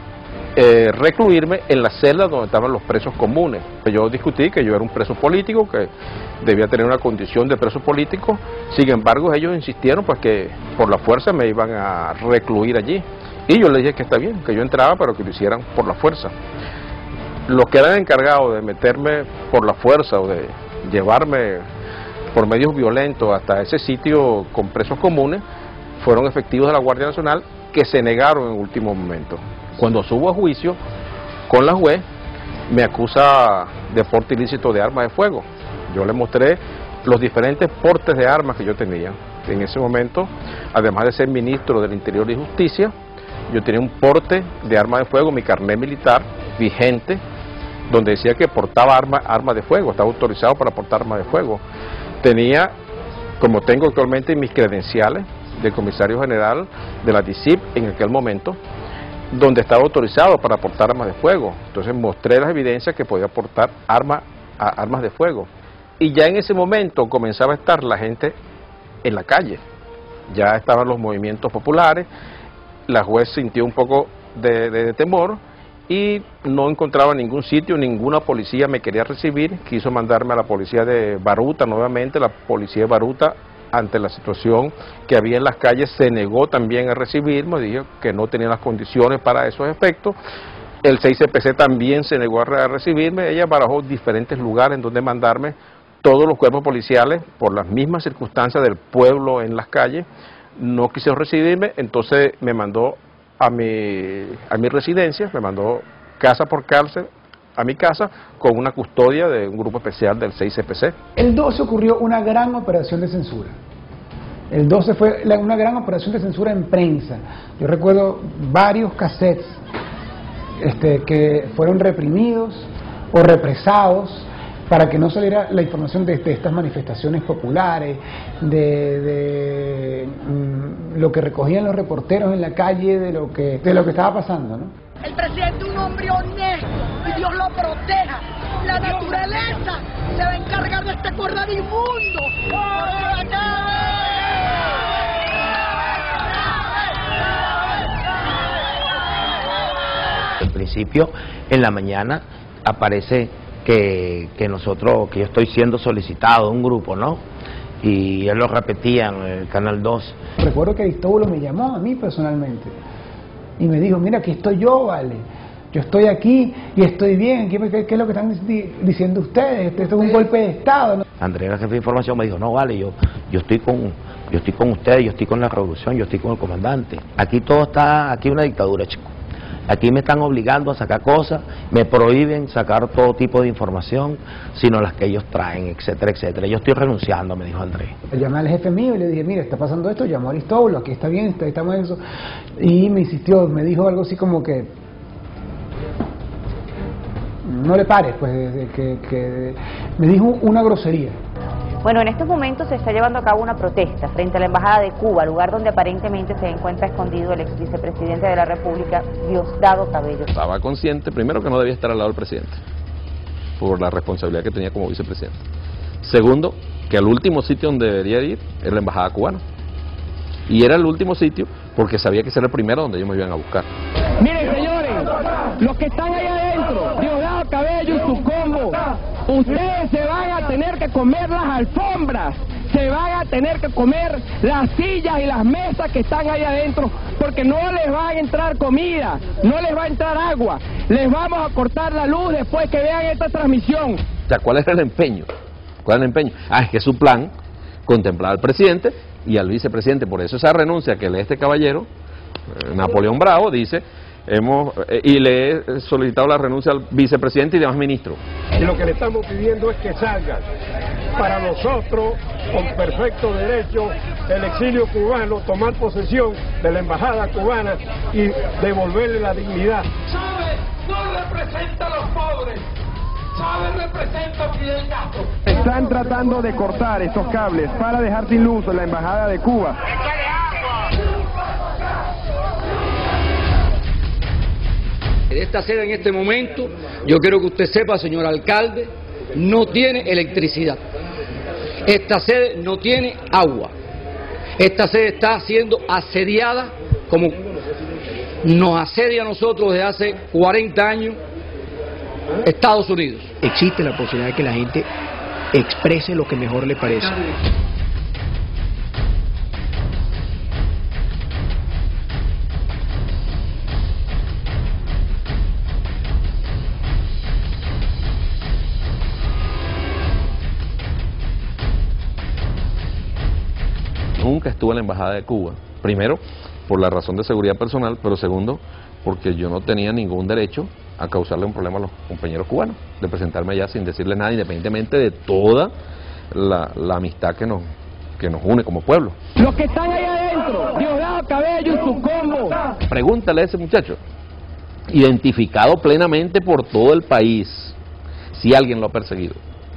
N: eh, recluirme en la celda donde estaban los presos comunes. Yo discutí que yo era un preso político, que debía tener una condición de preso político. Sin embargo, ellos insistieron pues que por la fuerza me iban a recluir allí. Y yo les dije que está bien, que yo entraba, pero que lo hicieran por la fuerza. Los que eran encargados de meterme por la fuerza o de llevarme por medios violentos hasta ese sitio con presos comunes fueron efectivos de la Guardia Nacional, que se negaron en último momento. Cuando subo a juicio con la juez, me acusa de porte ilícito de armas de fuego. Yo le mostré los diferentes portes de armas que yo tenía. En ese momento, además de ser ministro del Interior y Justicia, yo tenía un porte de armas de fuego, mi carnet militar vigente, donde decía que portaba armas arma de fuego, estaba autorizado para portar armas de fuego. Tenía, como tengo actualmente, mis credenciales del comisario general de la D I C I P en aquel momento, donde estaba autorizado para portar armas de fuego. Entonces mostré las evidencias que podía portar arma, a, armas de fuego. Y ya en ese momento comenzaba a estar la gente en la calle. Ya estaban los movimientos populares, la juez sintió un poco de, de, de temor y no encontraba ningún sitio, ninguna policía me quería recibir. Quiso mandarme a la policía de Baruta nuevamente. La policía de Baruta, ante la situación que había en las calles, se negó también a recibirme, dijo que no tenía las condiciones para esos efectos. El seis C P C también se negó a recibirme. Ella barajó diferentes lugares en donde mandarme. Todos los cuerpos policiales, por las mismas circunstancias del pueblo en las calles, no quisieron recibirme, entonces me mandó a mi, a mi residencia, me mandó casa por cárcel a mi casa con una custodia de un grupo especial del seis C P C.
C: El doce ocurrió una gran operación de censura. El doce fue la, una gran operación de censura en prensa. Yo recuerdo varios cassettes este, que fueron reprimidos o represados para que no saliera la información de, de estas manifestaciones populares, de, de mm, lo que recogían los reporteros en la calle, de lo que, de lo que estaba pasando, ¿no?
P: El presidente es un hombre honesto y Dios lo proteja. La naturaleza se va a encargar de este cordón inmundo.
D: En principio, en la mañana aparece que, que nosotros, que yo estoy siendo solicitado de un grupo, ¿no? Y él lo repetía en el Canal dos.
C: Recuerdo que Aristóbulo me llamó a mí personalmente y me dijo, mira, aquí estoy yo, vale, yo estoy aquí y estoy bien, ¿qué, qué, qué es lo que están diciendo ustedes? Esto es un golpe de Estado, ¿no?
D: Andrés, el jefe de información, me dijo, no, vale, yo, yo estoy con yo estoy con ustedes, yo estoy con la revolución, yo estoy con el comandante. Aquí todo está, aquí hay una dictadura, chico. Aquí me están obligando a sacar cosas, me prohíben sacar todo tipo de información, sino las que ellos traen, etcétera, etcétera. Yo estoy renunciando, me dijo Andrés.
C: Llamé al jefe mío y le dije, mira, está pasando esto, llamó a Aristóbulo, aquí está bien, está, estamos en eso. Y me insistió, me dijo algo así como que, no le pares, pues, que, que me dijo una grosería.
B: Bueno, en estos momentos se está llevando a cabo una protesta frente a la Embajada de Cuba, lugar donde aparentemente se encuentra escondido el ex vicepresidente de la República, Diosdado Cabello.
N: Estaba consciente, primero, que no debía estar al lado del presidente, por la responsabilidad que tenía como vicepresidente. Segundo, que al último sitio donde debería ir era la Embajada cubana. Y era el último sitio porque sabía que ese era el primero donde ellos me iban a buscar.
H: Miren, señores, los que están ahí adentro, Diosdado Cabello y su combo, ustedes se van a tener que comer las alfombras, se van a tener que comer las sillas y las mesas que están ahí adentro, porque no les va a entrar comida, no les va a entrar agua, les vamos a cortar la luz después que vean esta transmisión.
N: O sea, ¿cuál era el empeño? ¿Cuál era el empeño? Ah, es que su plan contemplaba al presidente y al vicepresidente. Por eso esa renuncia que lee este caballero, eh, Napoleón Bravo, dice, hemos eh, y le he solicitado la renuncia al vicepresidente y demás ministros.
K: Y lo que le estamos pidiendo es que salgan. Para nosotros, con perfecto derecho, el exilio cubano, tomar posesión de la embajada cubana y devolverle la dignidad.
H: Chávez no representa a los pobres. Chávez representa a Fidel Castro.
G: Están tratando de cortar estos cables para dejar sin luz la embajada de Cuba.
M: Esta sede en este momento, yo quiero que usted sepa, señor alcalde, no tiene electricidad. Esta sede no tiene agua. Esta sede está siendo asediada como nos asedia a nosotros desde hace cuarenta años Estados Unidos.
U: Existe la posibilidad de que la gente exprese lo que mejor le parece.
N: Nunca estuve en la Embajada de Cuba, primero por la razón de seguridad personal, pero segundo porque yo no tenía ningún derecho a causarle un problema a los compañeros cubanos, de presentarme allá sin decirle nada, independientemente de toda la, la amistad que nos, que nos une como pueblo.
H: Los que están ahí adentro, Diosdado Cabello y su combo.
N: Pregúntale a ese muchacho, identificado plenamente por todo el país, si alguien lo ha perseguido.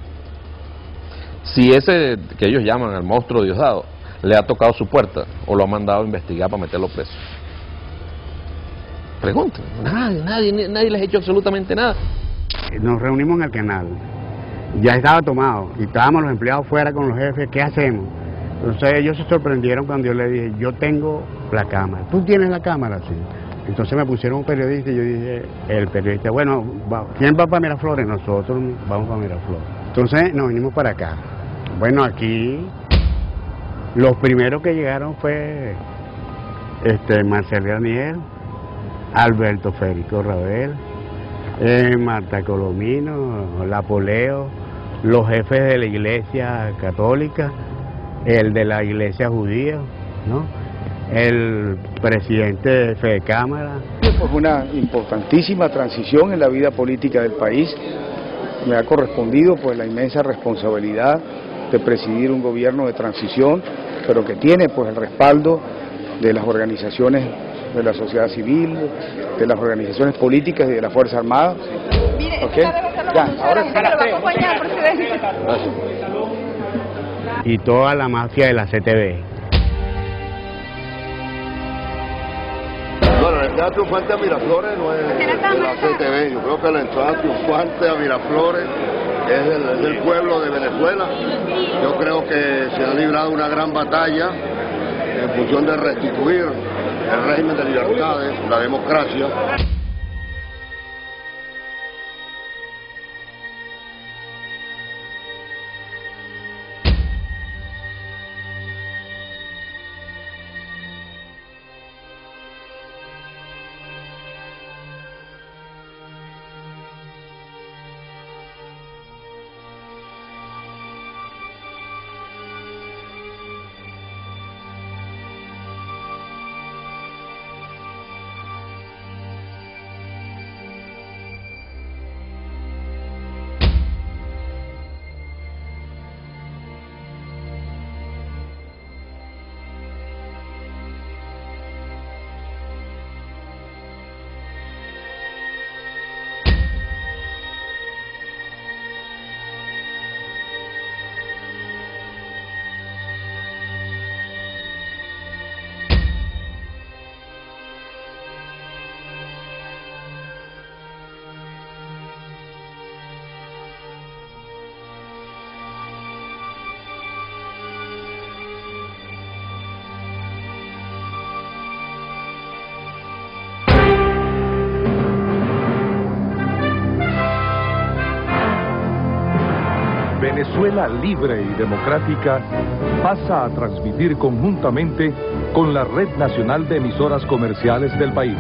N: Si ese que ellos llaman al monstruo Diosdado le ha tocado su puerta o lo ha mandado a investigar para meterlo preso. Pregunten, nadie, nadie, nadie les ha hecho absolutamente nada.
V: Nos reunimos en el canal, ya estaba tomado y estábamos los empleados fuera con los jefes, ¿qué hacemos? Entonces ellos se sorprendieron cuando yo les dije, yo tengo la cámara. ¿Tú tienes la cámara? Sí. Entonces me pusieron un periodista y yo dije, el periodista, bueno, va, ¿quién va para Miraflores? Nosotros vamos para Miraflores. Entonces nos vinimos para acá. Bueno, aquí los primeros que llegaron fue este, Marcel Garnier, Alberto Federico Rabel, eh, Marta Colomino, Lapoleo, los jefes de la iglesia católica, el de la iglesia judía, ¿no? El presidente de Fede Cámara.
K: Fue una importantísima transición en la vida política del país. Me ha correspondido pues la inmensa responsabilidad de presidir un gobierno de transición, pero que tiene pues el respaldo de las organizaciones de la sociedad civil, de las organizaciones políticas y de la Fuerza Armada. ¿Okay? Ya, ahora
V: y toda la mafia de la C T V.
Z: Bueno, la entrada triunfante a Miraflores no es de la C T V, yo creo que la entrada triunfante a Miraflores es del, es del pueblo de Venezuela. Yo creo que se ha librado una gran batalla en función de restituir el régimen de libertades, la democracia.
A: Venezuela Libre y Democrática pasa a transmitir conjuntamente con la Red Nacional de Emisoras Comerciales del país.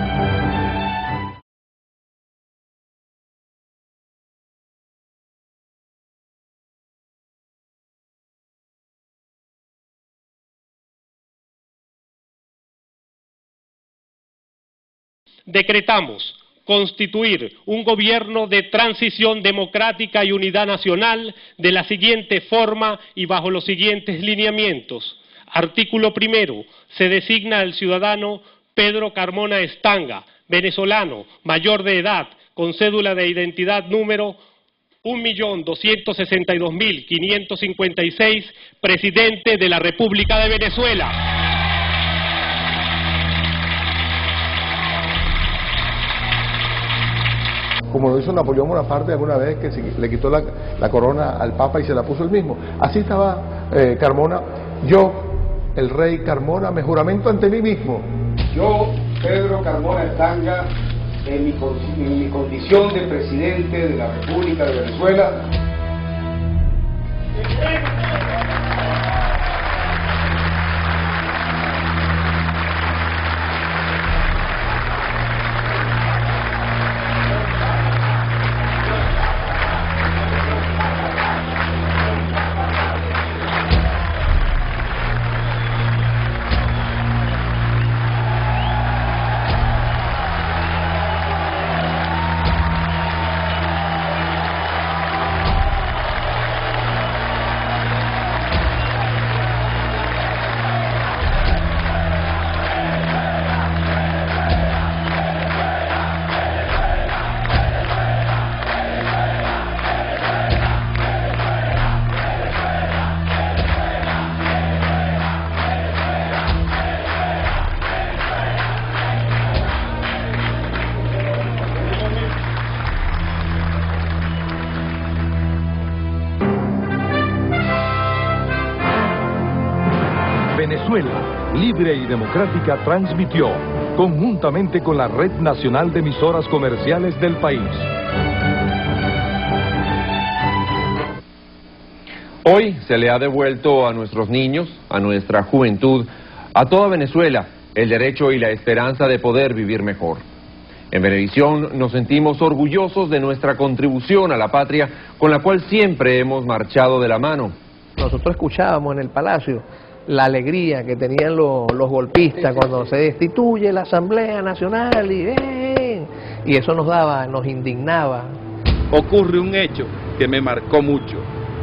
E: Decretamos constituir un gobierno de transición democrática y unidad nacional de la siguiente forma y bajo los siguientes lineamientos. Artículo primero. Se designa al ciudadano Pedro Carmona Estanga, venezolano, mayor de edad, con cédula de identidad número un millón doscientos sesenta y dos mil quinientos cincuenta y seis, presidente de la República de Venezuela.
X: Como lo hizo Napoleón Bonaparte alguna vez, que se, le quitó la, la corona al Papa y se la puso él mismo. Así estaba eh, Carmona. Yo, el rey Carmona, me juramento ante mí mismo.
K: Yo, Pedro Carmona Estanga, en mi, en mi condición de presidente de la República de Venezuela,
A: Venezuela Libre y Democrática transmitió, conjuntamente con la Red Nacional de Emisoras Comerciales del país.
I: Hoy se le ha devuelto a nuestros niños, a nuestra juventud, a toda Venezuela, el derecho y la esperanza de poder vivir mejor. En Venevisión nos sentimos orgullosos de nuestra contribución a la patria, con la cual siempre hemos marchado de la mano.
L: Nosotros escuchábamos en el Palacio la alegría que tenían los, los golpistas cuando se destituye la Asamblea Nacional y, eh, y eso nos daba, nos indignaba.
O: Ocurre un hecho que me marcó mucho.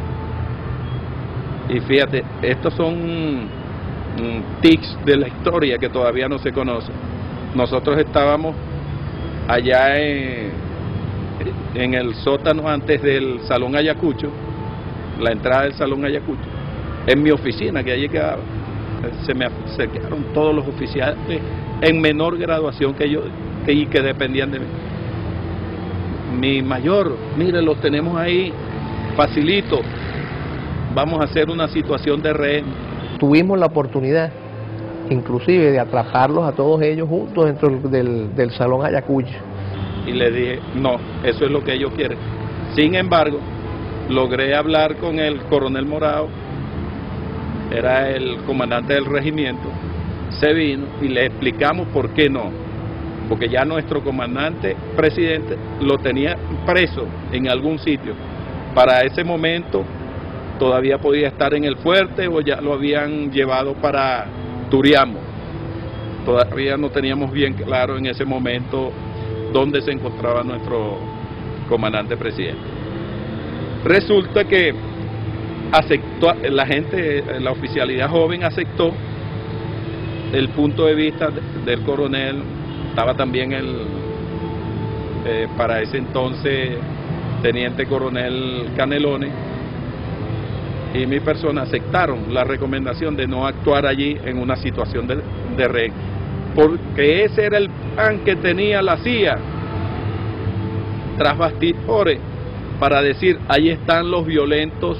O: Y fíjate, estos son mm, tics de la historia que todavía no se conocen. Nosotros estábamos allá en, en el sótano antes del Salón Ayacucho, la entrada del Salón Ayacucho, en mi oficina, que allí quedaba. Se me acercaron todos los oficiales en menor graduación que yo, que, y que dependían de mí. Mi mayor, mire, los tenemos ahí, facilito, vamos a hacer una situación de rehén.
L: Tuvimos la oportunidad, inclusive, de atraparlos a todos ellos juntos dentro del, del Salón Ayacucho.
O: Y le dije, no, eso es lo que ellos quieren. Sin embargo, logré hablar con el coronel Morao, era el comandante del regimiento, se vino y le explicamos por qué no, porque ya nuestro comandante presidente lo tenía preso en algún sitio. Para ese momento todavía podía estar en el fuerte o ya lo habían llevado para Turiamo. Todavía no teníamos bien claro en ese momento dónde se encontraba nuestro comandante presidente. Resulta que aceptó, la gente, la oficialidad joven aceptó el punto de vista del coronel, estaba también el, eh, para ese entonces, teniente coronel Canelones, y mi persona aceptaron la recomendación de no actuar allí en una situación de, de rehén, porque ese era el plan que tenía la C I A, tras bastidores, para decir, ahí están los violentos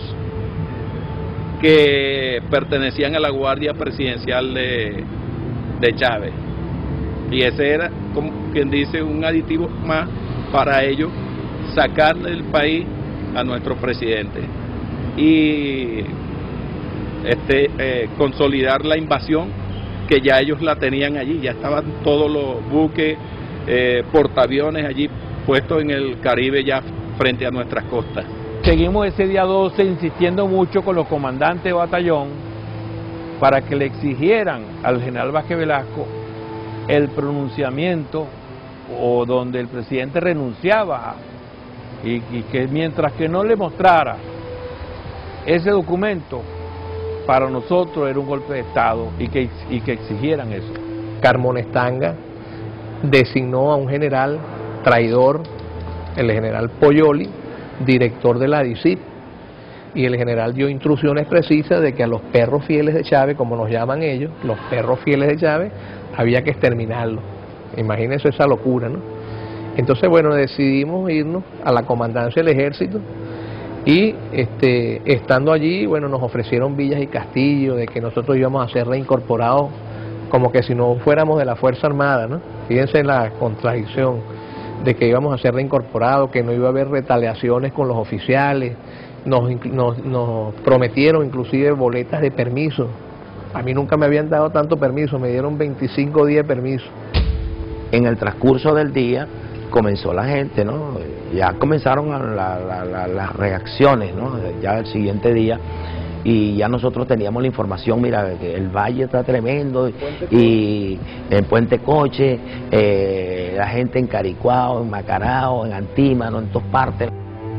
O: que pertenecían a la Guardia Presidencial de, de Chávez. Y ese era, como quien dice, un aditivo más para ellos sacar del país a nuestro presidente. y este, eh, consolidar la invasión, que ya ellos la tenían allí, ya estaban todos los buques, eh, portaaviones allí puestos en el Caribe ya frente a nuestras costas.
F: Seguimos ese día doce insistiendo mucho con los comandantes de batallón para que le exigieran al general Vázquez Velasco el pronunciamiento o donde el presidente renunciaba y, y que mientras que no le mostrara ese documento, para nosotros era un golpe de Estado y que, y que exigieran eso.
L: Carmona Estanga designó a un general traidor, el general Poyoli, director de la D I C I P, y el general dio instrucciones precisas de que a los perros fieles de Chávez, como nos llaman ellos, los perros fieles de Chávez, había que exterminarlos. Imagínense esa locura, ¿no? Entonces, bueno, decidimos irnos a la comandancia del ejército y este, estando allí, bueno, nos ofrecieron villas y castillos, de que nosotros íbamos a ser reincorporados como que si no fuéramos de la Fuerza Armada, ¿no? Fíjense en la contradicción de que íbamos a ser reincorporados, que no iba a haber retaliaciones con los oficiales, nos, nos, nos prometieron inclusive boletas de permiso. A mí nunca me habían dado tanto permiso, me dieron veinticinco días de permiso.
D: En el transcurso del día comenzó la gente, ¿no? Ya comenzaron la, la, la, las reacciones, ¿no? Ya el siguiente día, y ya nosotros teníamos la información, mira, que el valle está tremendo, y en Puente Coche, eh, la gente en Caricuao, en Macarao, en Antímano, en todas partes.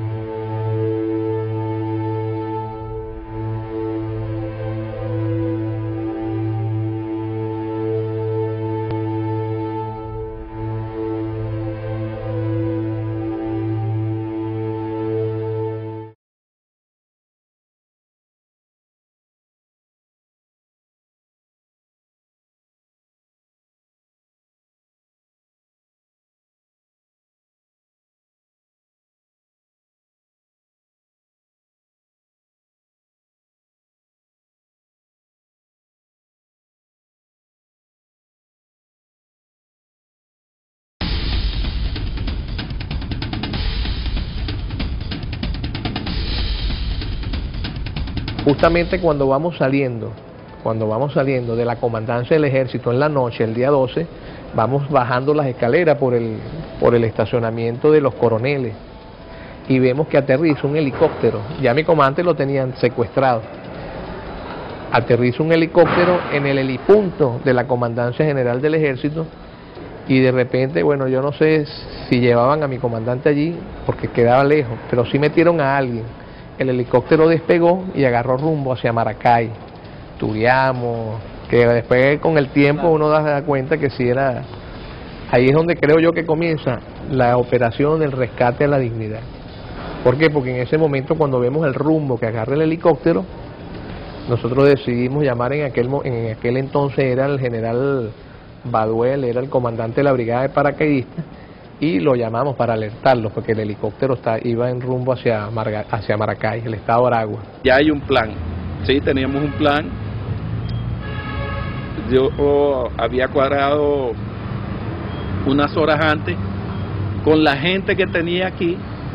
L: Justamente cuando vamos saliendo, cuando vamos saliendo de la comandancia del ejército en la noche, el día doce, vamos bajando las escaleras por el, por el estacionamiento de los Coroneles y vemos que aterriza un helicóptero. Ya mi comandante lo tenían secuestrado. Aterriza un helicóptero en el helipunto de la Comandancia General del Ejército y de repente, bueno, yo no sé si llevaban a mi comandante allí porque quedaba lejos, pero sí metieron a alguien. El helicóptero despegó y agarró rumbo hacia Maracay, Turiamo, que después con el tiempo uno da cuenta que sí era... Ahí es donde creo yo que comienza la operación del rescate a la dignidad. ¿Por qué? Porque en ese momento, cuando vemos el rumbo que agarra el helicóptero, nosotros decidimos llamar en aquel, en aquel entonces era el general Baduel, era el comandante de la brigada de paracaidistas, y lo llamamos para alertarlo, porque el helicóptero está, iba en rumbo hacia, Marga, hacia Maracay, el estado de Aragua.
O: Ya hay un plan, sí, teníamos un plan. Yo oh, había cuadrado unas horas antes con la gente que tenía aquí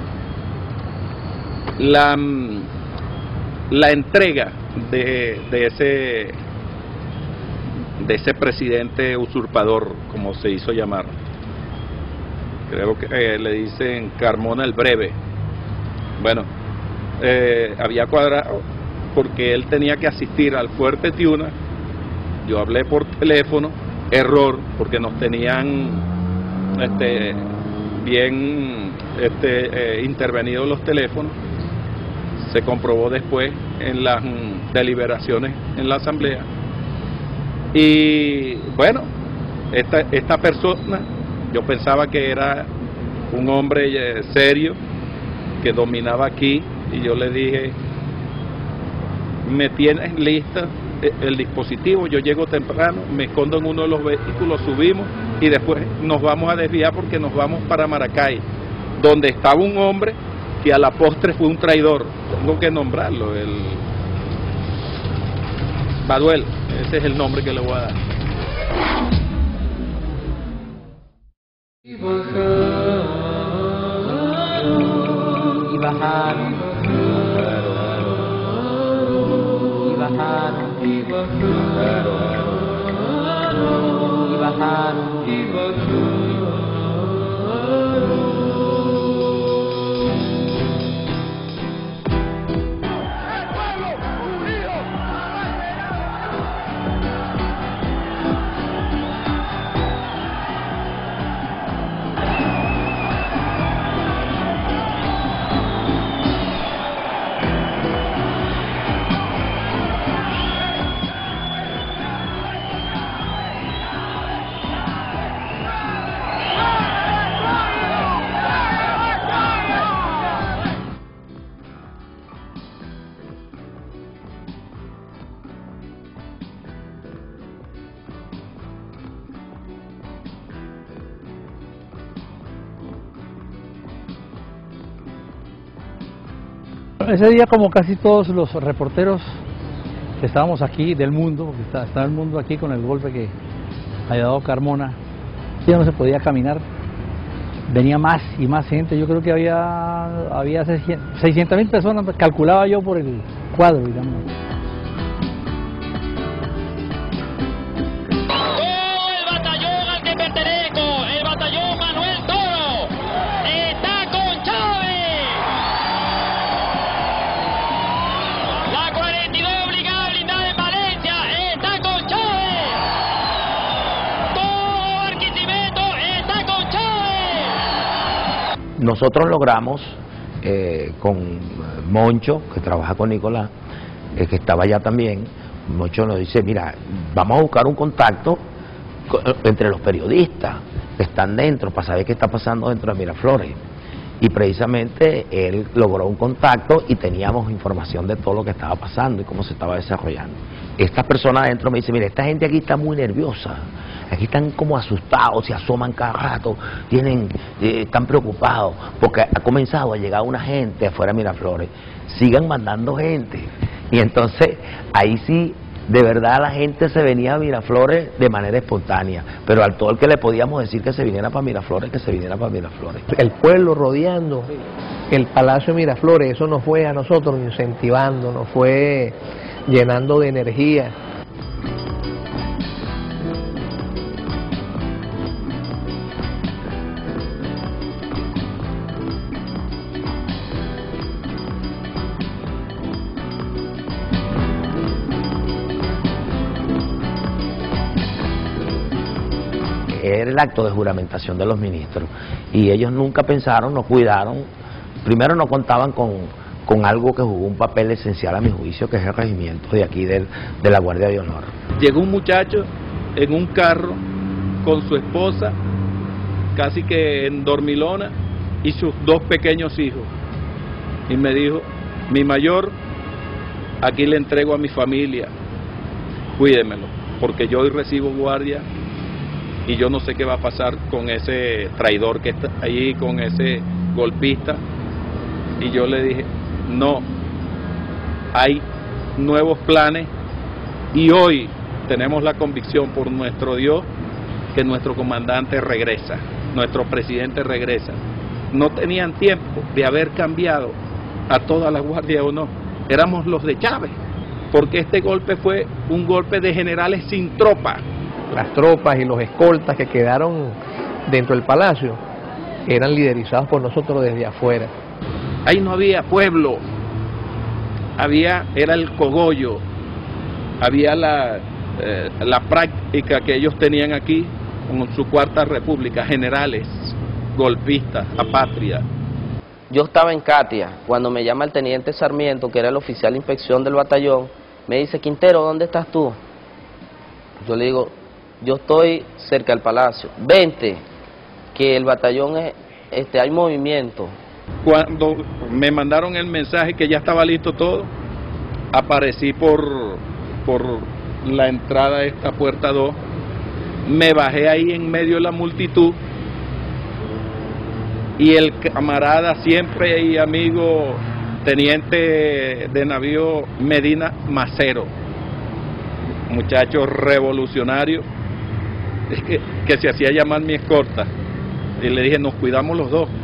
O: la, la entrega de, de ese de ese presidente usurpador, como se hizo llamar. Creo que eh, le dicen Carmona el Breve. Bueno, eh, había cuadrado porque él tenía que asistir al Fuerte Tiuna. Yo hablé por teléfono, error, porque nos tenían este, bien este, eh, intervenidos los teléfonos. Se comprobó después en las mm, deliberaciones en la asamblea. Y bueno, esta, esta persona, yo pensaba que era un hombre eh, serio, que dominaba aquí, y yo le dije, me tienes lista el dispositivo, yo llego temprano, me escondo en uno de los vehículos, subimos y después nos vamos a desviar porque nos vamos para Maracay, donde estaba un hombre que a la postre fue un traidor, tengo que nombrarlo, el Baduel, ese es el nombre que le voy a dar.
Q: Y bajar. bajaron, y bajaron, y bajaron, y bajaron.
J: Ese día, como casi todos los reporteros que estábamos aquí del mundo, porque está, está el mundo aquí con el golpe que había dado Carmona, ya no se podía caminar, venía más y más gente. Yo creo que había, había seiscientas mil personas, calculaba yo por el cuadro, digamos.
D: Nosotros logramos, eh, con Moncho, que trabaja con Nicolás, eh, que estaba allá también, Moncho nos dice, mira, vamos a buscar un contacto con, entre los periodistas que están dentro, para saber qué está pasando dentro de Miraflores. Y precisamente él logró un contacto y teníamos información de todo lo que estaba pasando y cómo se estaba desarrollando. Esta persona adentro me dice, mira, esta gente aquí está muy nerviosa, aquí están como asustados, se asoman cada rato, tienen, eh, están preocupados, porque ha comenzado a llegar una gente afuera de Miraflores, sigan mandando gente. Y entonces, ahí sí, de verdad la gente se venía a Miraflores de manera espontánea, pero al todo el que le podíamos decir que se viniera para Miraflores, que se viniera para Miraflores.
L: El pueblo rodeando el Palacio de Miraflores, eso nos fue a nosotros incentivando, nos fue llenando de energía.
D: Era el acto de juramentación de los ministros y ellos nunca pensaron, no cuidaron, primero no contaban con, con algo que jugó un papel esencial a mi juicio, que es el regimiento de aquí del, de la Guardia de Honor.
O: Llegó un muchacho en un carro con su esposa, casi que en dormilona, y sus dos pequeños hijos, y me dijo, mi mayor, aquí le entrego a mi familia, cuídemelo, porque yo hoy recibo guardia y yo no sé qué va a pasar con ese traidor que está ahí, con ese golpista. Y yo le dije, no, hay nuevos planes y hoy tenemos la convicción por nuestro Dios que nuestro comandante regresa, nuestro presidente regresa. No tenían tiempo de haber cambiado a toda la Guardia de Honor, éramos los de Chávez, porque este golpe fue un golpe de generales sin tropa.
L: Las tropas y los escoltas que quedaron dentro del palacio eran liderizados por nosotros desde afuera.
O: Ahí no había pueblo, había, era el cogollo, había la, eh, la práctica que ellos tenían aquí con su cuarta república, generales, golpistas, apatria.
R: Yo estaba en Katia, cuando me llama el teniente Sarmiento, que era el oficial de inspección del batallón, me dice, Quintero, ¿dónde estás tú? Yo le digo, yo estoy cerca del palacio, vente, que el batallón es, este, hay movimiento.
O: Cuando me mandaron el mensaje que ya estaba listo todo, aparecí por, por la entrada de esta puerta dos, me bajé ahí en medio de la multitud y el camarada siempre y amigo teniente de navío Medina Macero, muchacho revolucionario, que, que se hacía llamar mi escolta, y le dije, nos cuidamos los dos.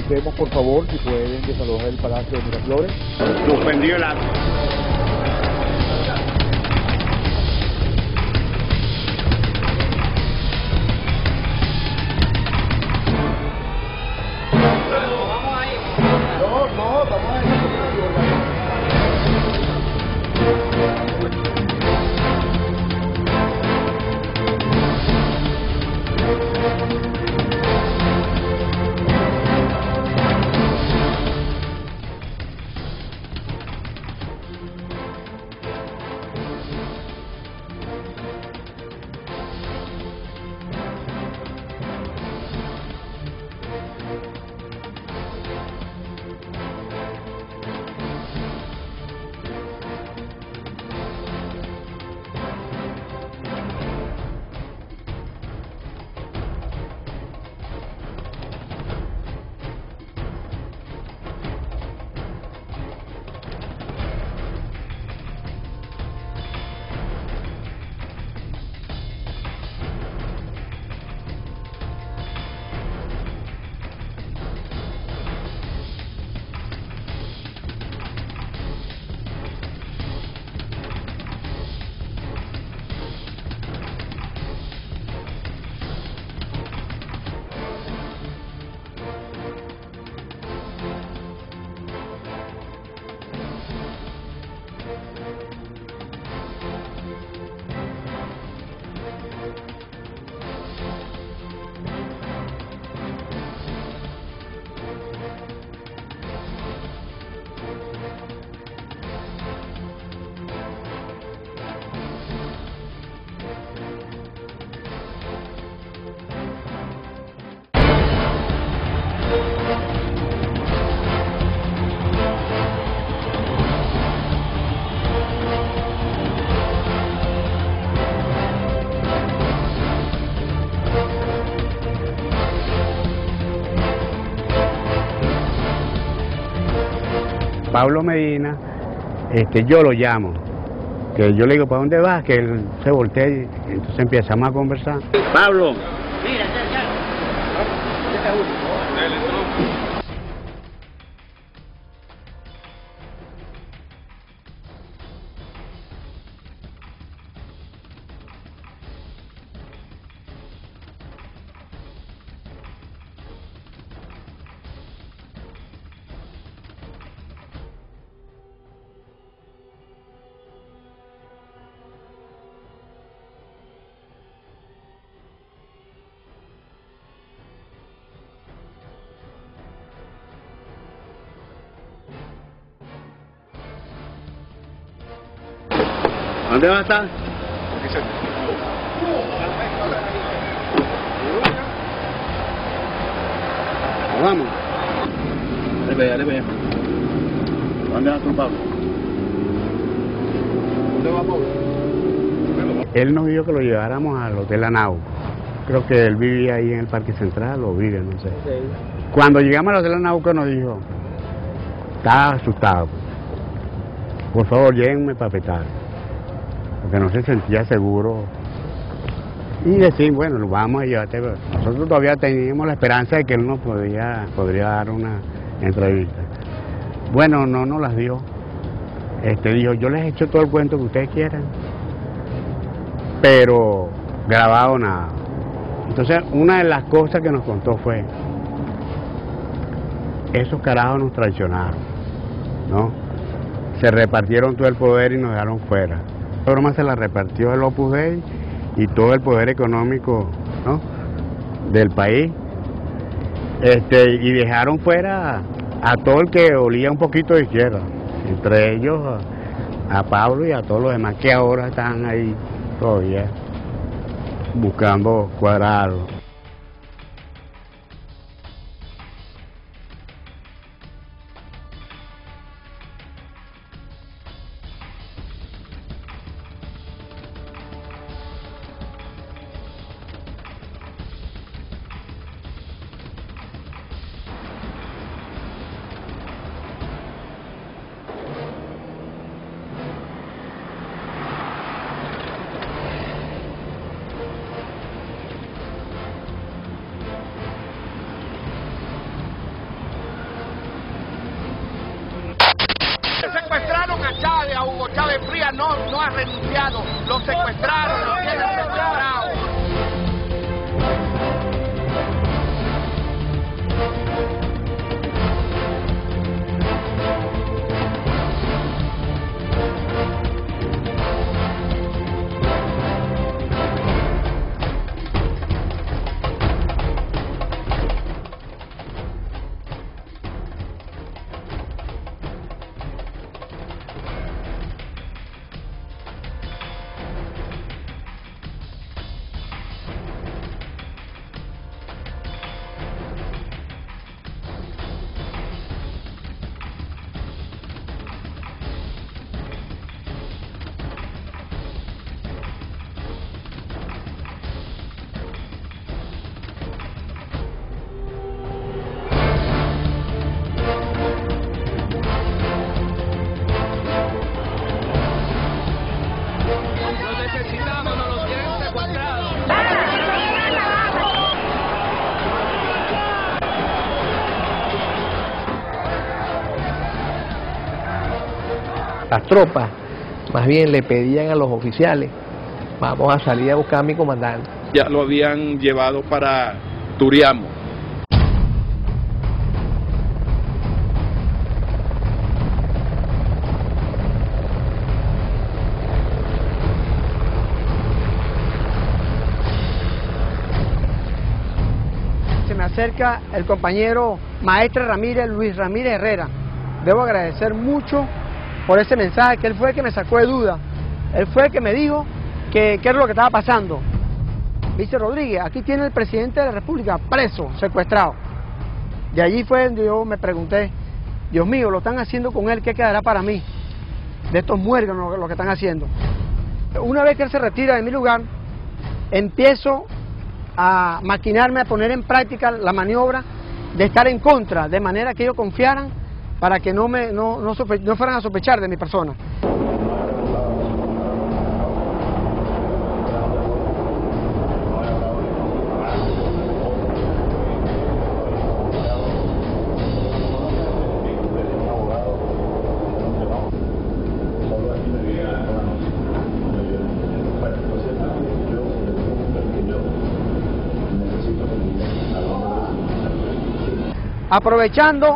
K: agradecemos, por favor, si pueden desalojar el Palacio de Miraflores.
V: Suspendió el acto. Pablo Medina, este, yo lo llamo, que yo le digo, ¿para dónde vas? Que él se voltea y entonces empezamos a conversar. Pablo. Mira, ya, ya. ¿Dónde va a estar? Vamos. Dale para allá, dale para allá. ¿Dónde va tu Pablo? ¿Dónde va Pablo? Él nos dijo que lo lleváramos al Hotel Anau. Creo que él vivía ahí en el Parque Central o vive, no sé. Okay. Cuando llegamos al Hotel Anauco nos dijo, estaba asustado. Por favor, llévenme para petar. Porque no se sentía seguro. Y decir, bueno, lo vamos a llevarte. Nosotros todavía teníamos la esperanza de que él nos podía, podría dar una entrevista. Bueno, no nos las dio. Este dijo, yo les he hecho todo el cuento que ustedes quieran, pero grabado nada. Entonces, una de las cosas que nos contó fue, esos carajos nos traicionaron, ¿no? Se repartieron todo el poder y nos dejaron fuera. La broma se la repartió el Opus Dei y todo el poder económico, ¿no?, del país, este, y dejaron fuera a, a todo el que olía un poquito de izquierda, entre ellos a, a Pablo y a todos los demás que ahora están ahí todavía buscando cuadrarlo.
C: secuestraron a Chávez, a Hugo Chávez Frías, no, no ha renunciado, lo secuestraron, lo tienen secuestrado.
L: Las tropas más bien le pedían a los oficiales, vamos a salir a buscar a mi comandante.
O: Ya lo habían llevado para Turiamo.
P: Se me acerca el compañero maestre Ramírez, Luis Ramírez Herrera. Debo agradecer mucho por ese mensaje, que él fue el que me sacó de duda. Él fue el que me dijo que qué era lo que estaba pasando. Me dice: Rodríguez, aquí tiene el presidente de la República preso, secuestrado. De allí fue donde yo me pregunté, Dios mío, lo están haciendo con él, ¿qué quedará para mí? De estos muérganos lo que están haciendo. Una vez que él se retira de mi lugar, empiezo a maquinarme, a poner en práctica la maniobra de estar en contra, de manera que ellos confiaran para que no, me, no, no, sospe, no fueran a sospechar de mi persona. Aprovechando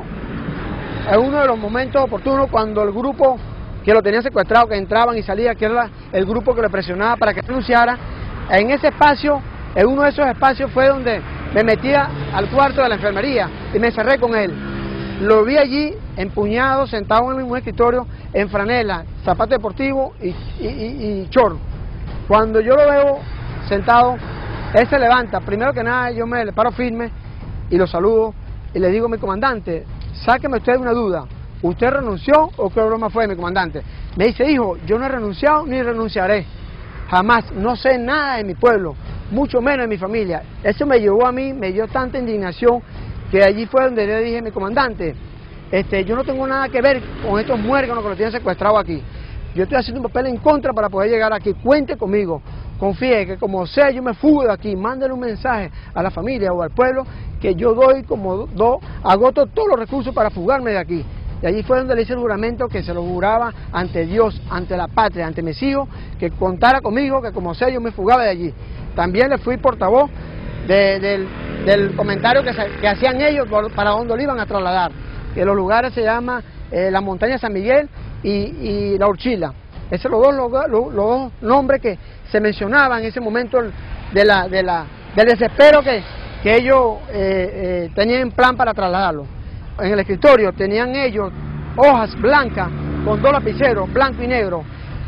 P: en uno de los momentos oportunos, cuando el grupo que lo tenía secuestrado, que entraban y salían, que era el grupo que le presionaba para que renunciara, en ese espacio, en uno de esos espacios fue donde me metía al cuarto de la enfermería y me encerré con él. Lo vi allí empuñado, sentado en un escritorio, en franela, zapato deportivo y, y, y, y short. Cuando yo lo veo sentado, él se levanta. Primero que nada, yo me le paro firme y lo saludo y le digo: mi comandante, sáqueme usted de una duda, ¿usted renunció o qué broma fue, mi comandante? Me dice: hijo, yo no he renunciado ni renunciaré, jamás, no sé nada de mi pueblo, mucho menos de mi familia. Eso me llevó a mí, me dio tanta indignación, que allí fue donde le dije: mi comandante, este, yo no tengo nada que ver con estos muérganos que lo tienen secuestrado aquí. Yo estoy haciendo un papel en contra para poder llegar aquí, cuente conmigo, confíe que como sea yo me fugo de aquí, mándale un mensaje a la familia o al pueblo que yo doy como do, agoto todos los recursos para fugarme de aquí. Y allí fue donde le hice el juramento, que se lo juraba ante Dios, ante la patria, ante mis hijos, que contara conmigo, que como sea yo me fugaba de allí. También le fui portavoz de, del, del comentario que, se, que hacían ellos para dónde lo iban a trasladar, que los lugares se llaman eh, la montaña San Miguel y, y la Urchila. Esos son los dos, los, los, los dos nombres que se mencionaban en ese momento de la, de la, del desespero que, que ellos eh, eh, tenían en plan para trasladarlo. En el escritorio tenían ellos hojas blancas con dos lapiceros, blanco y negro.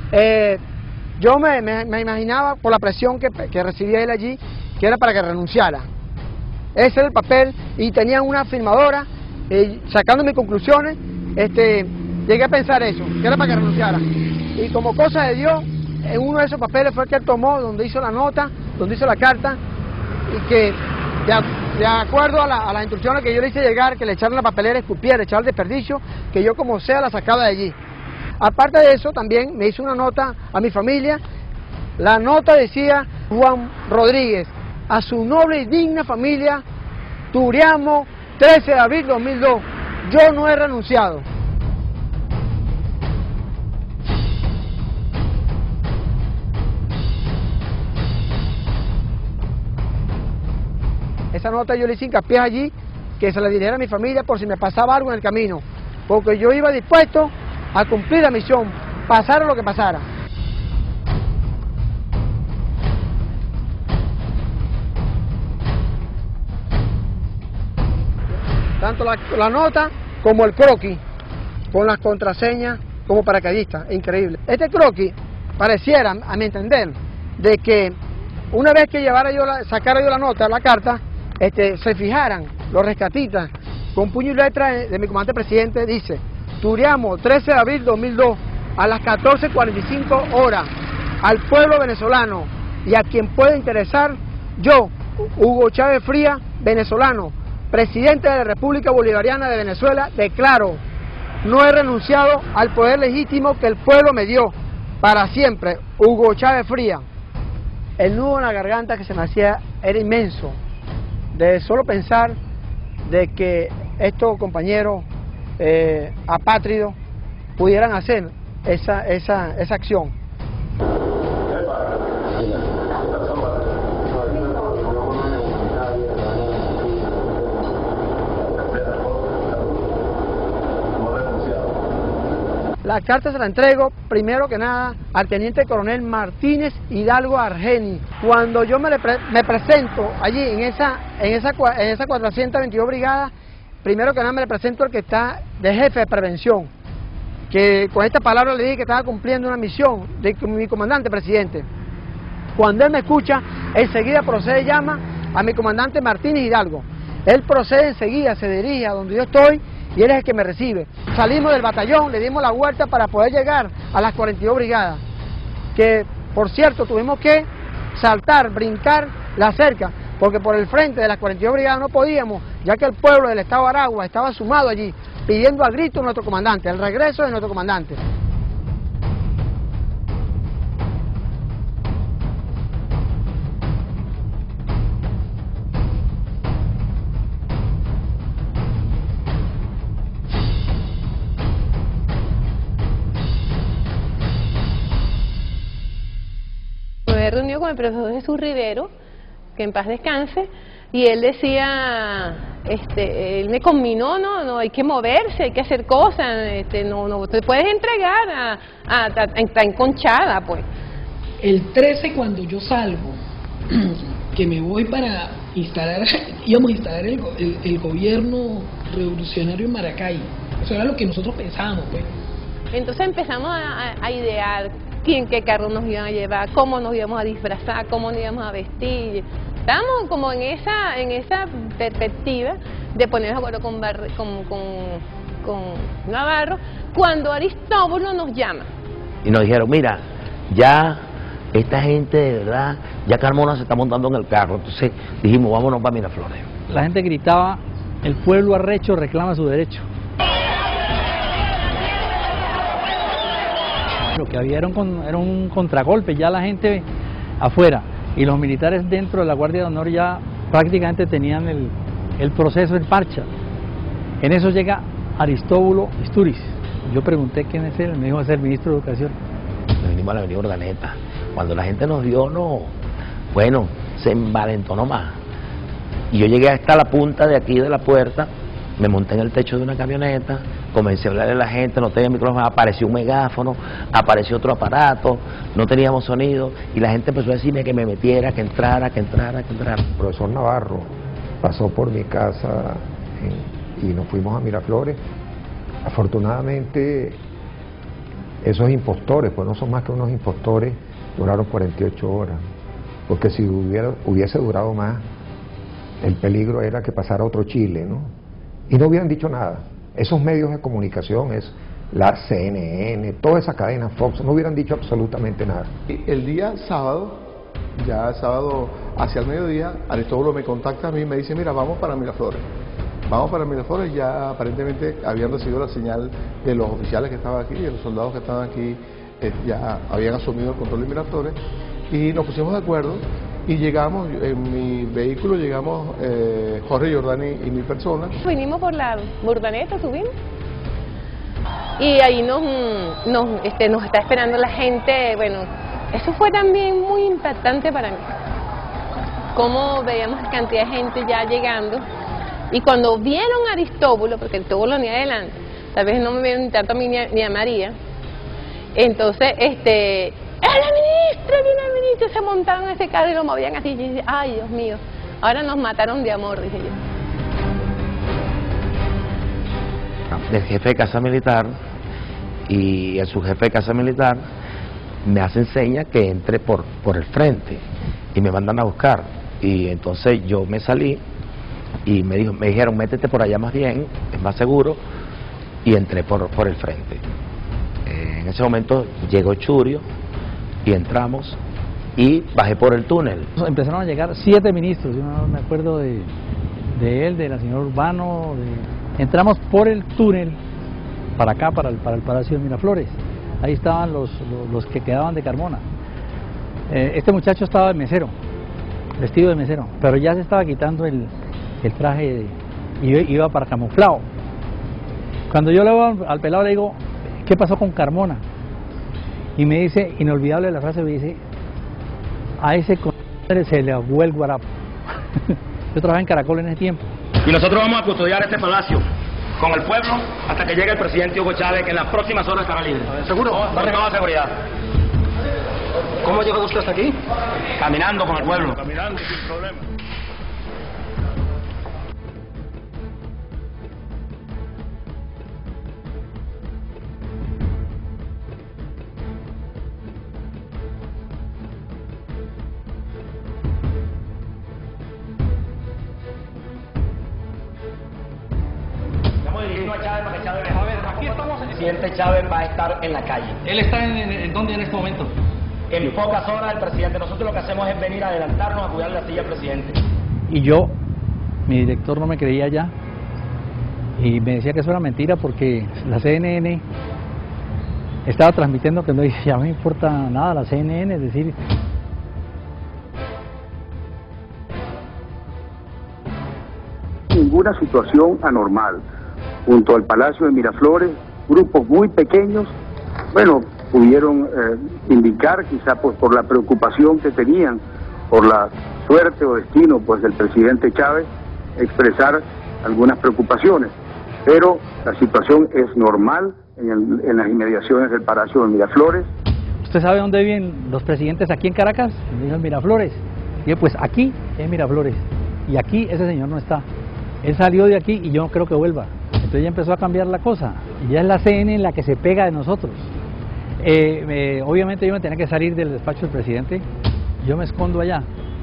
P: Eh, yo me, me, me imaginaba, por la presión que, que recibía él allí, que era para que renunciara. Ese era el papel, y tenían una firmadora, eh, sacando mis conclusiones, este, llegué a pensar eso, que era para que renunciara. Y como cosa de Dios, en uno de esos papeles fue que él tomó, donde hizo la nota, donde hizo la carta, y que de, de acuerdo a, la, a las instrucciones que yo le hice llegar, que le echaron la papelera, escupiera, echar el desperdicio, que yo como sea la sacaba de allí. Aparte de eso, también me hizo una nota a mi familia. La nota decía: Juan Rodríguez, a su noble y digna familia, Turiamo, trece de abril de dos mil dos, yo no he renunciado. esa nota yo le hice hincapié allí, que se la dirigiera a mi familia por si me pasaba algo en el camino, porque yo iba dispuesto a cumplir la misión, pasara lo que pasara. Tanto la, la nota como el croquis, con las contraseñas como paracaidista, increíble. Este croquis pareciera, a mi entender, de que una vez que llevara yo la, sacara yo la nota, la carta, este, se fijaran los rescatistas, con puño y letra de, de mi comandante presidente, dice, Turiamo, trece de abril de dos mil dos, a las catorce cuarenta y cinco horas, al pueblo venezolano y a quien pueda interesar, yo, Hugo Chávez Frías, venezolano, presidente de la República Bolivariana de Venezuela, declaro, no he renunciado al poder legítimo que el pueblo me dio, para siempre, Hugo Chávez Frías. El nudo en la garganta que se me hacía era inmenso, de solo pensar de que estos compañeros eh, apátridos pudieran hacer esa, esa, esa acción. La carta se la entrego, primero que nada, al teniente coronel Martínez Hidalgo Argeni. Cuando yo me, pre me presento allí en esa, en, esa, en esa cuatrocientos veintidós brigada, primero que nada me le presento al que está de jefe de prevención, que con esta palabra le dije que estaba cumpliendo una misión de mi comandante presidente. Cuando él me escucha, enseguida procede y llama a mi comandante Martínez Hidalgo. Él procede enseguida, se dirige a donde yo estoy, y él es el que me recibe. Salimos del batallón, le dimos la vuelta para poder llegar a las cuarenta y dos brigadas, que por cierto tuvimos que saltar, brincar la cerca, porque por el frente de las cuarenta y dos brigadas no podíamos, ya que el pueblo del estado de Aragua estaba sumado allí, pidiendo al grito a nuestro comandante, el regreso de nuestro comandante.
B: Me he reunido con el profesor Jesús Rivero, que en paz descanse, y él decía, este, él me conminó, no, no, hay que moverse, hay que hacer cosas, este, no, no te puedes entregar a, a, a, a estar enconchada, pues.
U: El trece, cuando yo salgo, que me voy para instalar, íbamos a instalar el, el, el gobierno revolucionario en Maracay, eso era lo que nosotros pensábamos, pues.
B: Entonces empezamos a, a idear quién, qué carro nos iban a llevar, cómo nos íbamos a disfrazar, cómo nos íbamos a vestir. Estábamos como en esa, en esa perspectiva de ponernos de acuerdo con, Bar, con, con, con Navarro, cuando Aristóbulo nos llama.
D: Y nos dijeron, mira, ya esta gente de verdad, ya Carmona se está montando en el carro. Entonces dijimos, vámonos para Miraflores.
J: La gente gritaba, el pueblo arrecho reclama su derecho. Lo que había era un, era un contragolpe, ya la gente afuera y los militares dentro de la Guardia de Honor ya prácticamente tenían el, el proceso en marcha. En eso llega Aristóbulo Isturiz. Yo pregunté quién es él, me dijo es el ministro de Educación.
D: Nos vinimos a la avenida Urdaneta. Cuando la gente nos vio, no, bueno, se envalentonó más. Y yo llegué hasta la punta de aquí de la puerta, me monté en el techo de una camioneta, comencé a hablarle a la gente, no tenía micrófono, apareció un megáfono, apareció otro aparato, no teníamos sonido, y la gente empezó a decirme que me metiera, que entrara, que entrara, que entrara.
G: El profesor Navarro pasó por mi casa en, y nos fuimos a Miraflores. Afortunadamente, esos impostores, pues no son más que unos impostores, duraron cuarenta y ocho horas, porque si hubiera, hubiese durado más, el peligro era que pasara otro Chile, ¿no? Y no hubieran dicho nada. Esos medios de comunicación, es la C N N, toda esa cadena Fox, no hubieran dicho absolutamente nada.
X: El día sábado, ya sábado hacia el mediodía, Aristóbulo me contacta a mí y me dice, mira, vamos para Miraflores. Vamos para Miraflores, ya aparentemente habían recibido la señal de los oficiales que estaban aquí, de los soldados que estaban aquí, eh, ya habían asumido el control de Miraflores, y nos pusimos de acuerdo. Y llegamos, en mi vehículo llegamos eh, Jorge Giordani y mi persona.
B: Vinimos por la Urdaneta, subimos. Y ahí nos, nos, este, nos está esperando la gente. Bueno, eso fue también muy impactante para mí. cómo veíamos cantidad de gente ya llegando, y cuando vieron a Aristóbulo, porque Aristóbulo venía adelante, tal vez no me vieron ni tanto a mí ni a, ni a María, entonces, este, ¡es la ministra, viene la ministra! Se montaron en ese carro y lo movían así, y yo dije, ¡ay, Dios mío! Ahora nos mataron de amor, dije yo.
D: Del jefe de Casa Militar y el subjefe de Casa Militar me hacen señas que entre por, por el frente y me mandan a buscar, y entonces yo me salí y me, dijo, me dijeron métete por allá más bien, es más seguro, y entré por, por el frente. Eh, en ese momento llegó Churio y entramos y bajé por el túnel.
J: Empezaron a llegar siete ministros, yo no me acuerdo de, de él, de la señora Urbano, de... entramos por el túnel para acá, para el, para el Palacio de Miraflores. Ahí estaban los, los, los que quedaban de Carmona. Eh, este muchacho estaba de mesero, vestido de mesero, pero ya se estaba quitando el, el traje y iba para camuflado. Cuando yo le veo al, al pelado le digo, ¿qué pasó con Carmona? Y me dice, inolvidable la frase, me dice, a ese compadre se le ahogó el guarapo. Yo trabajaba en Caracol en ese tiempo.
H: Y nosotros vamos a custodiar este palacio con el pueblo hasta que llegue el presidente Hugo Chávez, que en las próximas horas estará libre. ¿Seguro? ¿Dónde va la seguridad? ¿Cómo llegó usted hasta aquí? Caminando con el pueblo.
Z: Caminando sin problema.
H: El presidente Chávez va a estar en la calle.
J: ¿Él está en, en, en dónde en este momento?
H: En pocas horas el presidente, nosotros lo que hacemos es venir a adelantarnos a cuidar la silla del presidente.
J: Y yo, mi director no me creía ya y me decía que eso era mentira porque la C N N estaba transmitiendo que no, ya no me importa nada la C N N, es decir...
K: Ninguna situación anormal. Junto al Palacio de Miraflores, grupos muy pequeños, bueno, pudieron eh, indicar, quizá pues por la preocupación que tenían, por la suerte o destino pues del presidente Chávez, expresar algunas preocupaciones. Pero la situación es normal en, el, en las inmediaciones del Palacio de Miraflores.
J: ¿Usted sabe dónde viven los presidentes aquí en Caracas? En Miraflores. Y pues aquí es Miraflores. Y aquí ese señor no está. Él salió de aquí y yo no creo que vuelva. Entonces ya empezó a cambiar la cosa. Y ya es la C N en la que se pega de nosotros. Eh, eh, obviamente yo me tenía que salir del despacho del presidente. Yo me escondo allá.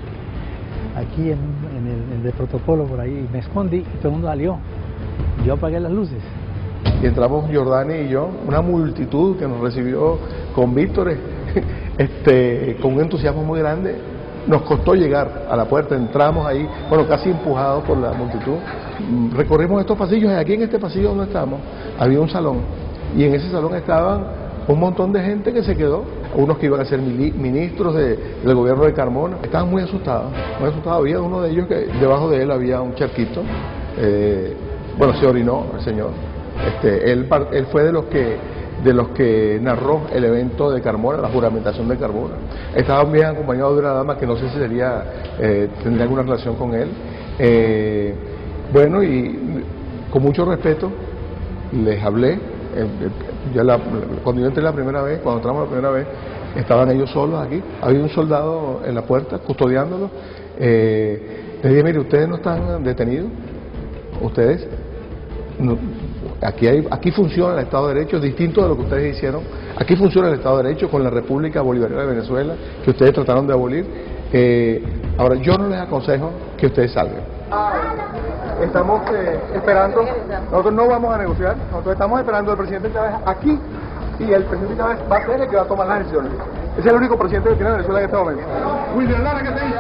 J: Aquí en, en, el, en el de protocolo por ahí. Me escondí y todo el mundo salió. Yo apagué las luces.
X: Y entramos Jordani y yo, una multitud que nos recibió con vítores, este, con un entusiasmo muy grande. Nos costó llegar a la puerta, entramos ahí, bueno, casi empujados por la multitud. Recorrimos estos pasillos y aquí en este pasillo donde estamos había un salón. Y en ese salón estaban un montón de gente que se quedó, unos que iban a ser ministros de, del gobierno de Carmona. Estaban muy asustados, muy asustados. Había uno de ellos que debajo de él había un charquito. Eh, bueno, se orinó el señor. Este, él, él fue de los que de los que narró el evento de Carmona, la juramentación de Carmona. Estaba bien acompañado de una dama que no sé si sería, eh, tendría alguna relación con él. Eh, bueno, y con mucho respeto les hablé. Eh, ya la, cuando yo entré la primera vez, cuando entramos la primera vez, estaban ellos solos aquí. Había un soldado en la puerta custodiándolos. Eh, les dije, mire, ustedes no están detenidos, ustedes... No, Aquí, hay, aquí funciona el Estado de Derecho, distinto de lo que ustedes hicieron. Aquí funciona el Estado de Derecho con la República Bolivariana de Venezuela, que ustedes trataron de abolir. Eh, ahora, yo no les aconsejo que ustedes salgan. Estamos eh, esperando, nosotros no vamos a negociar, nosotros estamos esperando al presidente Chávez aquí, y el presidente Chávez va a ser el que va a tomar las decisiones. Es el único presidente que tiene Venezuela en este momento. William Lara, ¿qué te dice?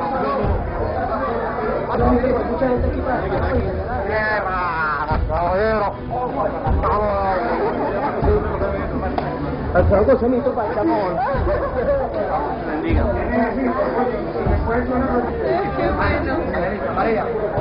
M: Mucha gente aquí para... Caballero, al algo sonito para el amor. Bendiga. María.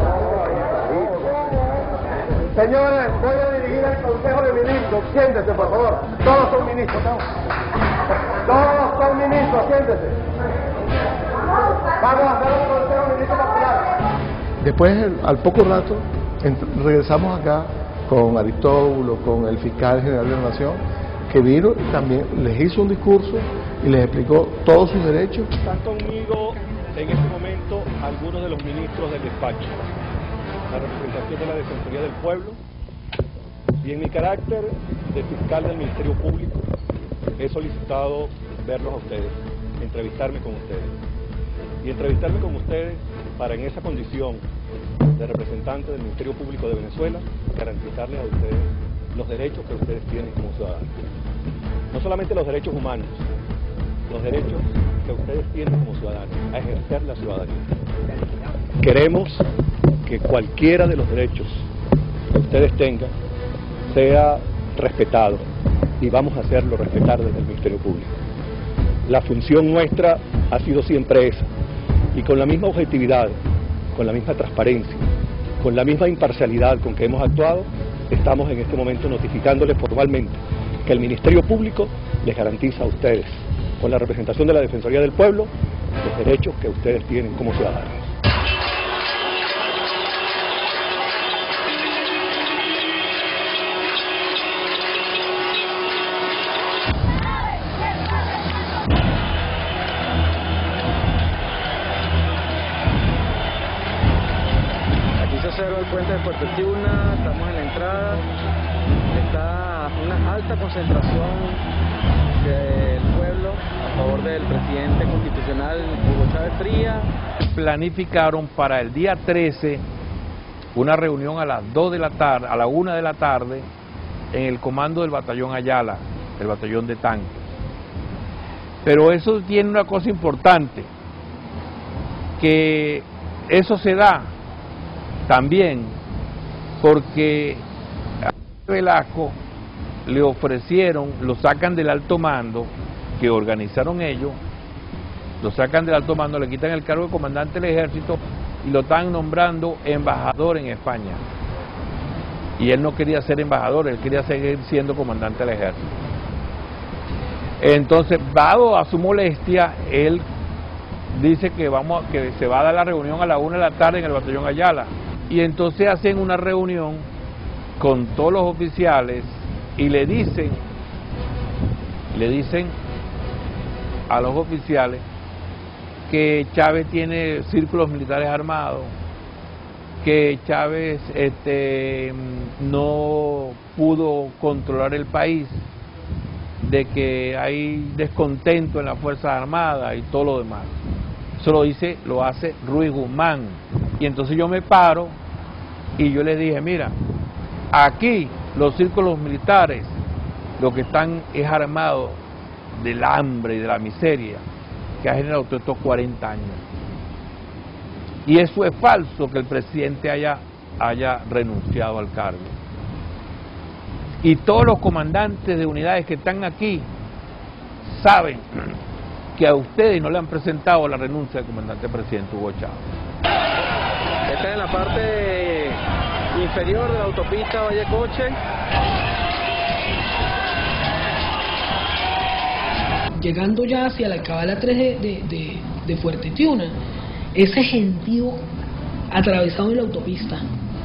X: Señores, voy a dirigir al Consejo de Ministros. Siéntese, por favor. Todos son ministros, ¿no? Todos son ministros, siéntese. Después, al poco rato, regresamos acá con Aristóbulo, con el fiscal general de la Nación, que vino y también les hizo un discurso y les explicó todos sus derechos.
E: Están conmigo en este momento algunos de los ministros del despacho, la representación de la Defensoría del Pueblo, y en mi carácter de fiscal del Ministerio Público he solicitado verlos a ustedes, entrevistarme con ustedes. Y entrevistarme con ustedes para en esa condición de representante del Ministerio Público de Venezuela garantizarles a ustedes los derechos que ustedes tienen como ciudadanos. No solamente los derechos humanos, los derechos que ustedes tienen como ciudadanos, a ejercer la ciudadanía. Queremos que cualquiera de los derechos que ustedes tengan sea respetado y vamos a hacerlo respetar desde el Ministerio Público. La función nuestra ha sido siempre esa, y con la misma objetividad, con la misma transparencia, con la misma imparcialidad con que hemos actuado, estamos en este momento notificándoles formalmente que el Ministerio Público les garantiza a ustedes, con la representación de la Defensoría del Pueblo, los derechos que ustedes tienen como ciudadanos.
N: Observa el puente de Puerto Tiuna, estamos en la entrada, está una alta concentración del pueblo a favor del presidente constitucional Hugo Chávez Frías.
F: Planificaron para el día trece una reunión a las dos de la tarde, a la una de la tarde, en el comando del batallón Ayala, el batallón de tanques. Pero eso tiene una cosa importante, que eso se da también porque a Velasco le ofrecieron, lo sacan del alto mando, que organizaron ellos, lo sacan del alto mando, le quitan el cargo de comandante del ejército y lo están nombrando embajador en España. Y él no quería ser embajador, él quería seguir siendo comandante del ejército. Entonces, dado a su molestia, él dice que, vamos, que se va a dar la reunión a la una de la tarde en el batallón Ayala. Y entonces hacen una reunión con todos los oficiales y le dicen, le dicen a los oficiales que Chávez tiene círculos militares armados, que Chávez este, no pudo controlar el país, de que hay descontento en las Fuerzas Armadas y todo lo demás. Eso lo dice, lo hace Ruiz Guzmán. Y entonces yo me paro y yo les dije, mira, aquí los círculos militares lo que están es armados del hambre y de la miseria que ha generado todos estos cuarenta años. Y eso es falso, que el presidente haya, haya renunciado al cargo. Y todos los comandantes de unidades que están aquí saben que a ustedes no le han presentado la renuncia del comandante presidente Hugo Chávez.
N: Está en la parte inferior de la autopista Valle-Coche.
U: Llegando ya hacia la Cabala tres de, de, de, de Fuerte Tiuna, ese gentío atravesado en la autopista.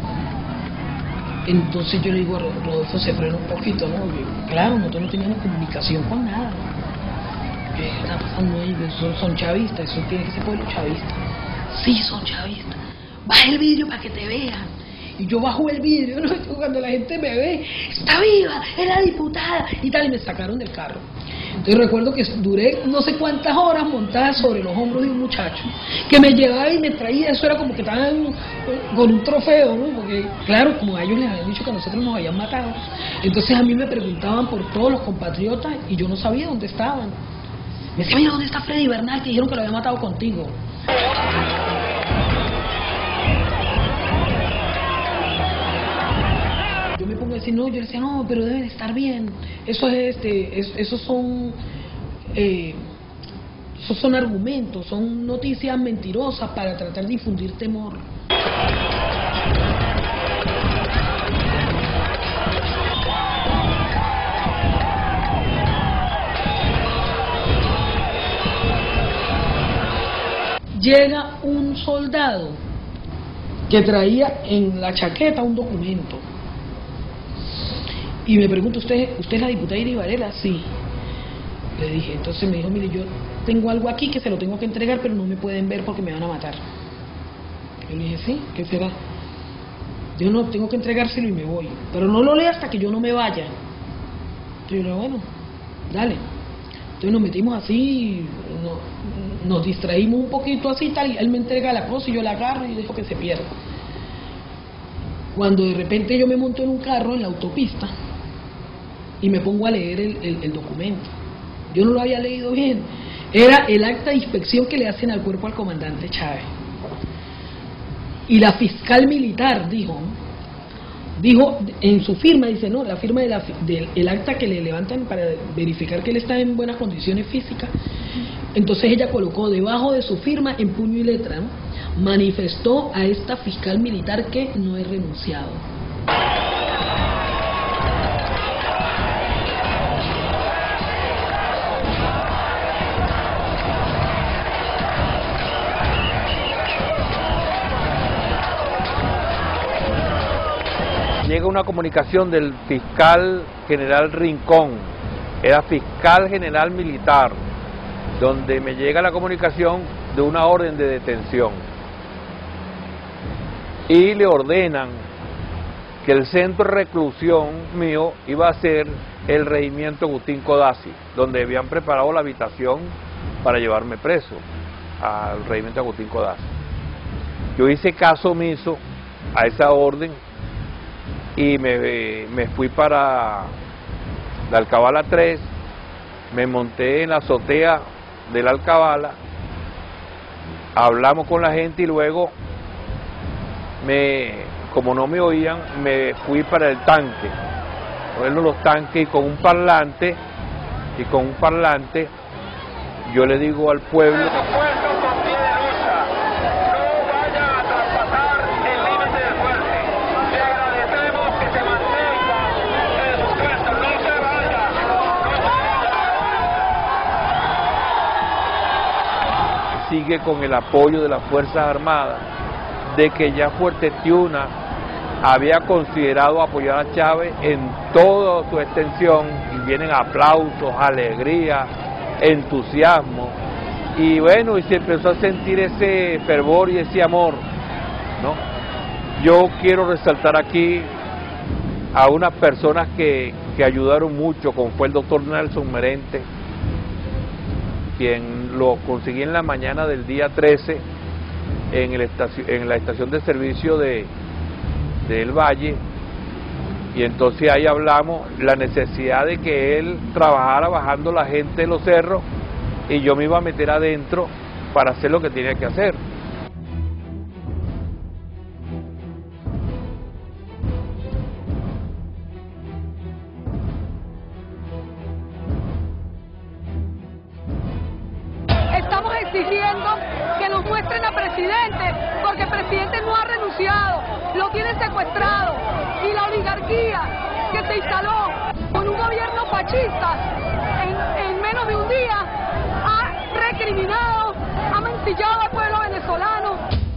U: Entonces yo le digo a Rodolfo, se frena un poquito, ¿no? Yo, claro, nosotros no teníamos comunicación con nada. ¿Qué está pasando ahí? Son, son chavistas, eso tiene que ser pueblo chavista. Sí, son chavistas. Baja el vidrio para que te vean. Y yo bajo el vidrio, ¿no? Cuando la gente me ve, está viva, es la diputada y tal, y me sacaron del carro. Entonces recuerdo que duré no sé cuántas horas montada sobre los hombros de un muchacho que me llevaba y me traía, eso era como que estaban con un trofeo, ¿no? Porque claro, como a ellos les habían dicho que a nosotros nos habían matado, entonces a mí me preguntaban por todos los compatriotas y yo no sabía dónde estaban. Me decía, mira, ¿dónde está Freddy Bernal? Que dijeron que lo había matado contigo. Yo me pongo a decir, no, yo decía, no, pero deben estar bien. Eso es, este, es, esos son, eh, esos son argumentos, son noticias mentirosas para tratar de difundir temor. llega un soldado que traía en la chaqueta un documento y me pregunta, ¿usted, usted es la diputada Iris Varela? Sí. Le dije, entonces me dijo, mire, yo tengo algo aquí que se lo tengo que entregar, pero no me pueden ver porque me van a matar. Yo le dije, sí, ¿qué será? Yo no, tengo que entregárselo y me voy, pero no lo lea hasta que yo no me vaya. Entonces yo le digo, bueno, dale. Entonces nos metimos así, no, nos distraímos un poquito así y tal, y él me entrega la cosa y yo la agarro y dejo que se pierda. Cuando de repente yo me monto en un carro en la autopista y me pongo a leer el, el, el documento. Yo no lo había leído bien. Era el acta de inspección que le hacen al cuerpo al comandante Chávez. Y la fiscal militar dijo, dijo en su firma, dice, no, la firma del de el acta que le levantan para verificar que él está en buenas condiciones físicas. Entonces ella colocó debajo de su firma, en puño y letra, ¿no?, manifestó a esta fiscal militar que no he renunciado.
F: Llega una comunicación del fiscal general Rincón, era fiscal general militar, donde me llega la comunicación de una orden de detención. Y le ordenan que el centro de reclusión mío iba a ser el regimiento Agustín Codazzi, donde habían preparado la habitación para llevarme preso al regimiento Agustín Codazzi. Yo hice caso omiso a esa orden y me, me fui para la Alcabala tres, me monté en la azotea de la Alcabala, hablamos con la gente y luego, me, como no me oían, me fui para el tanque, ponernos los tanques y con un parlante, y con un parlante, yo le digo al pueblo... sigue con el apoyo de las Fuerzas Armadas, de que ya Fuerte Tiuna había considerado apoyar a Chávez en toda su extensión, y vienen aplausos, alegría, entusiasmo, y bueno, y se empezó a sentir ese fervor y ese amor, ¿no? Yo quiero resaltar aquí a unas personas que, que ayudaron mucho, como fue el doctor Nelson Merente, quien lo conseguí en la mañana del día trece en, el estación, en la estación de servicio de, de El Valle, y entonces ahí hablamos la necesidad de que él trabajara bajando la gente de los cerros y yo me iba a meter adentro para hacer lo que tenía que hacer.
A: Estamos exigiendo que nos muestren a presidente, porque el presidente no ha renunciado, lo tienen secuestrado, y la oligarquía que se instaló con un gobierno fascista en, en menos de un día ha recriminado, ha mancillado al pueblo venezolano.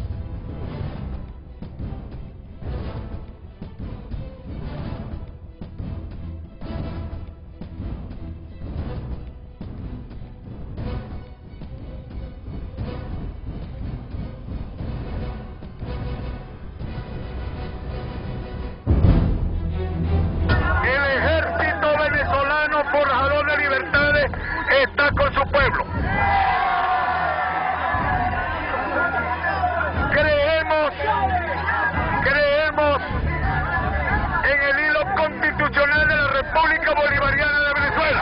C: Forjador de libertades está con su pueblo. Creemos, creemos en el hilo constitucional de la República Bolivariana de Venezuela.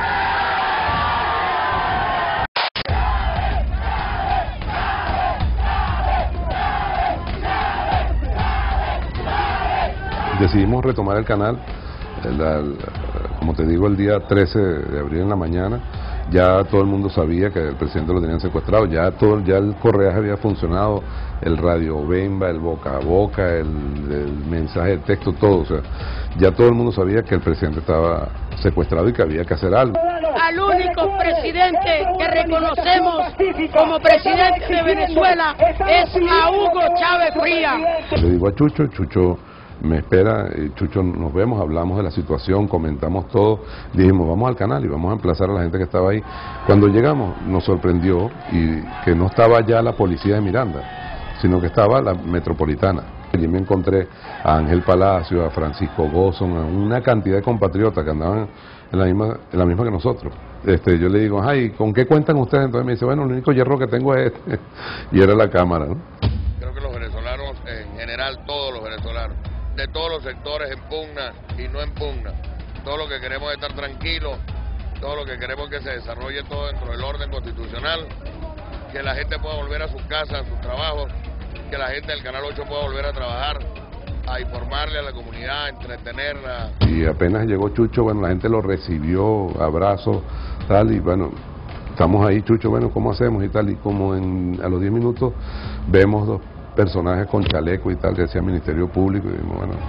I: Decidimos retomar el canal. La, la, como te digo, el día trece de abril en la mañana, ya todo el mundo sabía que el presidente lo tenían secuestrado, ya todo, ya el correaje había funcionado, el radio Bemba, el boca a boca, el, el mensaje de texto, todo, o sea, ya todo el mundo sabía que el presidente estaba secuestrado y que había que hacer algo.
Q: al único presidente que reconocemos como presidente de Venezuela es a Hugo Chávez Frías.
I: Le digo a Chucho, Chucho me espera, Chucho, nos vemos, hablamos de la situación, comentamos todo, dijimos vamos al canal y vamos a emplazar a la gente que estaba ahí. Cuando llegamos nos sorprendió y que no estaba ya la policía de Miranda, sino que estaba la metropolitana. Allí me encontré a Ángel Palacio, a Francisco Gozon, a una cantidad de compatriotas que andaban en la misma, en la misma que nosotros. Este, yo le digo, ay, ¿con qué cuentan ustedes? Entonces me dice, bueno, el único hierro que tengo es este, y era la cámara, ¿no?
Z: Creo que los venezolanos, en general todos los venezolanos, de todos los sectores, en pugna y no en pugna. Todo lo que queremos es estar tranquilos, todo lo que queremos es que se desarrolle todo dentro del orden constitucional, que la gente pueda volver a sus casas, a sus trabajos, que la gente del Canal ocho pueda volver a trabajar, a informarle a la comunidad, a entretenerla.
I: Y apenas llegó Chucho, bueno, la gente lo recibió, abrazos, tal, y bueno, estamos ahí, Chucho, bueno, ¿cómo hacemos? Y tal, y como en, a los diez minutos vemos dos personajes con chaleco y tal, que decía Ministerio Público, y dijimos, bueno.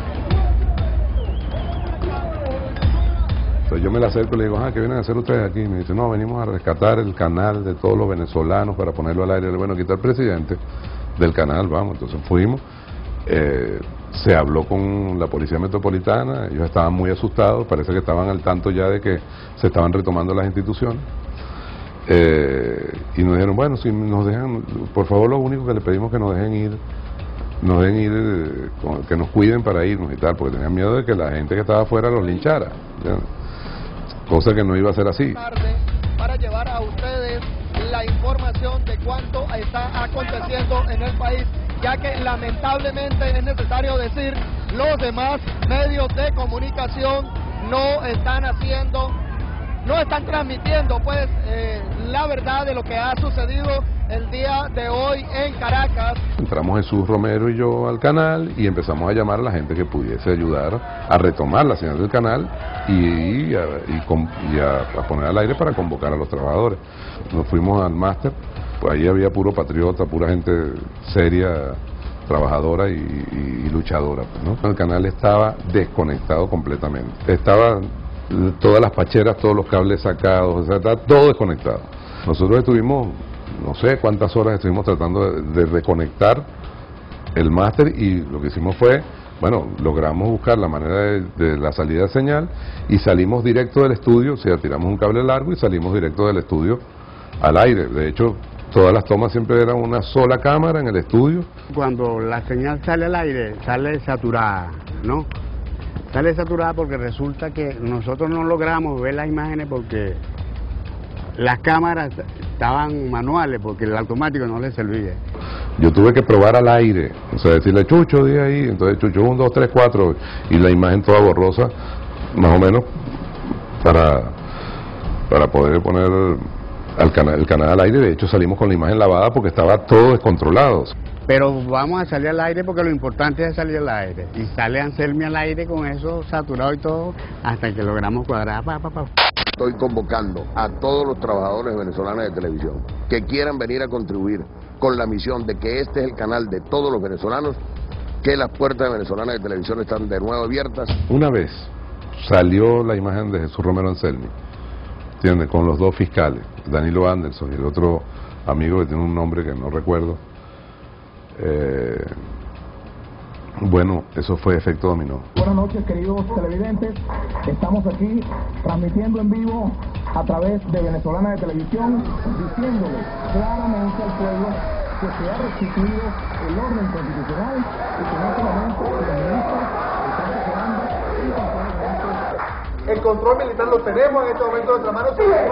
I: Entonces yo me la acerco y le digo, ah, ¿qué vienen a hacer ustedes aquí? Y me dice, no, venimos a rescatar el canal de todos los venezolanos para ponerlo al aire. Le digo, bueno, quita al presidente del canal, vamos. Entonces fuimos, eh, se habló con la Policía Metropolitana, ellos estaban muy asustados, parece que estaban al tanto ya de que se estaban retomando las instituciones. Eh, y nos dijeron, bueno, si nos dejan, por favor, lo único que le pedimos es que nos dejen ir, nos dejen ir, eh, con, que nos cuiden para irnos y tal, porque tenían miedo de que la gente que estaba afuera los linchara, ¿ya? Cosa que no iba a ser así.
R: Para llevar a ustedes la información de cuánto está aconteciendo en el país, ya que lamentablemente es necesario decir, los demás medios de comunicación no están haciendo, no están transmitiendo pues eh, la verdad de lo que ha sucedido el día de hoy en Caracas. Entramos
I: Jesús Romero y yo al canal y empezamos a llamar a la gente que pudiese ayudar a retomar la señal del canal y, y, a, y, con, y a, a poner al aire para convocar a los trabajadores. Nos fuimos al máster, pues ahí había puro patriota, pura gente seria, trabajadora y, y, y luchadora, pues, ¿no? El canal estaba desconectado completamente. Estaba todas las pacheras, todos los cables sacados, o sea, estaba todo desconectado. Nosotros estuvimos, no sé cuántas horas estuvimos tratando de, de reconectar el máster y lo que hicimos fue, bueno, logramos buscar la manera de, de la salida de señal y salimos directo del estudio, o sea, tiramos un cable largo y salimos directo del estudio al aire. De hecho, todas las tomas siempre eran una sola cámara en el estudio.
V: Cuando la señal sale al aire, sale saturada, ¿no? Sale saturada porque resulta que nosotros no logramos ver las imágenes porque las cámaras estaban manuales, porque el automático no les servía.
I: Yo tuve que probar al aire, o sea, decirle, Chucho, di ahí, entonces Chucho, un, dos, tres, cuatro, y la imagen toda borrosa, más o menos, para, para poder poner al canal, el canal al aire. De hecho salimos con la imagen lavada porque estaba todo descontrolado.
V: Pero vamos a salir al aire porque lo importante es salir al aire. Y sale Anselmi al aire con eso saturado y todo, hasta que logramos cuadrar. Pa, pa, pa.
Z: Estoy convocando a todos los trabajadores venezolanos de televisión que quieran venir a contribuir con la misión de que este es el canal de todos los venezolanos, que las puertas de venezolanas de televisión están de nuevo abiertas.
I: Una vez salió la imagen de Jesús Romero Anselmi, ¿entiendes? Con los dos fiscales, Danilo Anderson y el otro amigo que tiene un nombre que no recuerdo. Eh, bueno, eso fue efecto dominó.
S: Buenas noches, queridos televidentes. Estamos aquí transmitiendo en vivo a través de Venezolana de Televisión, diciéndole claramente al pueblo que se ha restituido el orden constitucional y que en este momento los ministros están presionando. El control militar lo tenemos en este momento en nuestra mano.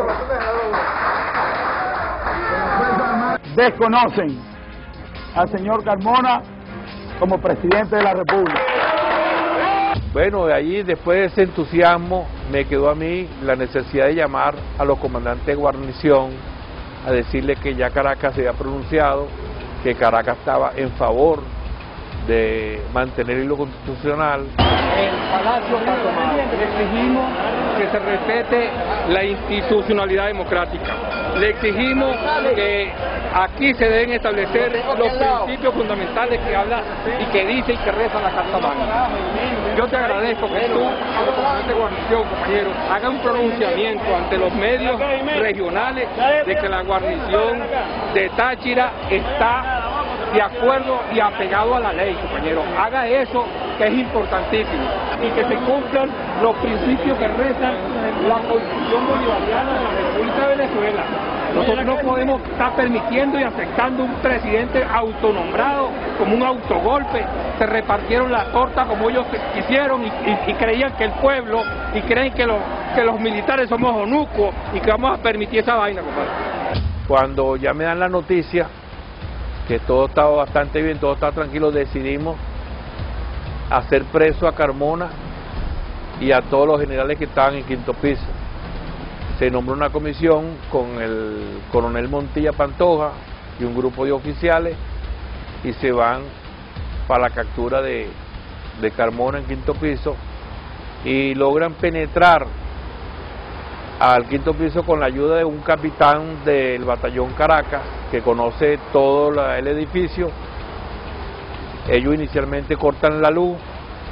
R: Desconocen al señor Carmona como presidente de la República.
F: Bueno, de allí, después de ese entusiasmo, me quedó a mí la necesidad de llamar a los comandantes de guarnición a decirles que ya Caracas se había pronunciado, que Caracas estaba en favor de mantener el hilo constitucional.
R: El Palacio
T: le exigimos que se respete la institucionalidad democrática. Le exigimos que aquí se deben establecer los principios fundamentales que habla y que dice y que reza la Carta Magna. Yo te agradezco que tú comandante de guarnición, compañeros, haga un pronunciamiento ante los medios regionales de que la guarnición de Táchira está de acuerdo y apegado a la ley, compañeros. Haga eso, que es importantísimo, y que se cumplan los principios que rezan la Constitución Bolivariana de la República de Venezuela. Nosotros no podemos estar permitiendo y aceptando un presidente autonombrado como un autogolpe. Se repartieron la torta como ellos quisieron y, y, y creían que el pueblo, y creen que, lo, que los militares somos onucos y que vamos a permitir esa vaina, compadre.
F: Cuando ya me dan la noticia que todo estaba bastante bien, todo estaba tranquilo, decidimos hacer preso a Carmona y a todos los generales que estaban en quinto piso. Se nombró una comisión con el coronel Montilla Pantoja y un grupo de oficiales y se van para la captura de, de Carmona en quinto piso y logran penetrar al quinto piso con la ayuda de un capitán del batallón Caracas que conoce todo la, el edificio. Ellos inicialmente cortan la luz,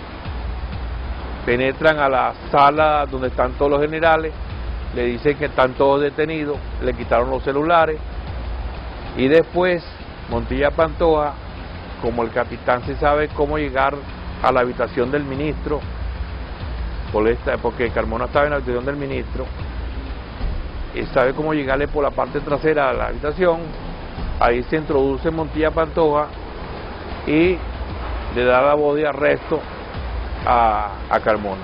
F: penetran a la sala donde están todos los generales, le dicen que están todos detenidos, le quitaron los celulares y después Montilla Pantoja, como el capitán se sabe cómo llegar a la habitación del ministro, porque Carmona estaba en la habitación del ministro, y sabe cómo llegarle por la parte trasera a la habitación, ahí se introduce Montilla Pantoja y le da la voz de arresto a, a Carmona.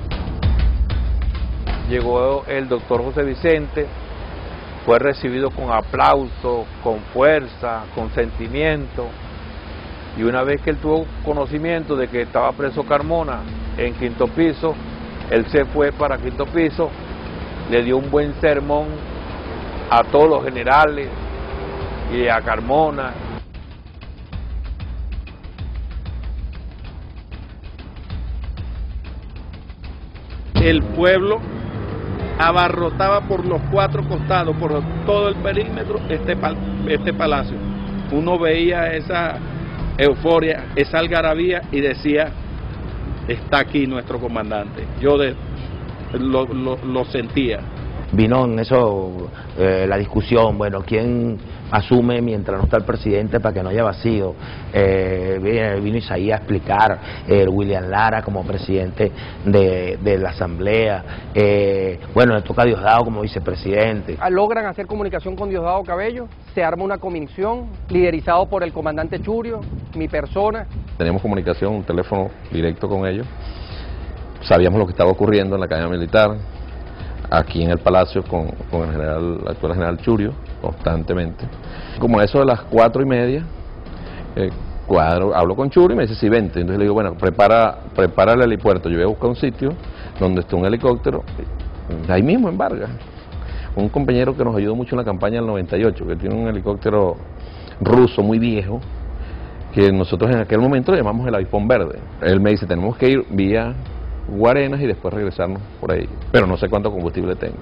F: Llegó el doctor José Vicente, fue recibido con aplauso, con fuerza, con sentimiento, y una vez que él tuvo conocimiento de que estaba preso Carmona en quinto piso, él se fue para quinto piso, le dio un buen sermón a todos los generales y a Carmona.
G: El pueblo abarrotaba por los cuatro costados, por todo el perímetro, este, pal este palacio. Uno veía esa euforia, esa algarabía y decía, está aquí nuestro comandante. Yo de, lo, lo, lo sentía.
D: Vino en eso eh, la discusión, bueno, ¿quién asume mientras no está el presidente para que no haya vacío? Eh, vino, vino Isaías a explicar, eh, William Lara como presidente de, de la Asamblea, eh, bueno, le toca a Diosdado como vicepresidente.
L: Logran hacer comunicación con Diosdado Cabello, se arma una comisión liderizado por el comandante Churio, mi persona.
I: Teníamos comunicación, un teléfono directo con ellos, sabíamos lo que estaba ocurriendo en la academia militar, aquí en el Palacio con, con el general, el actual general Churio, constantemente. Como eso de las cuatro y media, eh, cuadro, hablo con Churio y me dice, sí, vente. Entonces le digo, bueno, prepara, prepara el helipuerto. Yo voy a buscar un sitio donde esté un helicóptero, ahí mismo en Vargas. Un compañero que nos ayudó mucho en la campaña del noventa y ocho, que tiene un helicóptero ruso muy viejo, que nosotros en aquel momento le llamamos el avispón verde. Él me dice, tenemos que ir vía Guarenas y después regresarnos por ahí, pero no sé cuánto combustible tengo.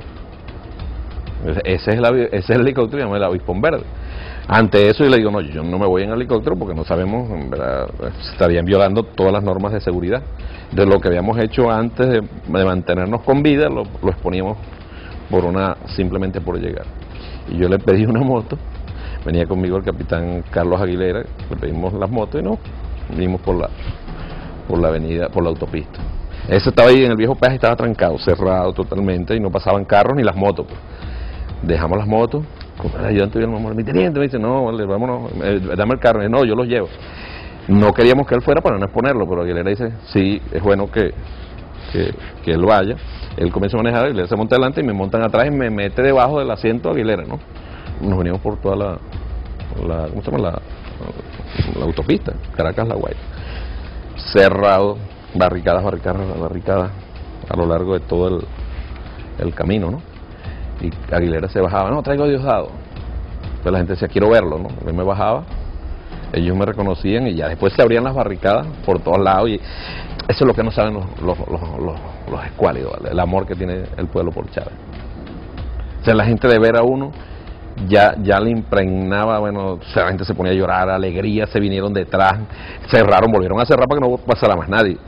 I: Ese es, la, ese es el helicóptero, llamado el avispón verde. Ante eso yo le digo, no, yo no me voy en helicóptero porque no sabemos, en verdad, estarían violando todas las normas de seguridad. De lo que habíamos hecho antes de, de mantenernos con vida, lo, lo exponíamos por una, simplemente por llegar. Y yo le pedí una moto, venía conmigo el capitán Carlos Aguilera, le pedimos las motos y no, vinimos por la, por la avenida, por la autopista. Ese estaba ahí en el viejo peaje, estaba trancado, cerrado totalmente y no pasaban carros ni las motos. Pues. Dejamos las motos, con el ayudante vio el mamá, mi teniente me dice, no, vale, vámonos, eh, dame el carro. Y, no, yo los llevo. No queríamos que él fuera para no exponerlo, pero Aguilera dice, sí, es bueno que, que, que él vaya. Él comienza a manejar, Aguilera se monta adelante y me montan atrás y me mete debajo del asiento Aguilera, ¿no? Nos venimos por toda la, la ¿cómo se llama? La, la autopista, Caracas-La Guaira. Cerrado. Barricadas, barricadas, barricadas a lo largo de todo el, el camino, ¿no? Y Aguilera se bajaba, no, traigo a Diosdado. Entonces la gente decía, quiero verlo, ¿no? Él me bajaba, ellos me reconocían y ya después se abrían las barricadas por todos lados y eso es lo que no saben los, los, los, los, los escuálidos, ¿vale? El amor que tiene el pueblo por Chávez. O sea, la gente de ver a uno ya, ya le impregnaba, bueno, o sea, la gente se ponía a llorar, alegría, se vinieron detrás, cerraron, volvieron a cerrar para que no pasara más nadie.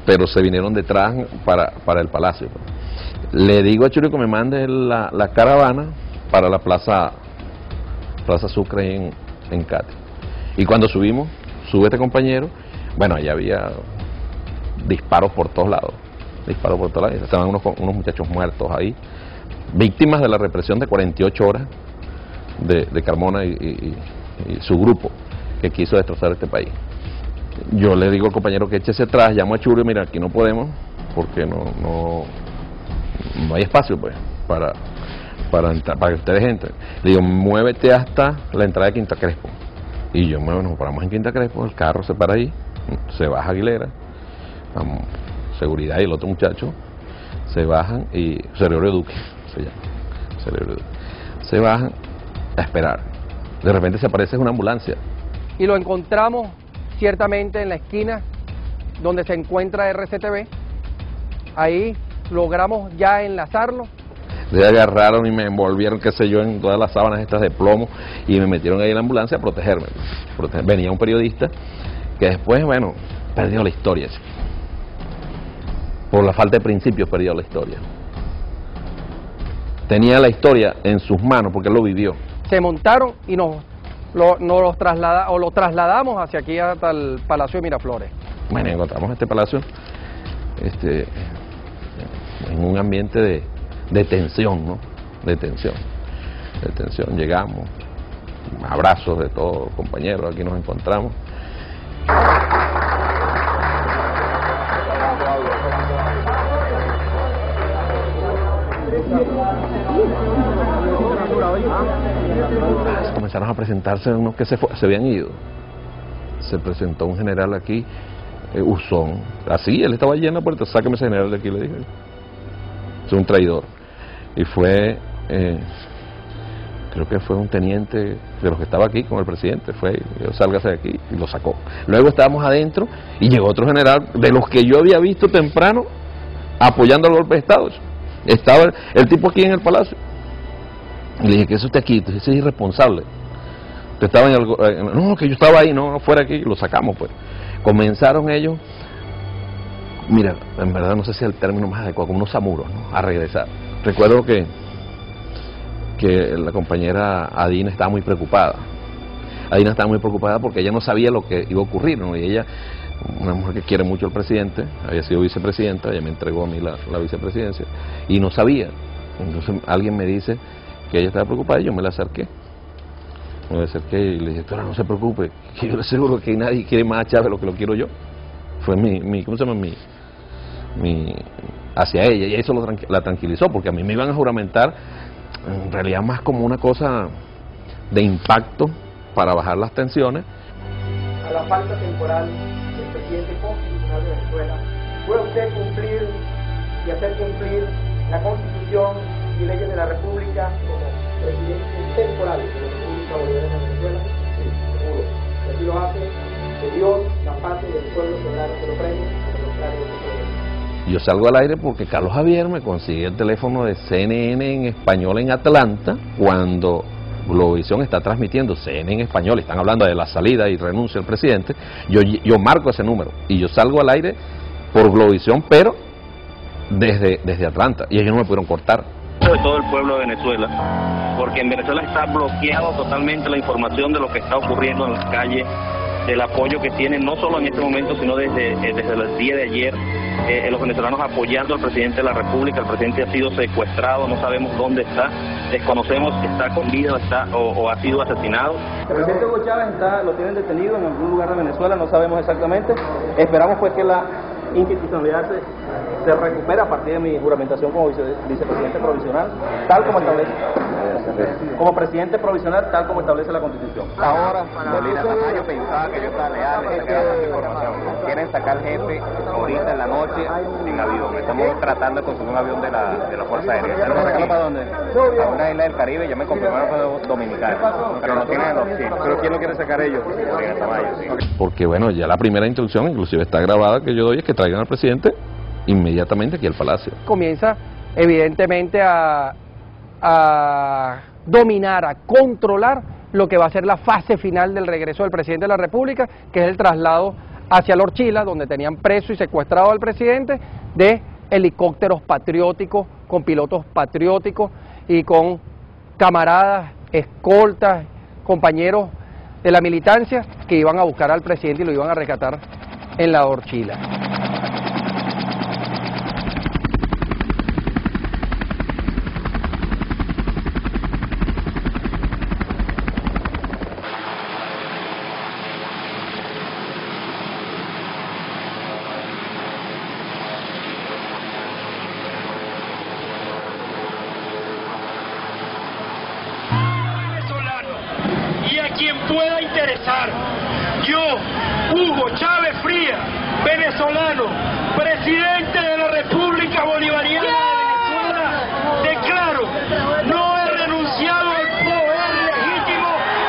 B: pero se vinieron detrás para, para el palacio. Le digo a Churio que me mande la, la caravana para la plaza Plaza Sucre en, en Cati. Y cuando subimos, sube este compañero, bueno, allá había disparos por todos lados, disparos por todos lados, estaban unos, unos muchachos muertos ahí, víctimas de la represión de cuarenta y ocho horas de, de Carmona y, y, y su grupo que quiso destrozar este país. Yo le digo al compañero que échese atrás, llamo a Churio, mira, aquí no podemos, porque no, no, no hay espacio pues para, para, para que ustedes entren. Le digo, muévete hasta la entrada de Quinta Crespo. Y yo, bueno, nos paramos en Quinta Crespo, el carro se para ahí, se baja Aguilera, vamos, seguridad y el otro muchacho se bajan y Cerebro Duque se llama, Cerebro Duque, se bajan a esperar. De repente se aparece una ambulancia.
L: Y lo encontramos ciertamente en la esquina donde se encuentra R C T V. Ahí logramos ya enlazarlo.
B: Le agarraron y me envolvieron, qué sé yo, en todas las sábanas estas de plomo y me metieron ahí en la ambulancia a protegerme. Proteger. Venía un periodista que después, bueno, perdió la historia. ¿Sí? Por la falta de principios perdió la historia. Tenía la historia en sus manos porque él lo vivió.
L: Se montaron y nos lo, nos los traslada, o lo trasladamos hacia aquí hasta el Palacio de Miraflores.
B: Bueno, encontramos este palacio este, en un ambiente de, de tensión, ¿no? De tensión, de tensión. Llegamos, abrazos de todos los compañeros, aquí nos encontramos. Comenzaron a presentarse unos que se, fue, se habían ido. Se presentó un general aquí, eh, Usón. Así, él estaba allí en la puerta, sáqueme ese general de aquí, le dije. Es un traidor. Y fue, eh, creo que fue un teniente de los que estaba aquí con el presidente. Fue, yo, sálgase de aquí, y lo sacó. Luego estábamos adentro y llegó otro general de los que yo había visto temprano apoyando el golpe de Estado. Estaba el, el tipo aquí en el palacio. Y le dije, ¿qué es usted aquí? Ese es irresponsable. Usted estaba en el... No, que yo estaba ahí, no, fuera aquí, y lo sacamos, pues. Comenzaron ellos, mira, en verdad no sé si es el término más adecuado, como unos samuros, ¿no? A regresar. Recuerdo que, que la compañera Adina estaba muy preocupada. Adina estaba muy preocupada porque ella no sabía lo que iba a ocurrir, ¿no? Y ella, una mujer que quiere mucho al presidente, había sido vicepresidenta, ella me entregó a mí la, la vicepresidencia, y no sabía. Entonces alguien me dice que ella estaba preocupada y yo me la acerqué. Me la acerqué y le dije, doctora, no se preocupe, que yo le aseguro que nadie quiere más a Chávez lo que lo quiero yo. Fue mi, mi ¿cómo se llama? Mi, mi, hacia ella, y eso lo, la tranquilizó, porque a mí me iban a juramentar, en realidad más como una cosa de impacto para bajar las tensiones.
H: A la falta temporal del presidente constitucional de Venezuela, ¿puede usted cumplir y hacer cumplir la Constitución y leyes de la República como presidente temporal de la República Bolivariana de Venezuela? Sí, seguro. Y así lo hace, que Dios, la patria y el pueblo soberano se lo premien, de lo contrario no se lo premien.
B: Yo salgo al aire porque Carlos Javier me consigue el teléfono de C N N en español en Atlanta cuando Globovisión está transmitiendo C N N en español, están hablando de la salida y renuncia al presidente. Yo, yo marco ese número y yo salgo al aire por Globovisión, pero desde, desde Atlanta, y ellos no me pudieron cortar.
O: De todo el pueblo de Venezuela, porque en Venezuela está bloqueado totalmente la información de lo que está ocurriendo en las calles, del apoyo que tienen no solo en este momento, sino desde, eh, desde el día de ayer, eh, los venezolanos apoyando al presidente de la República. El presidente ha sido secuestrado, no sabemos dónde está, desconocemos si está con vida o, está, o, o ha sido asesinado.
H: El presidente Hugo Chávez está, lo tienen detenido en algún lugar de Venezuela, no sabemos exactamente. Esperamos pues que la institucionalidad se, se recupere a partir de mi juramentación como vice, vicepresidente provisional, tal como establece, como presidente provisional, tal como establece la Constitución.
P: Ahora, Molina Tamayo pensaba que yo estaba leal, que era más información. Quieren sacar gente ahorita en la noche en avión. Estamos tratando de conseguir un avión de la, de la Fuerza Aérea.
H: ¿Sacarlo para dónde?
P: A una isla del Caribe, ya me confirmaron para Dominicana, pero no tienen los chips.
H: ¿Pero quién lo quiere sacar ellos?
P: Molina Tamayo, sí.
B: Porque bueno, ya la primera instrucción, inclusive está grabada, que yo doy, es que traigan al presidente inmediatamente aquí al Palacio.
L: Comienza evidentemente a, a dominar, a controlar lo que va a ser la fase final del regreso del presidente de la República, que es el traslado hacia la Horchila, donde tenían preso y secuestrado al presidente, de helicópteros patrióticos, con pilotos patrióticos y con camaradas, escoltas, compañeros de la militancia que iban a buscar al presidente y lo iban a rescatar en la Horchila.
J: Y a quien pueda interesar, yo, Hugo Chávez Frías, venezolano, presidente de la República Bolivariana de Venezuela, declaro, no he renunciado al poder legítimo.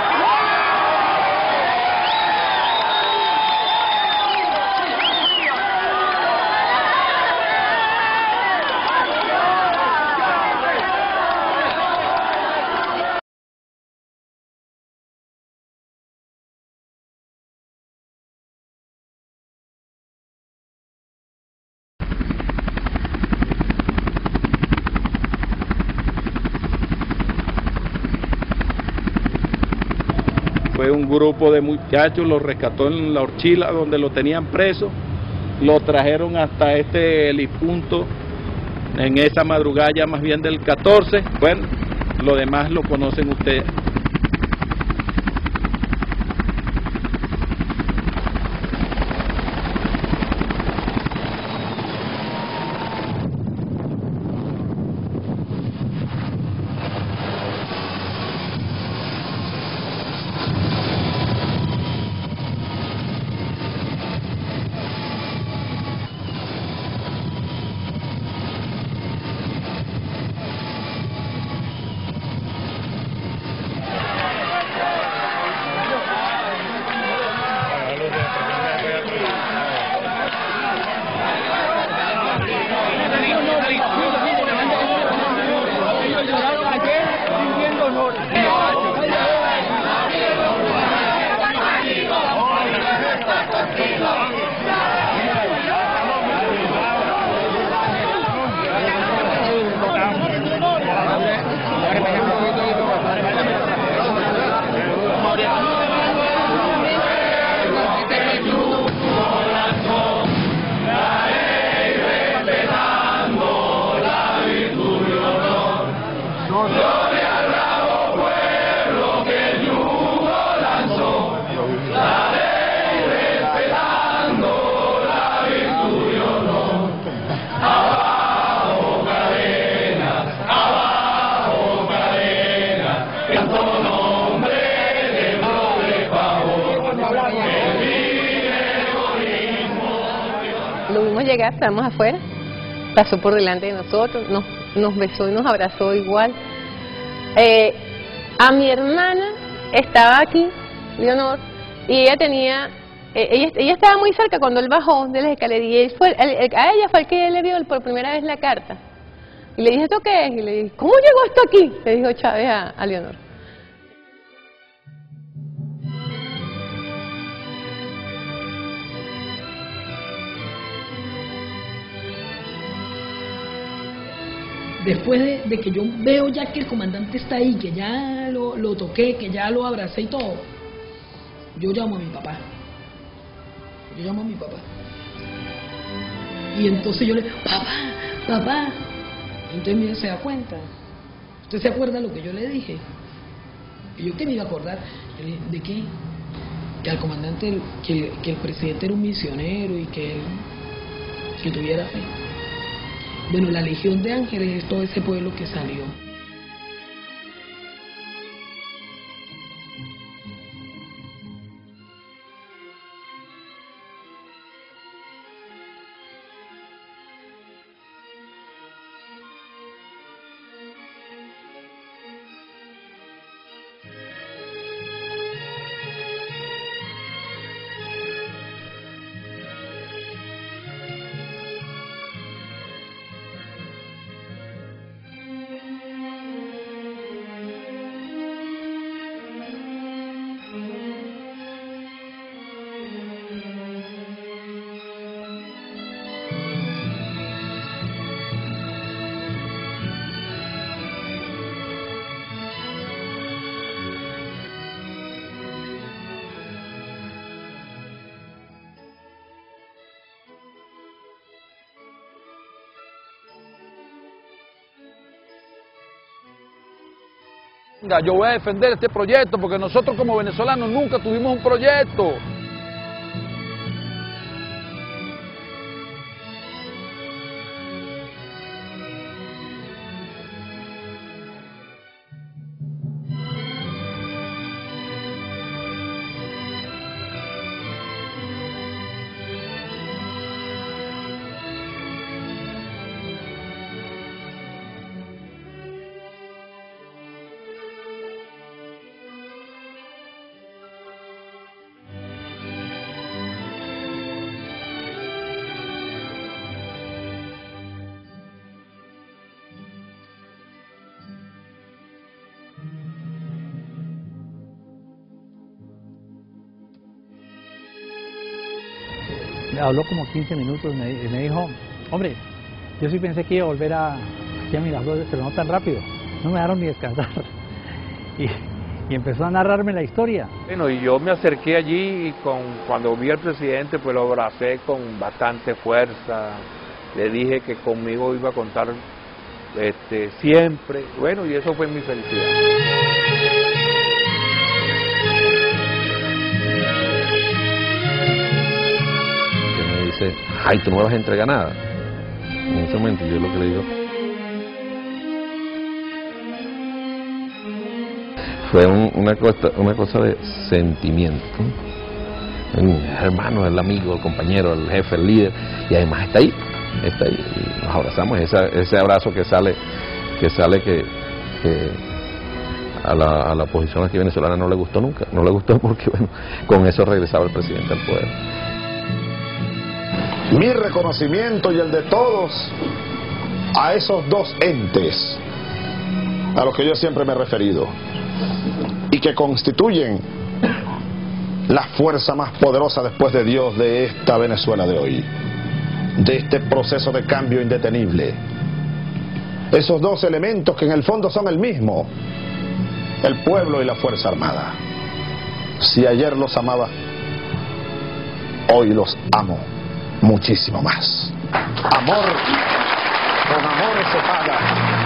G: Fue un grupo de muchachos, lo rescató en la Horchila donde lo tenían preso, lo trajeron hasta este helipunto en esa madrugada ya más bien del catorce, bueno, lo demás lo conocen ustedes.
K: Lo vimos llegar, estábamos afuera, pasó por delante de nosotros, nos, nos besó y nos abrazó igual. Eh, a mi hermana estaba aquí, Leonor, y ella tenía, eh, ella, ella estaba muy cerca cuando él bajó de las escaleras y él fue, él, él, a ella fue el que le dio por primera vez la carta. Y le dije, ¿esto qué es? Y le dije, ¿cómo llegó esto aquí? Le dijo Chávez a, a Leonor.
U: Después de, de que yo veo ya que el comandante está ahí, que ya lo, lo toqué, que ya lo abracé y todo, yo llamo a mi papá. Yo llamo a mi papá. Y entonces yo le digo, papá, papá. Entonces mi hijo se da cuenta. ¿Usted se acuerda lo que yo le dije? Y yo, ¿qué me iba a acordar? Yo le dije, ¿de qué? Que al comandante, que, que el presidente era un misionero y que él, que tuviera fe. Bueno, la Legión de Ángeles es todo ese pueblo que salió.
E: Yo voy a defender este proyecto porque nosotros como venezolanos nunca tuvimos un proyecto.
M: Me habló como quince minutos y me, me dijo, hombre, yo sí pensé que iba a volver a, aquí a Miraflores, pero no tan rápido, no me dejaron ni descansar. Y, y empezó a narrarme la historia.
F: Bueno, y yo me acerqué allí y con, cuando vi al presidente, pues lo abracé con bastante fuerza, le dije que conmigo iba a contar este, siempre, bueno, y eso fue mi felicidad.
B: Dice, ay, tú no me vas a entregar nada. En ese momento yo lo que le digo fue un, una, cosa, una cosa de sentimiento. El hermano, el amigo, el compañero, el jefe, el líder, y además está ahí, está ahí, y nos abrazamos, esa, ese abrazo que sale, que sale que, que a, la, a la oposición aquí venezolana no le gustó nunca, no le gustó porque bueno, con eso regresaba el presidente al poder.
N: Mi reconocimiento y el de todos a esos dos entes a los que yo siempre me he referido y que constituyen la fuerza más poderosa después de Dios de esta Venezuela de hoy, de este proceso de cambio indetenible. Esos dos elementos que en el fondo son el mismo, el pueblo y la Fuerza Armada. Si ayer los amaba, hoy los amo muchísimo más. Amor, con amor se paga.